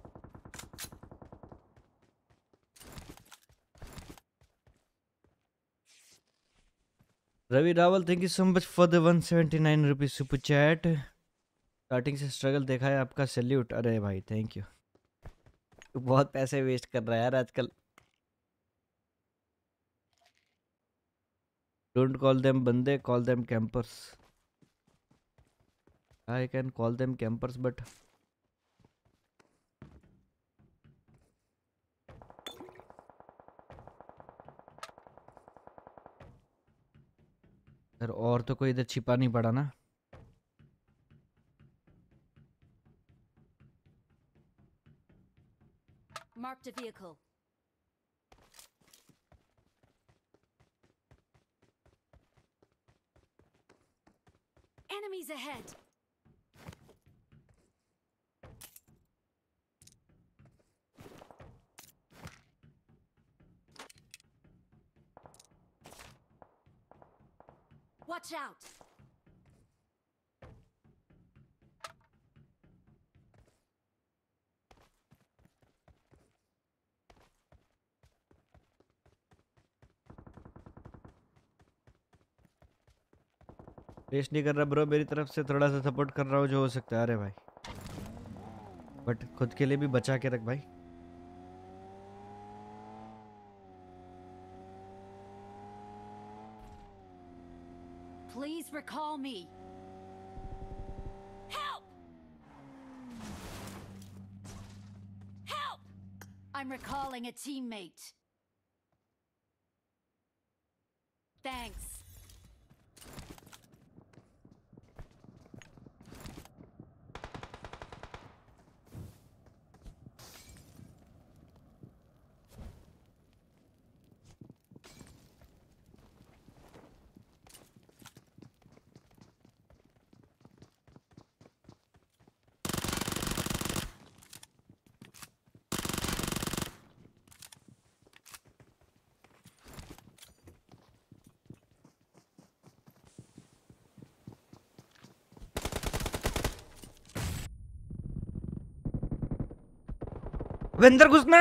Ravi Rawal, thank you so much for the 179 rupees super chat. Starting से स्ट्रगल देखा है आपका, सैल्यूट। अरे भाई थैंक यू। तू बहुत पैसे वेस्ट कर रहा है यार आजकल। डोंट कॉल देम बंदे, call them campers. I can call them campers but sir और तो कोई इधर छिपा नहीं पड़ा ना। Marked a vehicle. Enemies ahead. Watch out. Waste नहीं कर रहा ब्रो, मेरी तरफ से थोड़ा सा सपोर्ट कर रहा हूँ जो हो सकता है। अरे भाई बट खुद के लिए भी बचा के रख भाई। Please recall me. Help! Help! I'm recalling a teammate. Thanks. अबे अंदर घुसना।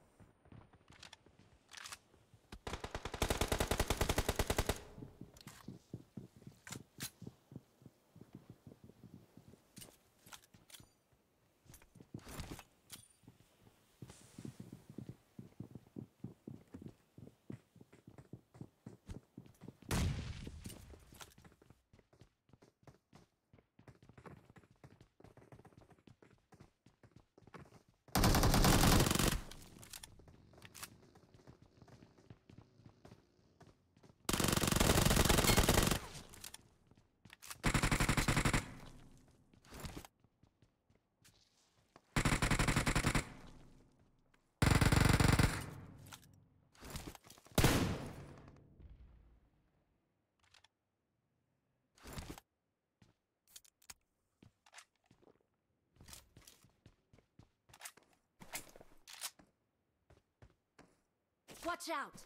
Watch out!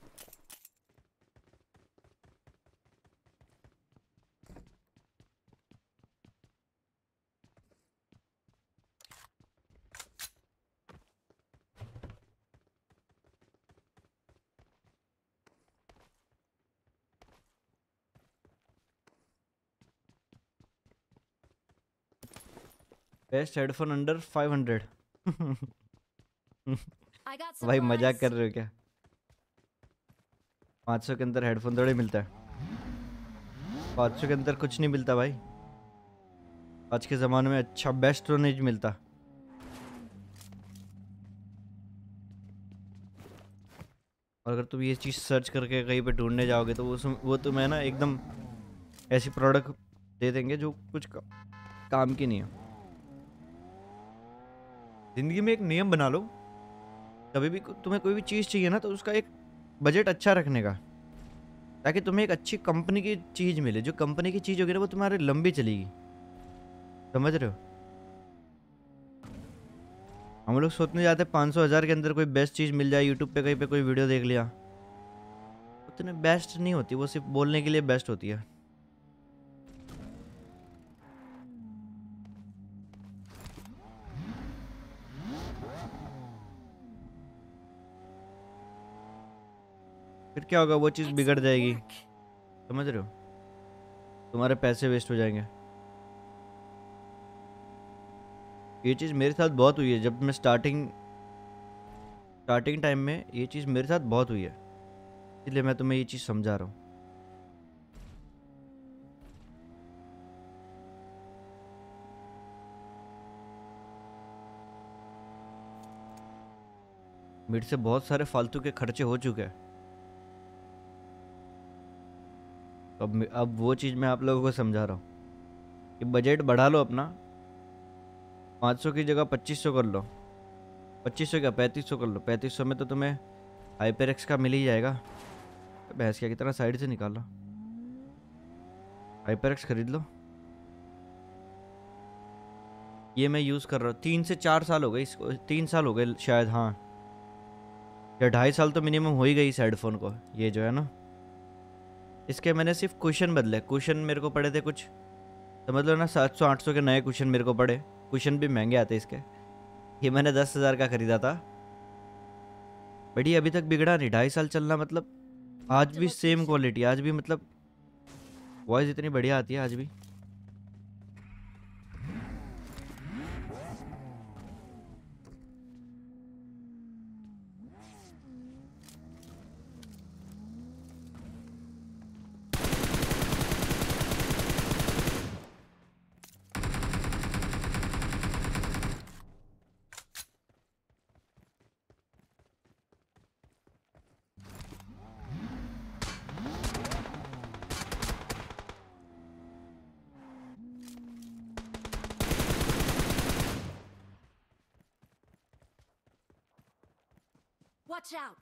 Best headphone under 500। I got भाई मजाक supplies. कर रहे हो क्या? 500 के अंदर हेडफोन थोड़ी मिलता है। 500 के अंदर कुछ नहीं मिलता भाई। आज के ज़माने में अच्छा बेस्ट तो नहीं मिलता। और अगर तुम ये चीज़ सर्च करके कहीं पे ढूंढने जाओगे तो वो तुम्हें ना एकदम ऐसी प्रोडक्ट दे देंगे जो कुछ काम की नहीं है। ज़िंदगी में एक नियम बना लो, कभी भी तुम्हें कोई भी चीज़ चाहिए ना तो उसका एक बजट अच्छा रखने का, ताकि तुम्हें एक अच्छी कंपनी की चीज़ मिले। जो कंपनी की चीज़ होगी ना वो तुम्हारी लंबी चलेगी, समझ रहे हो? हम लोग सोचने जाते 500,000 के अंदर कोई बेस्ट चीज़ मिल जाए, यूट्यूब पे कहीं पे कोई वीडियो देख लिया, उतने बेस्ट नहीं होती, वो सिर्फ बोलने के लिए बेस्ट होती है। फिर क्या होगा, वो चीज़ बिगड़ Excellent जाएगी, work. समझ रहे हो? तुम्हारे पैसे वेस्ट हो जाएंगे। ये चीज़ मेरे साथ बहुत हुई है, जब मैं स्टार्टिंग टाइम में ये चीज़ मेरे साथ बहुत हुई है, इसलिए मैं तुम्हें ये चीज़ समझा रहा हूँ। मेरे से बहुत सारे फालतू के खर्चे हो चुके हैं। अब वो चीज़ मैं आप लोगों को समझा रहा हूँ कि बजट बढ़ा लो अपना, 500 की जगह 2500 कर लो, 2500 क्या 3500 कर लो। 3500 में तो तुम्हें हाइपर एक्स का मिल ही जाएगा। भैंस क्या कितना साइड से निकालो, हाइपर एक्स खरीद लो। ये मैं यूज़ कर रहा हूँ 3 से 4 साल हो गए इसको, 3 साल हो गए शायद, हाँ, या 2.5 साल तो मिनिमम हो ही गई इस हेडफोन को। ये जो है ना, इसके मैंने सिर्फ कुशन बदले। कुशन मेरे को पड़े थे कुछ, समझ लो ना 700-800 के नए कुशन मेरे को पड़े। कुशन भी महंगे आते इसके। ये मैंने 10,000 का खरीदा था, बट ये अभी तक बिगड़ा नहीं। 2.5 साल चलना मतलब आज भी सेम क्वालिटी, आज भी मतलब वॉइस इतनी बढ़िया आती है आज भी। Watch out!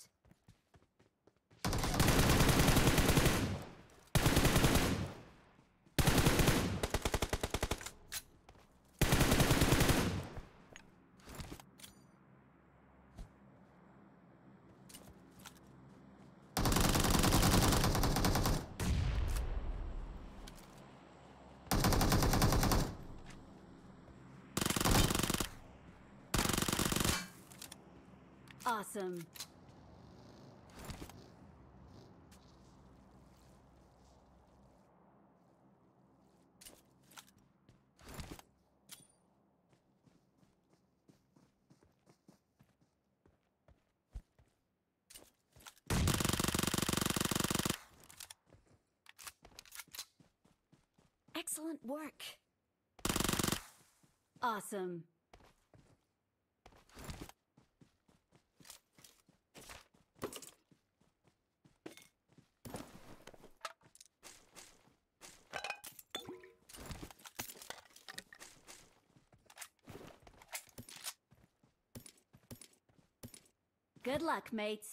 Awesome. Excellent work. Awesome. Good luck, mates.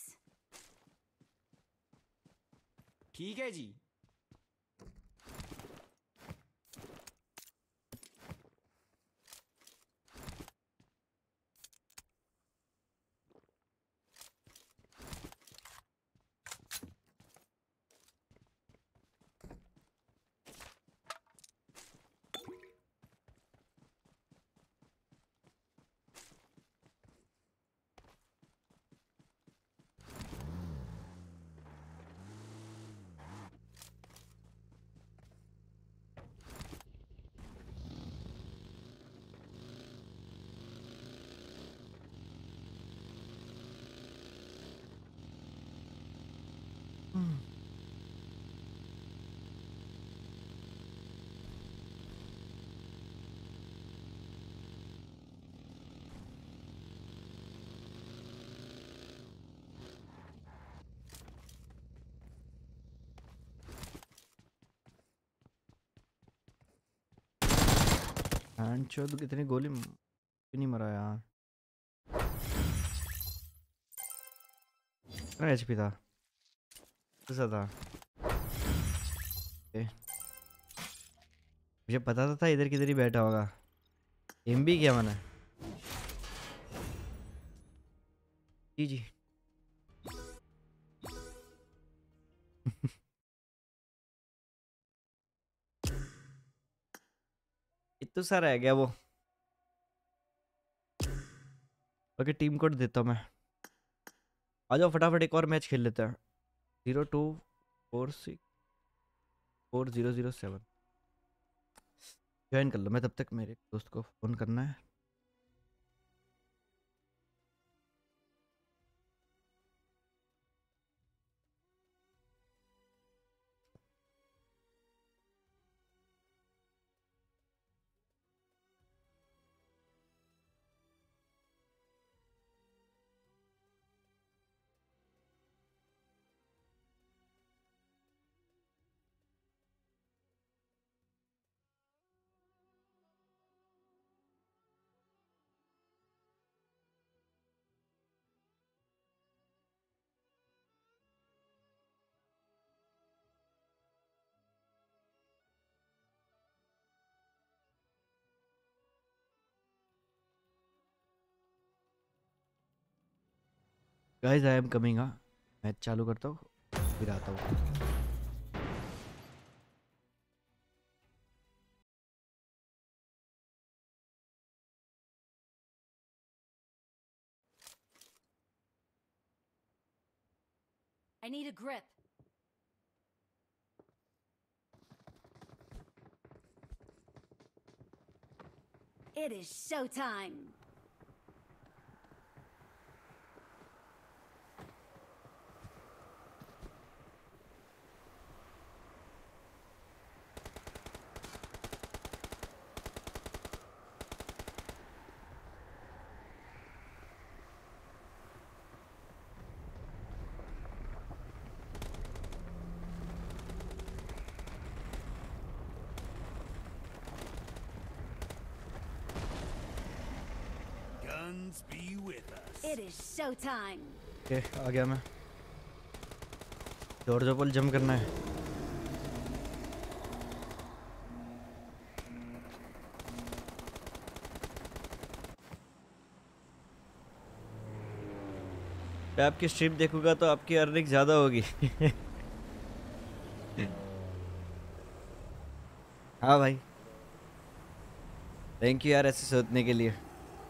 ठीक है जी। चौध कितनी गोली नहीं मरा यार। कितना एचपी था? कैसा था? ए, मुझे पता था इधर किधर ही बैठा होगा। एम भी किया मैंने। जी जी। इतना सारा है क्या वो? ओके टीम कोड देता हूँ मैं। आ जाओ फटाफट एक और मैच खेल लेते हैं। 02464007 ज्वाइन कर लो। मैं तब तक मेरे दोस्त को फ़ोन करना है। Guys I am coming. हाँ मैच चालू करता हूँ फिर आता हूँ। I need a grip. It is showtime. It is showtime. Okay आ गया मैं। जॉर्ज पोल जंप करना है। मैं आपकी स्ट्रीम देखूंगा तो आपकी अर्निंग ज़्यादा होगी। हाँ भाई थैंक यू यार ऐसे सोचने के लिए।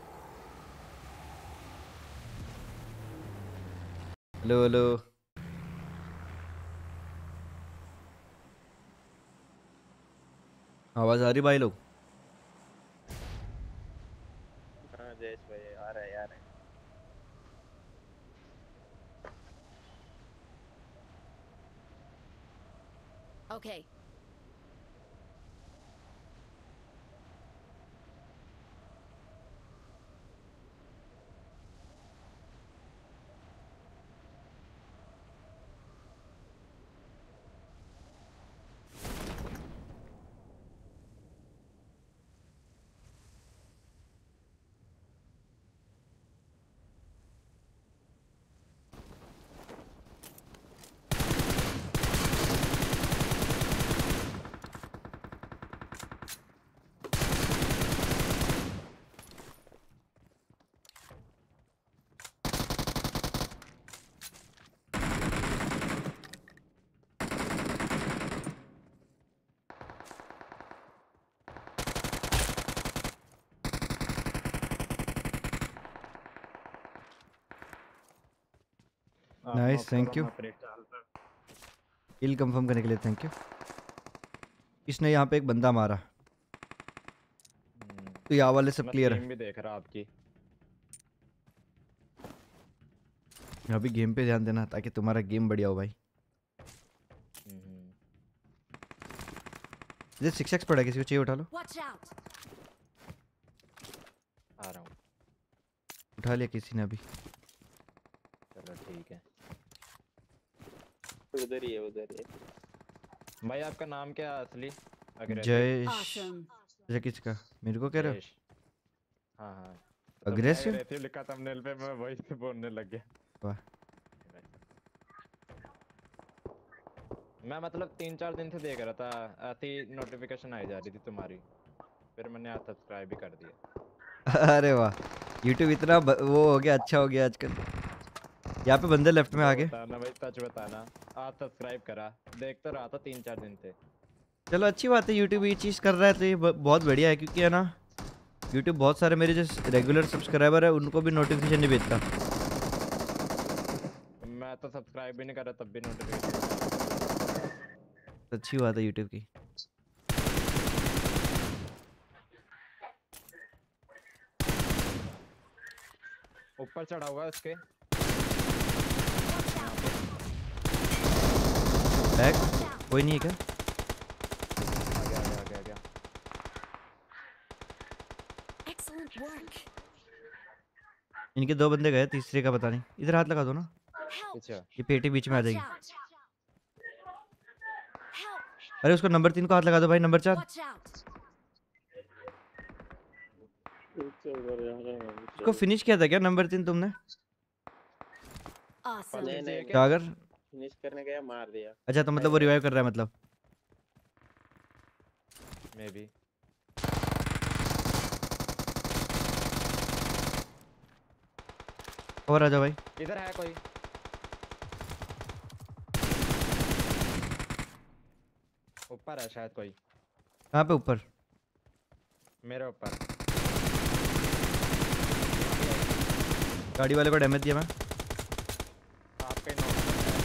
Hello hello. आवाज़ आ रही भाई लोग? हाँ जयेश भाई आ रहा है यार। Okay. Nice thank you. Kill confirm करने के लिए थैंक यू। इसने यहाँ पे एक बंदा मारा तो यहाँ वाले सब क्लियर है। भी देख रहा आपकी। अभी गेम पे ध्यान देना ताकि तुम्हारा गेम बढ़िया हो भाई। ये 6x पड़ा किसी को चाहिए उठा लो। Watch out. आ रहा हूँ। उठा लिया किसी ने अभी। चलो ठीक है। उधर ही है उधर ही। भाई आपका नाम क्या है असली? जयेश। Awesome. जय किसका? मेरे को कह रहे हो? हाँ हाँ। अग्रेसिव तो लिखा थंबनेल पे मैं वही से बोलने लग गया। वाह मैं मतलब 3-4 दिन से देख रहा था, ऐसी नोटिफिकेशन आई जा रही थी तुम्हारी, फिर मैंने सब्सक्राइब भी कर दिया। अरे वाह, यूट्यूब इतना वो हो गया, अच्छा हो गया आजकल। यहाँ पे बंदे लेफ्ट में आगे। बताना भाई, सच बताना, आज सब्सक्राइब करा, देख तो रहा था 3-4 दिन से। चलो अच्छी बात है, यूट्यूब ये चीज़ कर रहा है तो ये बहुत बढ़िया है, क्योंकि है ना यूट्यूब बहुत सारे मेरे जो रेगुलर सब्सक्राइबर है उनको भी नोटिफिकेशन नहीं भेजता। मैं तो सब्सक्राइब भी नहीं कर रहा तब भी नोटिफिकेशन। अच्छी बात है यूट्यूब की। ऊपर चढ़ा हुआ है उसके। बैक कोई नहीं है क्या? आ गया। Excellent work. इनके 2 बंदे गए, तीसरे का पता नहीं। इधर हाथ लगा दो ना, Help. अच्छा ये पेटी बीच में आ Watch जाएगी। out. Help. अरे उसको नंबर 3 को हाथ लगा दो भाई, नंबर 4। Watch out. उसको फिनिश किया था क्या नंबर 3 तुमने? Awesome. नहीं सागर फिनिश करने गया, मार दिया। अच्छा, तो मतलब वो रिवाइव कर रहा है मतलब। Maybe. और आ जाओ भाई। इधर है कोई। ऊपर है शायद कोई। कहाँ पे ऊपर? मेरे ऊपर। गाड़ी वाले को डैमेज दिया मैं। आपके नौ।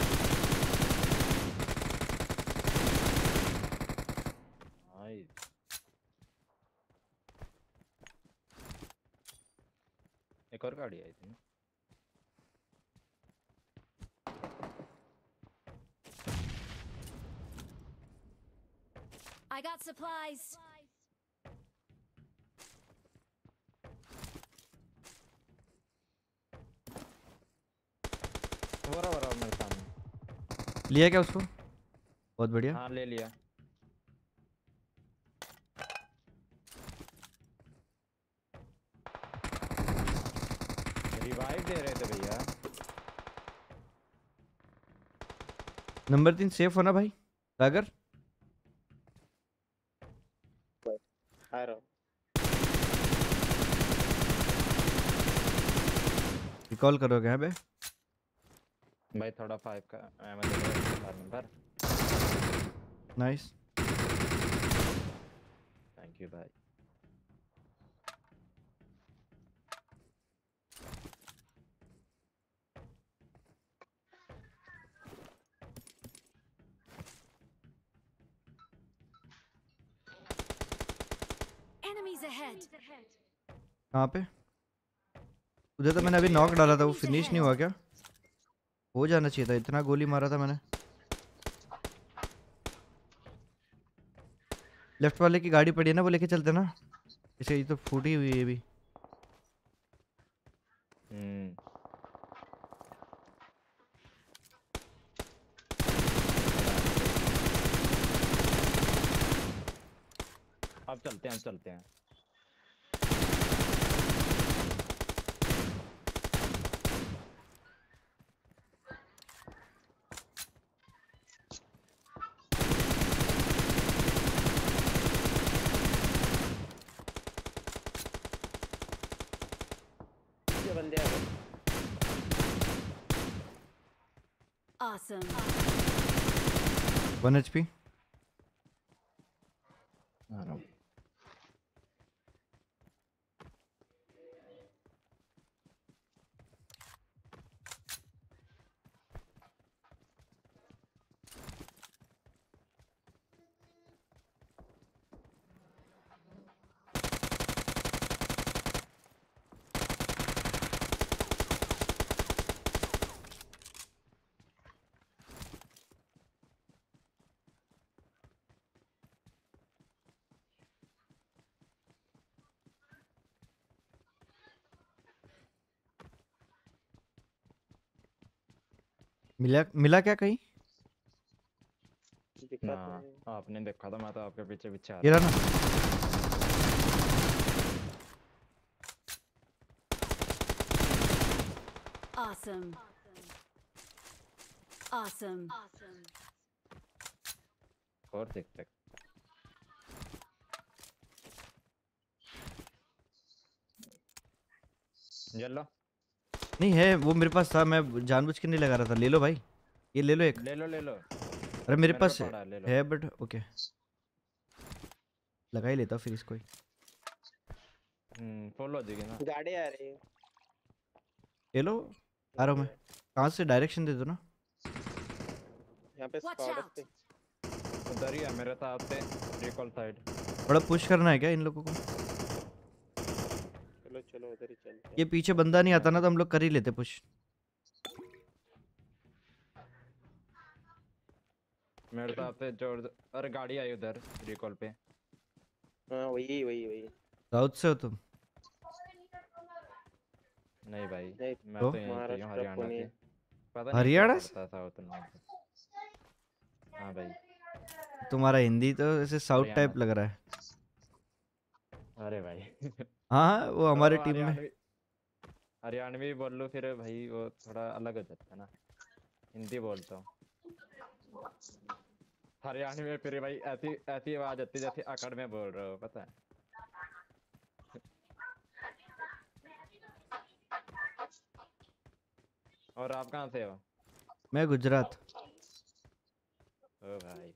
एक और गाड़ी आई थी। I got supplies. वो रहा मेरे सामने। लिया क्या उसको? बहुत बढ़िया। हाँ ले लिया। रिवाइव दे रहे थे भैया। नंबर 3 सेफ होना भाई। सागर आ रहा हूँ। रिकॉल करोगे यहाँ पे? भाई थोड़ा 5 का एमो दे दो नंबर। नाइस। थैंक यू भाई। Enemies ahead. कहाँ पे? उधर तो मैंने अभी नॉक डाला था, वो फिनिश नहीं हुआ क्या? हो जाना चाहिए था, इतना गोली मारा था मैंने। लेफ्ट वाले की गाड़ी पड़ी है ना, वो लेके चलते ना। इसे ये तो फूटी हुई है अभी। अब चलते हैं। बंदे आ गए। Awesome. 1 HP। आ रहा हूँ। मिला क्या कहीं? आपने देखा था, मैं तो आपके पीछे आ ये रहा रहा ना। Awesome. Awesome. 466 येलो नहीं है वो मेरे पास था, मैं जानबूझ के नहीं लगा रहा था। ले लो भाई, ये ले लो एक। ले लो अरे मेरे पे पास पड़ा ले लो। है बट ओके, लगा ही लेता हूँ फिर इसको ही। फुल हो जाएगी ना। गाड़ी आ रही है। ले लो, आ रहा हूँ मैं। कहाँ से डायरेक्शन दे दो ना। यहाँ पे Watch स्क्वाड out. पे उधर ही है मेरे साथ से रिकॉल साइड। थोड़ा पुश करना है क्या इन लोगों को? चलो चलो उधर ही चलते ये पीछे बंदा नहीं आता ना तो हम लोग कर ही लेते पुश। मेरे साथ से जोर। अरे गाड़ी आई उधर रिकॉल पे। हाँ वही वही वही। साउथ से हो तुम? नहीं भाई नहीं, मैं तो? तो यहीं से हूँ, महाराष्ट्र हरियाणा पुणे। से। पता हरियाणा नहीं से? क्या पड़ता साउथ में। हाँ भाई। तुम्हारा हिंदी तो ऐसे साउथ हरियाणा टाइप से। लग रहा है। अरे भाई हाँ वो हमारे तो टीम में। हरियाणवी बोल लो फिर भाई, वो थोड़ा अलग हो जाता है ना। हिंदी बोलता हूँ हरियाणवी में, फिर भाई ऐसी ऐसी आवाज आती है जैसे अकड़ में बोल रहे हो, पता है। और आप कहाँ से हो? मैं गुजरात। ओ भाई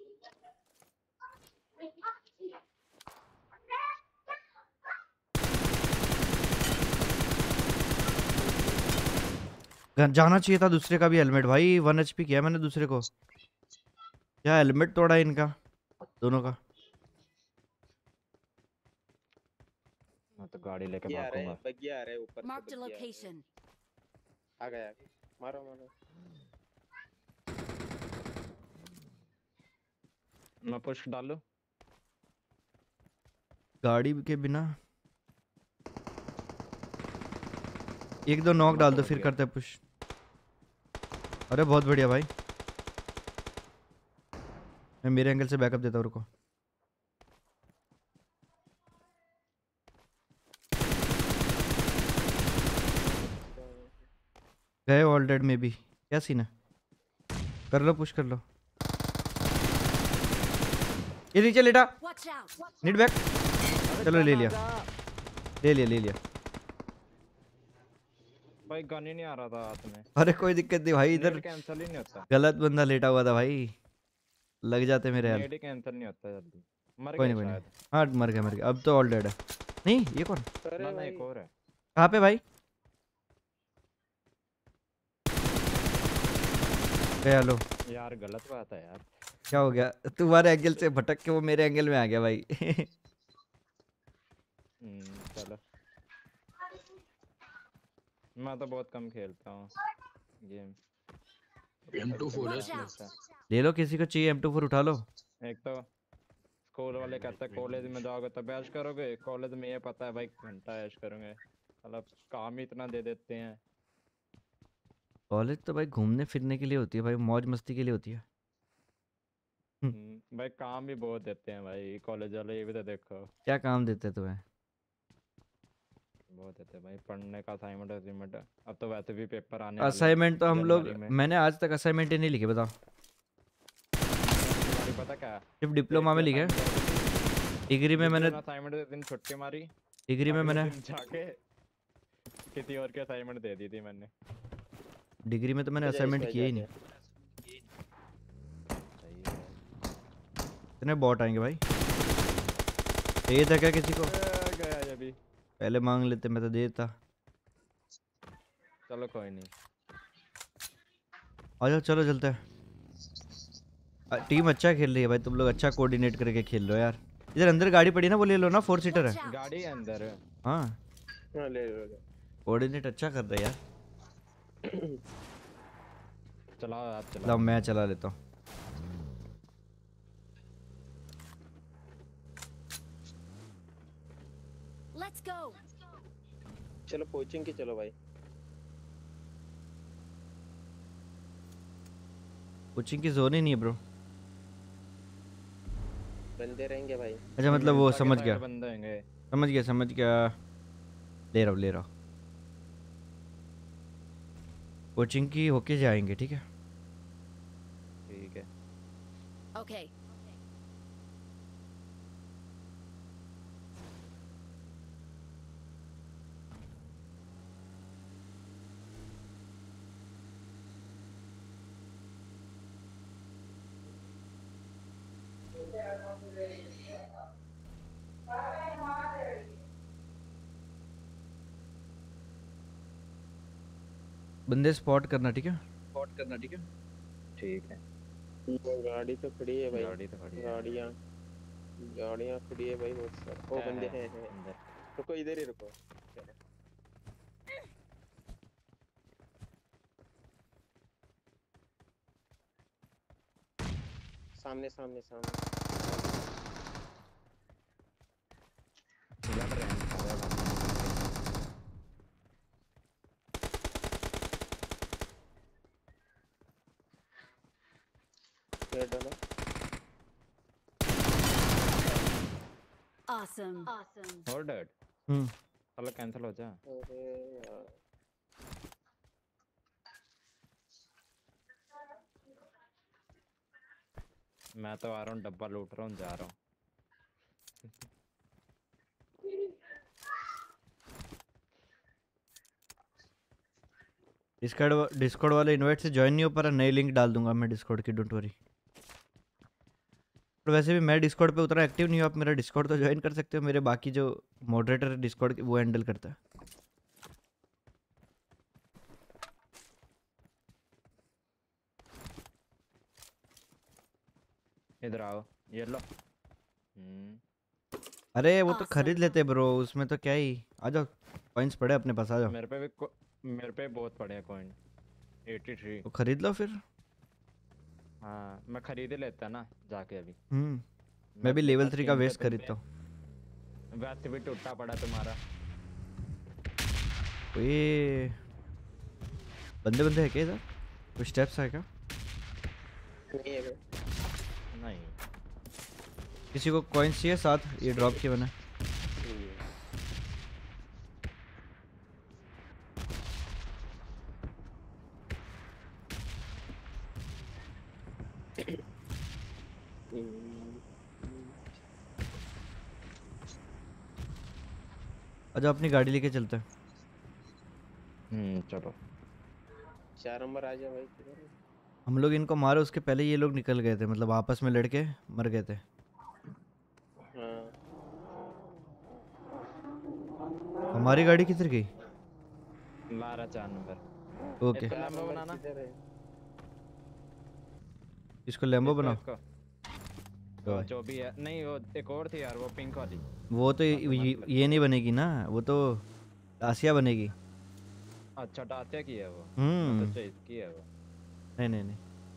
जाना चाहिए था दूसरे का भी हेलमेट भाई। 1 HP किया मैंने दूसरे को। क्या हेलमेट तोड़ा है इनका दोनों का। मैं तो गाड़ी लेके बग्गी आ रहा है, भागूंगा। बग्गी आ रहा है ऊपर से। Marked a बग्गी आ रहा है। location. आ गया मारो मारो। मैं पुश डालू। गाड़ी के बिना एक दो नॉक डाल दो फिर करते हैं पुश। अरे बहुत बढ़िया भाई, मैं मेरे एंगल से बैकअप देता हूँ, रुको। गए ऑलरेडी में भी। क्या सीन है? कर लो पुश कर लो। ये नीचे लेटा। Watch out. Need back. चलो ले लिया ले लिया ले लिया। भाई गन ही नहीं आ रहा था हाथ में। अरे कोई दिक्कत नहीं भाई, इधर नेट कैंसिल ही नहीं होता। गलत बंदा लेटा हुआ था भाई, लग जाते मेरे हेल्प। नेट ही कैंसिल नहीं होता जल्दी। मर कोई गया नहीं कोई नहीं। शायद। हाँ मर गया अब तो ऑल डेड है। नहीं ये कौन? अरे ना ना भाई एक और है। कहाँ पे भाई? हेलो यार गलत बात है यार। क्या हो गया? तुम्हारे एंगल से भटक के वो मेरे एंगल में आ गया भाई। चलो मैं तो बहुत कम खेलता हूँ गेम। M24 है Watch इसमें। out. ले लो, किसी को चाहिए M24 उठा लो। एक तो स्कूल वाले कहते हैं कॉलेज में जाओगे तो ऐश करोगे, कॉलेज में ये पता है भाई घंटा ऐश करोगे, मतलब काम ही इतना दे देते हैं। कॉलेज तो भाई घूमने फिरने के लिए होती है भाई, मौज मस्ती के लिए होती है। भाई काम भी बहुत देते हैं भाई कॉलेज वाले, ये भी तो देखो। क्या काम देते हैं तुम्हें? बहुत देते हैं भाई, पढ़ने का असाइनमेंट असाइनमेंट। अब तो वैसे भी पेपर आने वाले हैं असाइनमेंट तो हम लोग, जनवरी में। मैंने आज तक असाइनमेंट ही नहीं लिखे, बताओ। तुम्हारी पता क्या है? सिर्फ डिप्लोमा में लिखे। डिग्री में मैंने असाइनमेंट के दिन छुट्टी मारी। डिग्री में अगले मैंने दिन जाके किसी और की असाइनमेंट दे दी थी मैंने। डिग्री में तो मैंने हो जाए असाइनमेंट इसमें किया ही जाके। नहीं। सही है। इतने बॉट आएंगे भाई। चाहिए था क्या किसी को? गया ये भी। पहले मांग लेते, मैं तो देता। चलो कोई नहीं। आ जाओ चलो चलते हैं। टीम अच्छा खेल रही है भाई, तुम लोग अच्छा कोऑर्डिनेट करके खेल रहे हो यार। इधर अंदर गाड़ी पड़ी ना, वो ले लो ना, 4 सीटर Watch है। out. गाड़ी है अंदर। हाँ हाँ ले लो ले कोऑर्डिनेट अच्छा कर रहे हैं यार। चलाओ आप लो चलाओ। मैं चला लेता हूँ। Let's go. चलो कोचिंग की चलो भाई। कोचिंग की जोन ही नहीं है ब्रो। बंदे रहेंगे भाई। अच्छा मतलब वो मिलता के समझ साइड गया बंदे होंगे। समझ गया। ले रहा हूँ। कोचिंग की होके जाएंगे, ठीक है। ठीक है। Okay. बंदे स्पॉट करना, ठीक है? ठीक है। गाड़ी तो खड़ी है भाई, गाड़ी तो खड़ी है। गाड़ियाँ खड़ी है भाई बहुत सारी। वो बंदे हैं अंदर। रुको इधर ही रुको। चलो। सामने सामने सामने। लड़ रहे हैं सारे बंदे। पेड़ डाला। Awesome. Awesome. और डेड हम्म। चलो कैंसिल हो जा। अरे यार मैं तो आ रहा हूँ, डब्बा लूट रहा हूँ, जा रहा हूँ। डिस्कॉर्ड वाले इनवाइट से ज्वाइन नहीं हो पा रहा, नई लिंक डाल दूंगा मैं डिस्कॉर्ड की, डोंट वरी। और वैसे भी मैं डिस्कॉर्ड पे उतना एक्टिव नहीं हूँ, आप मेरा डिस्कॉर्ड तो ज्वाइन कर सकते हो, मेरे बाकी जो मॉडरेटर है डिस्कॉर्ड वो हैंडल करता है। इधर आओ, ये लो। अरे वो तो Awesome. खरीद लेते ब्रो, उसमें तो क्या ही। आ जाओ, कॉइन्स पड़े अपने पास, आ जाओ। मेरे पे बहुत पड़े हैं कॉइन, 83। तो खरीद लो फिर। हाँ मैं खरीद ही लेता ना जाके अभी। मैं भी लेवल 3 का वेस्ट खरीदता हूँ। वैसे भी टूटा पड़ा तुम्हारा। ये बंदे है क्या इधर? कुछ स्टेप्स है क्या? नहीं है भाई। नहीं किसी को कॉइन्स चाहिए साथ, ये ड्रॉप किए मैंने। अच्छा अपनी गाड़ी लेके चलते हैं। चलो 4 नंबर आ जा भाई किधर? हम लोग इनको मारे उसके पहले ये लोग निकल गए थे, मतलब आपस में लड़के मर गए थे। हाँ हमारी गाड़ी किधर गई? ला रहा 4 नंबर। ओके इसको लैम्बो बनाना। किधर है? इसको लैम्बो बनाओ। वो जो भी है, नहीं वो एक और थी यार, वो पिंक वाली। वो तो ये नहीं बनेगी ना, वो तो आसिया बनेगी। अच्छा टाटिया की है वो। हम्म। तो इसकी है वो। नहीं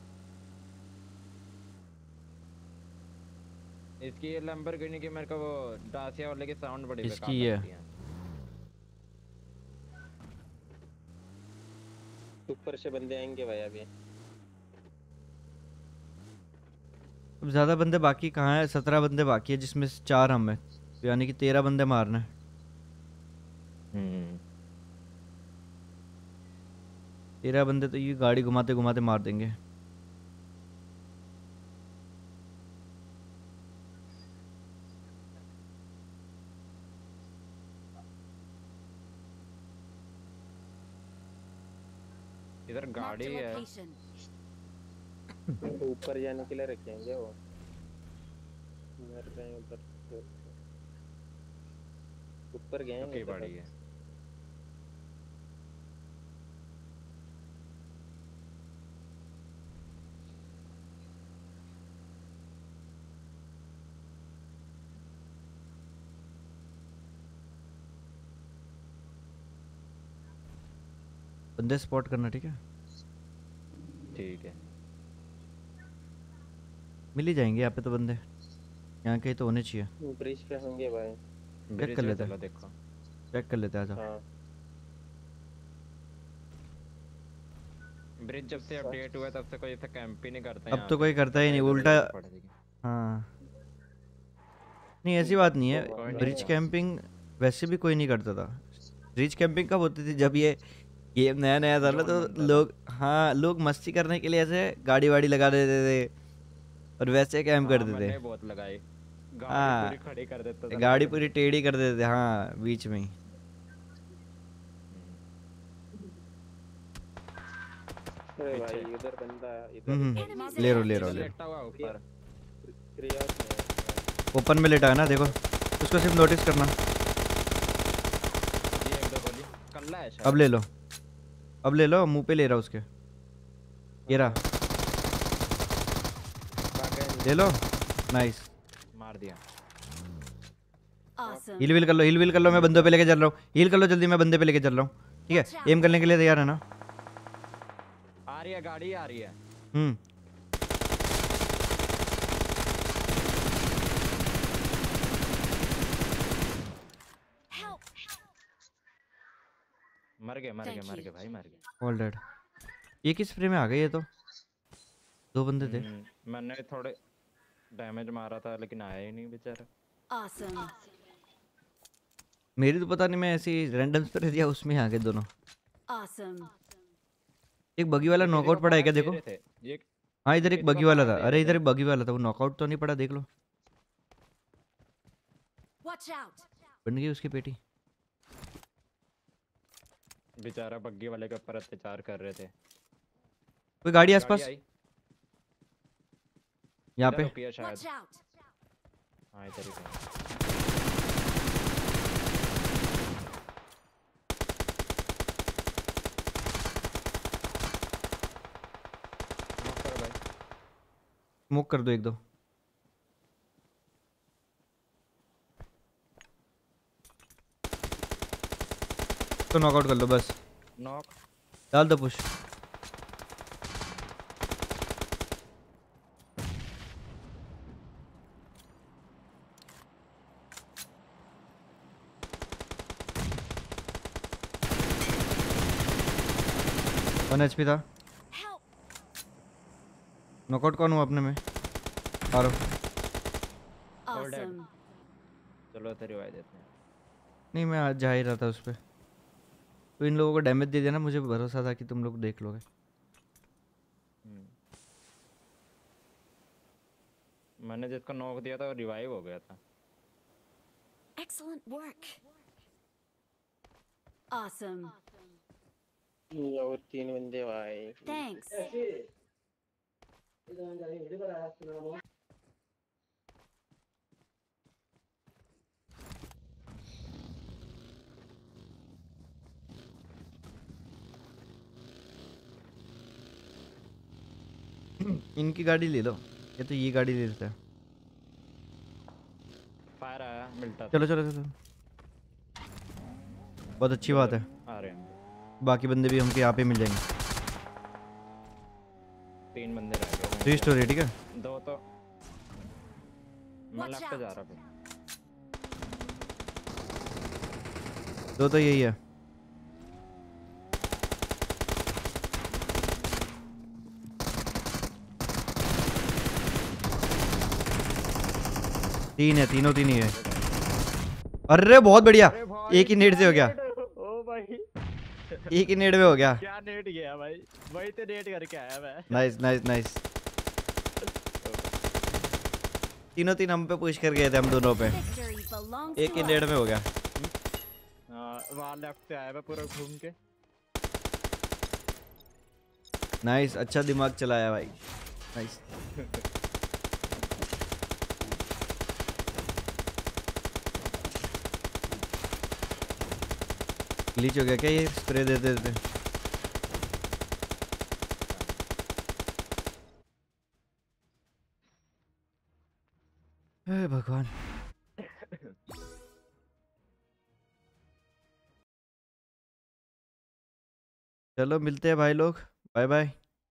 इसकी ये लैम्बोर्गिनी की मेरे को वो डासिया वाले की साउंड बड़ी बेकार इसकी है। लगती है। ऊपर से बंदे आएंगे भाई अभी। अब ज़्यादा बंदे बाकी कहाँ है? 17 बंदे बाकी है, जिसमें से 4 हम हैं, तो यानी कि 13 बंदे मारना है। 13 बंदे तो ये गाड़ी घुमाते घुमाते मार देंगे। इधर गाड़ी है। Location. ऊपर जाने के लिए रखेंगे वो। मर गए उधर। ऊपर गए हैं। बड़ी है। बंदे स्पॉट करना, ठीक है? ठीक है। मिल ही जाएंगे यहाँ पे तो बंदे, यहाँ कहीं तो होने चाहिए। ब्रिज पे होंगे भाई। चेक कर लेते हैं, देखो चेक कर लेते हैं। आजा। हाँ ब्रिज जब से अपडेट हुआ तब से कोई ऐसा कैंप ही नहीं करता। अब तो कोई करता ही नहीं, उल्टा। हाँ नहीं ऐसी बात नहीं है, ब्रिज कैंपिंग वैसे भी कोई नहीं करता था। ब्रिज कैंपिंग कब होती थी? जब ये गेम नया नया था ना, तो लोग, हाँ लोग मस्ती करने के लिए ऐसे गाड़ी वाड़ी लगा देते थे और वैसे कैंप करते थे। बहुत लगाई। हाँ पूरी खड़ी कर देता था, गाड़ी पूरी टेढ़ी कर देते थे, हाँ बीच में ही। अरे भाई उधर बंदा इधर। ले रहा लेटा हुआ ऊपर। ओपन में लेटा है ना, देखो उसको सिर्फ नोटिस करना। ये एक दो गोली कल्ला है शायद। अब ले लो, अब ले लो, मुंह पे ले रहा उसके, ये रहा, ले लो, नाइस। मार दिया। Awesome. हील विल कर लो, हील विल कर लो, मैं बंदों पे लेके चल रहा हूँ, हील कर लो जल्दी, मैं बंदे पे लेके चल रहा हूँ, ठीक है? एम करने के लिए तैयार है ना? आ रही है गाड़ी, आ रही है। Help. मर गए Thank भाई, you. मर गए। All dead. ये किस फ्रेम में आ गए? ये तो 2 बंदे थे। मैंने थोड़े डैमेज मारा था लेकिन आया ही नहीं बेचारा। Awesome. मेरी तो पता नहीं, मैं ऐसे ही रैंडम स्प्रे दिया, उसमें आ गए दोनों। Awesome. एक बगी वाला नॉकआउट पड़ा है क्या? देखो, ये हाँ इधर एक बगी वाला था, अरे इधर एक बगी वाला था, वो नॉकआउट तो नहीं पड़ा, देख लो। Watch out. बन गई उसकी पेटी। बेचारा बग्गी वाले के ऊपर अत्याचार कर रहे थे। कोई गाड़ी आसपास यहाँ पे? रुकी है शायद। Watch out. हाँ इधर ही पे। स्मोक कर दो 1-2। तो नॉकआउट कर लो बस। नॉक डाल दो पुश। वन एचपी था। नॉकआउट कौन हुआ अपने में? आ रहा हूं। Awesome. चलो तो रिवाइव देते हैं। नहीं मैं आज जा ही रहा था उस पर, तो इन लोगों को डैमेज दे देना, मुझे भरोसा था कि तुम लोग देख लोगे। मैंने जिसको नॉक दिया था वो रिवाइव हो गया था। Excellent work. Awesome. और 3 बंदे भाई। Thanks. इनकी गाड़ी ले लो, या तो ये गाड़ी ले लेते हैं। फायर आया मिलता। चलो चलो चलो, बहुत अच्छी बात है। आ रहे हैं बाकी बंदे भी हमको यहाँ पे मिल जाएंगे। 3 बंदे रह गए। 3 स्टोरी, ठीक है? 2 तो मैं लेफ्ट पे जा रहा हूँ। 2 तो यही है। तीन है, तीनों 3 ही है। अरे बहुत बढ़िया, एक ही नेट से हो गया। ओ भाई एक ही नेट में हो गया। क्या नेट गया भाई, वही तो नेट करके आया मैं। Nice nice nice. तीनों हम पे पुश कर गए थे, हम दोनों पे। एक ही नेट में हो गया। वहाँ लेफ्ट से आया मैं पूरा घूम के। नाइस, अच्छा दिमाग चलाया भाई, नाइस। ग्लिच हो गया क्या ये स्प्रे देते देते? हे भगवान। चलो मिलते हैं भाई लोग, बाय बाय।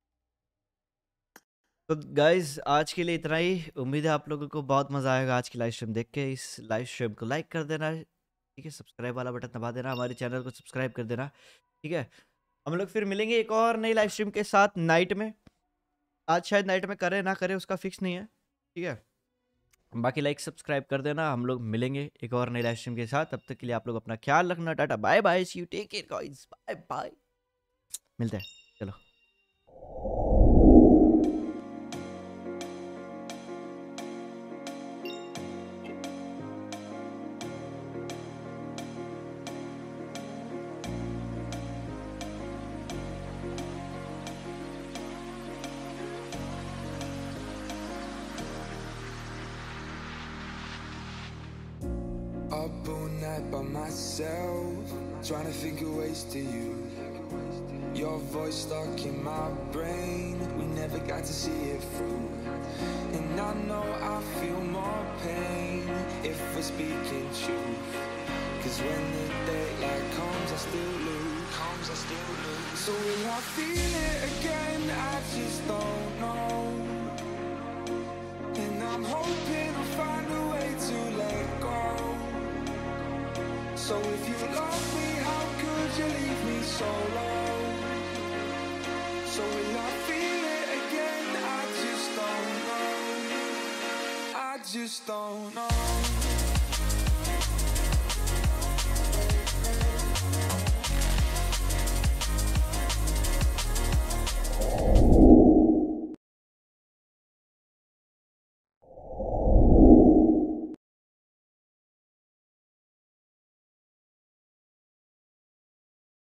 तो गाइज आज के लिए इतना ही। उम्मीद है आप लोगों को बहुत मज़ा आएगा आज की लाइव स्ट्रीम देख के। इस लाइव स्ट्रीम को लाइक कर देना, ठीक है? सब्सक्राइब वाला बटन दबा देना, हमारे चैनल को सब्सक्राइब कर देना, ठीक है? हम लोग फिर मिलेंगे एक और नई लाइव स्ट्रीम के साथ नाइट में। आज शायद नाइट में करे ना करे उसका फिक्स नहीं है, ठीक है? बाकी लाइक सब्सक्राइब कर देना। हम लोग मिलेंगे एक और नई लाइव स्ट्रीम के साथ। तब तक के लिए आप लोग अपना ख्याल रखना। Tata bye bye, see you, take care guys, bye bye. मिलते हैं, चलो। Up all night by myself, trying to think of ways to you. Your voice stuck in my brain, we never got to see it through. And I know I feel more pain if we're speaking truth. Cause when the daylight comes, I still lose. So will I feel it again? I just don't know. And I'm hoping I'll find a way to let go. So if you love me, how could you leave me so low? So will I feel it again? I just don't know. I just don't know.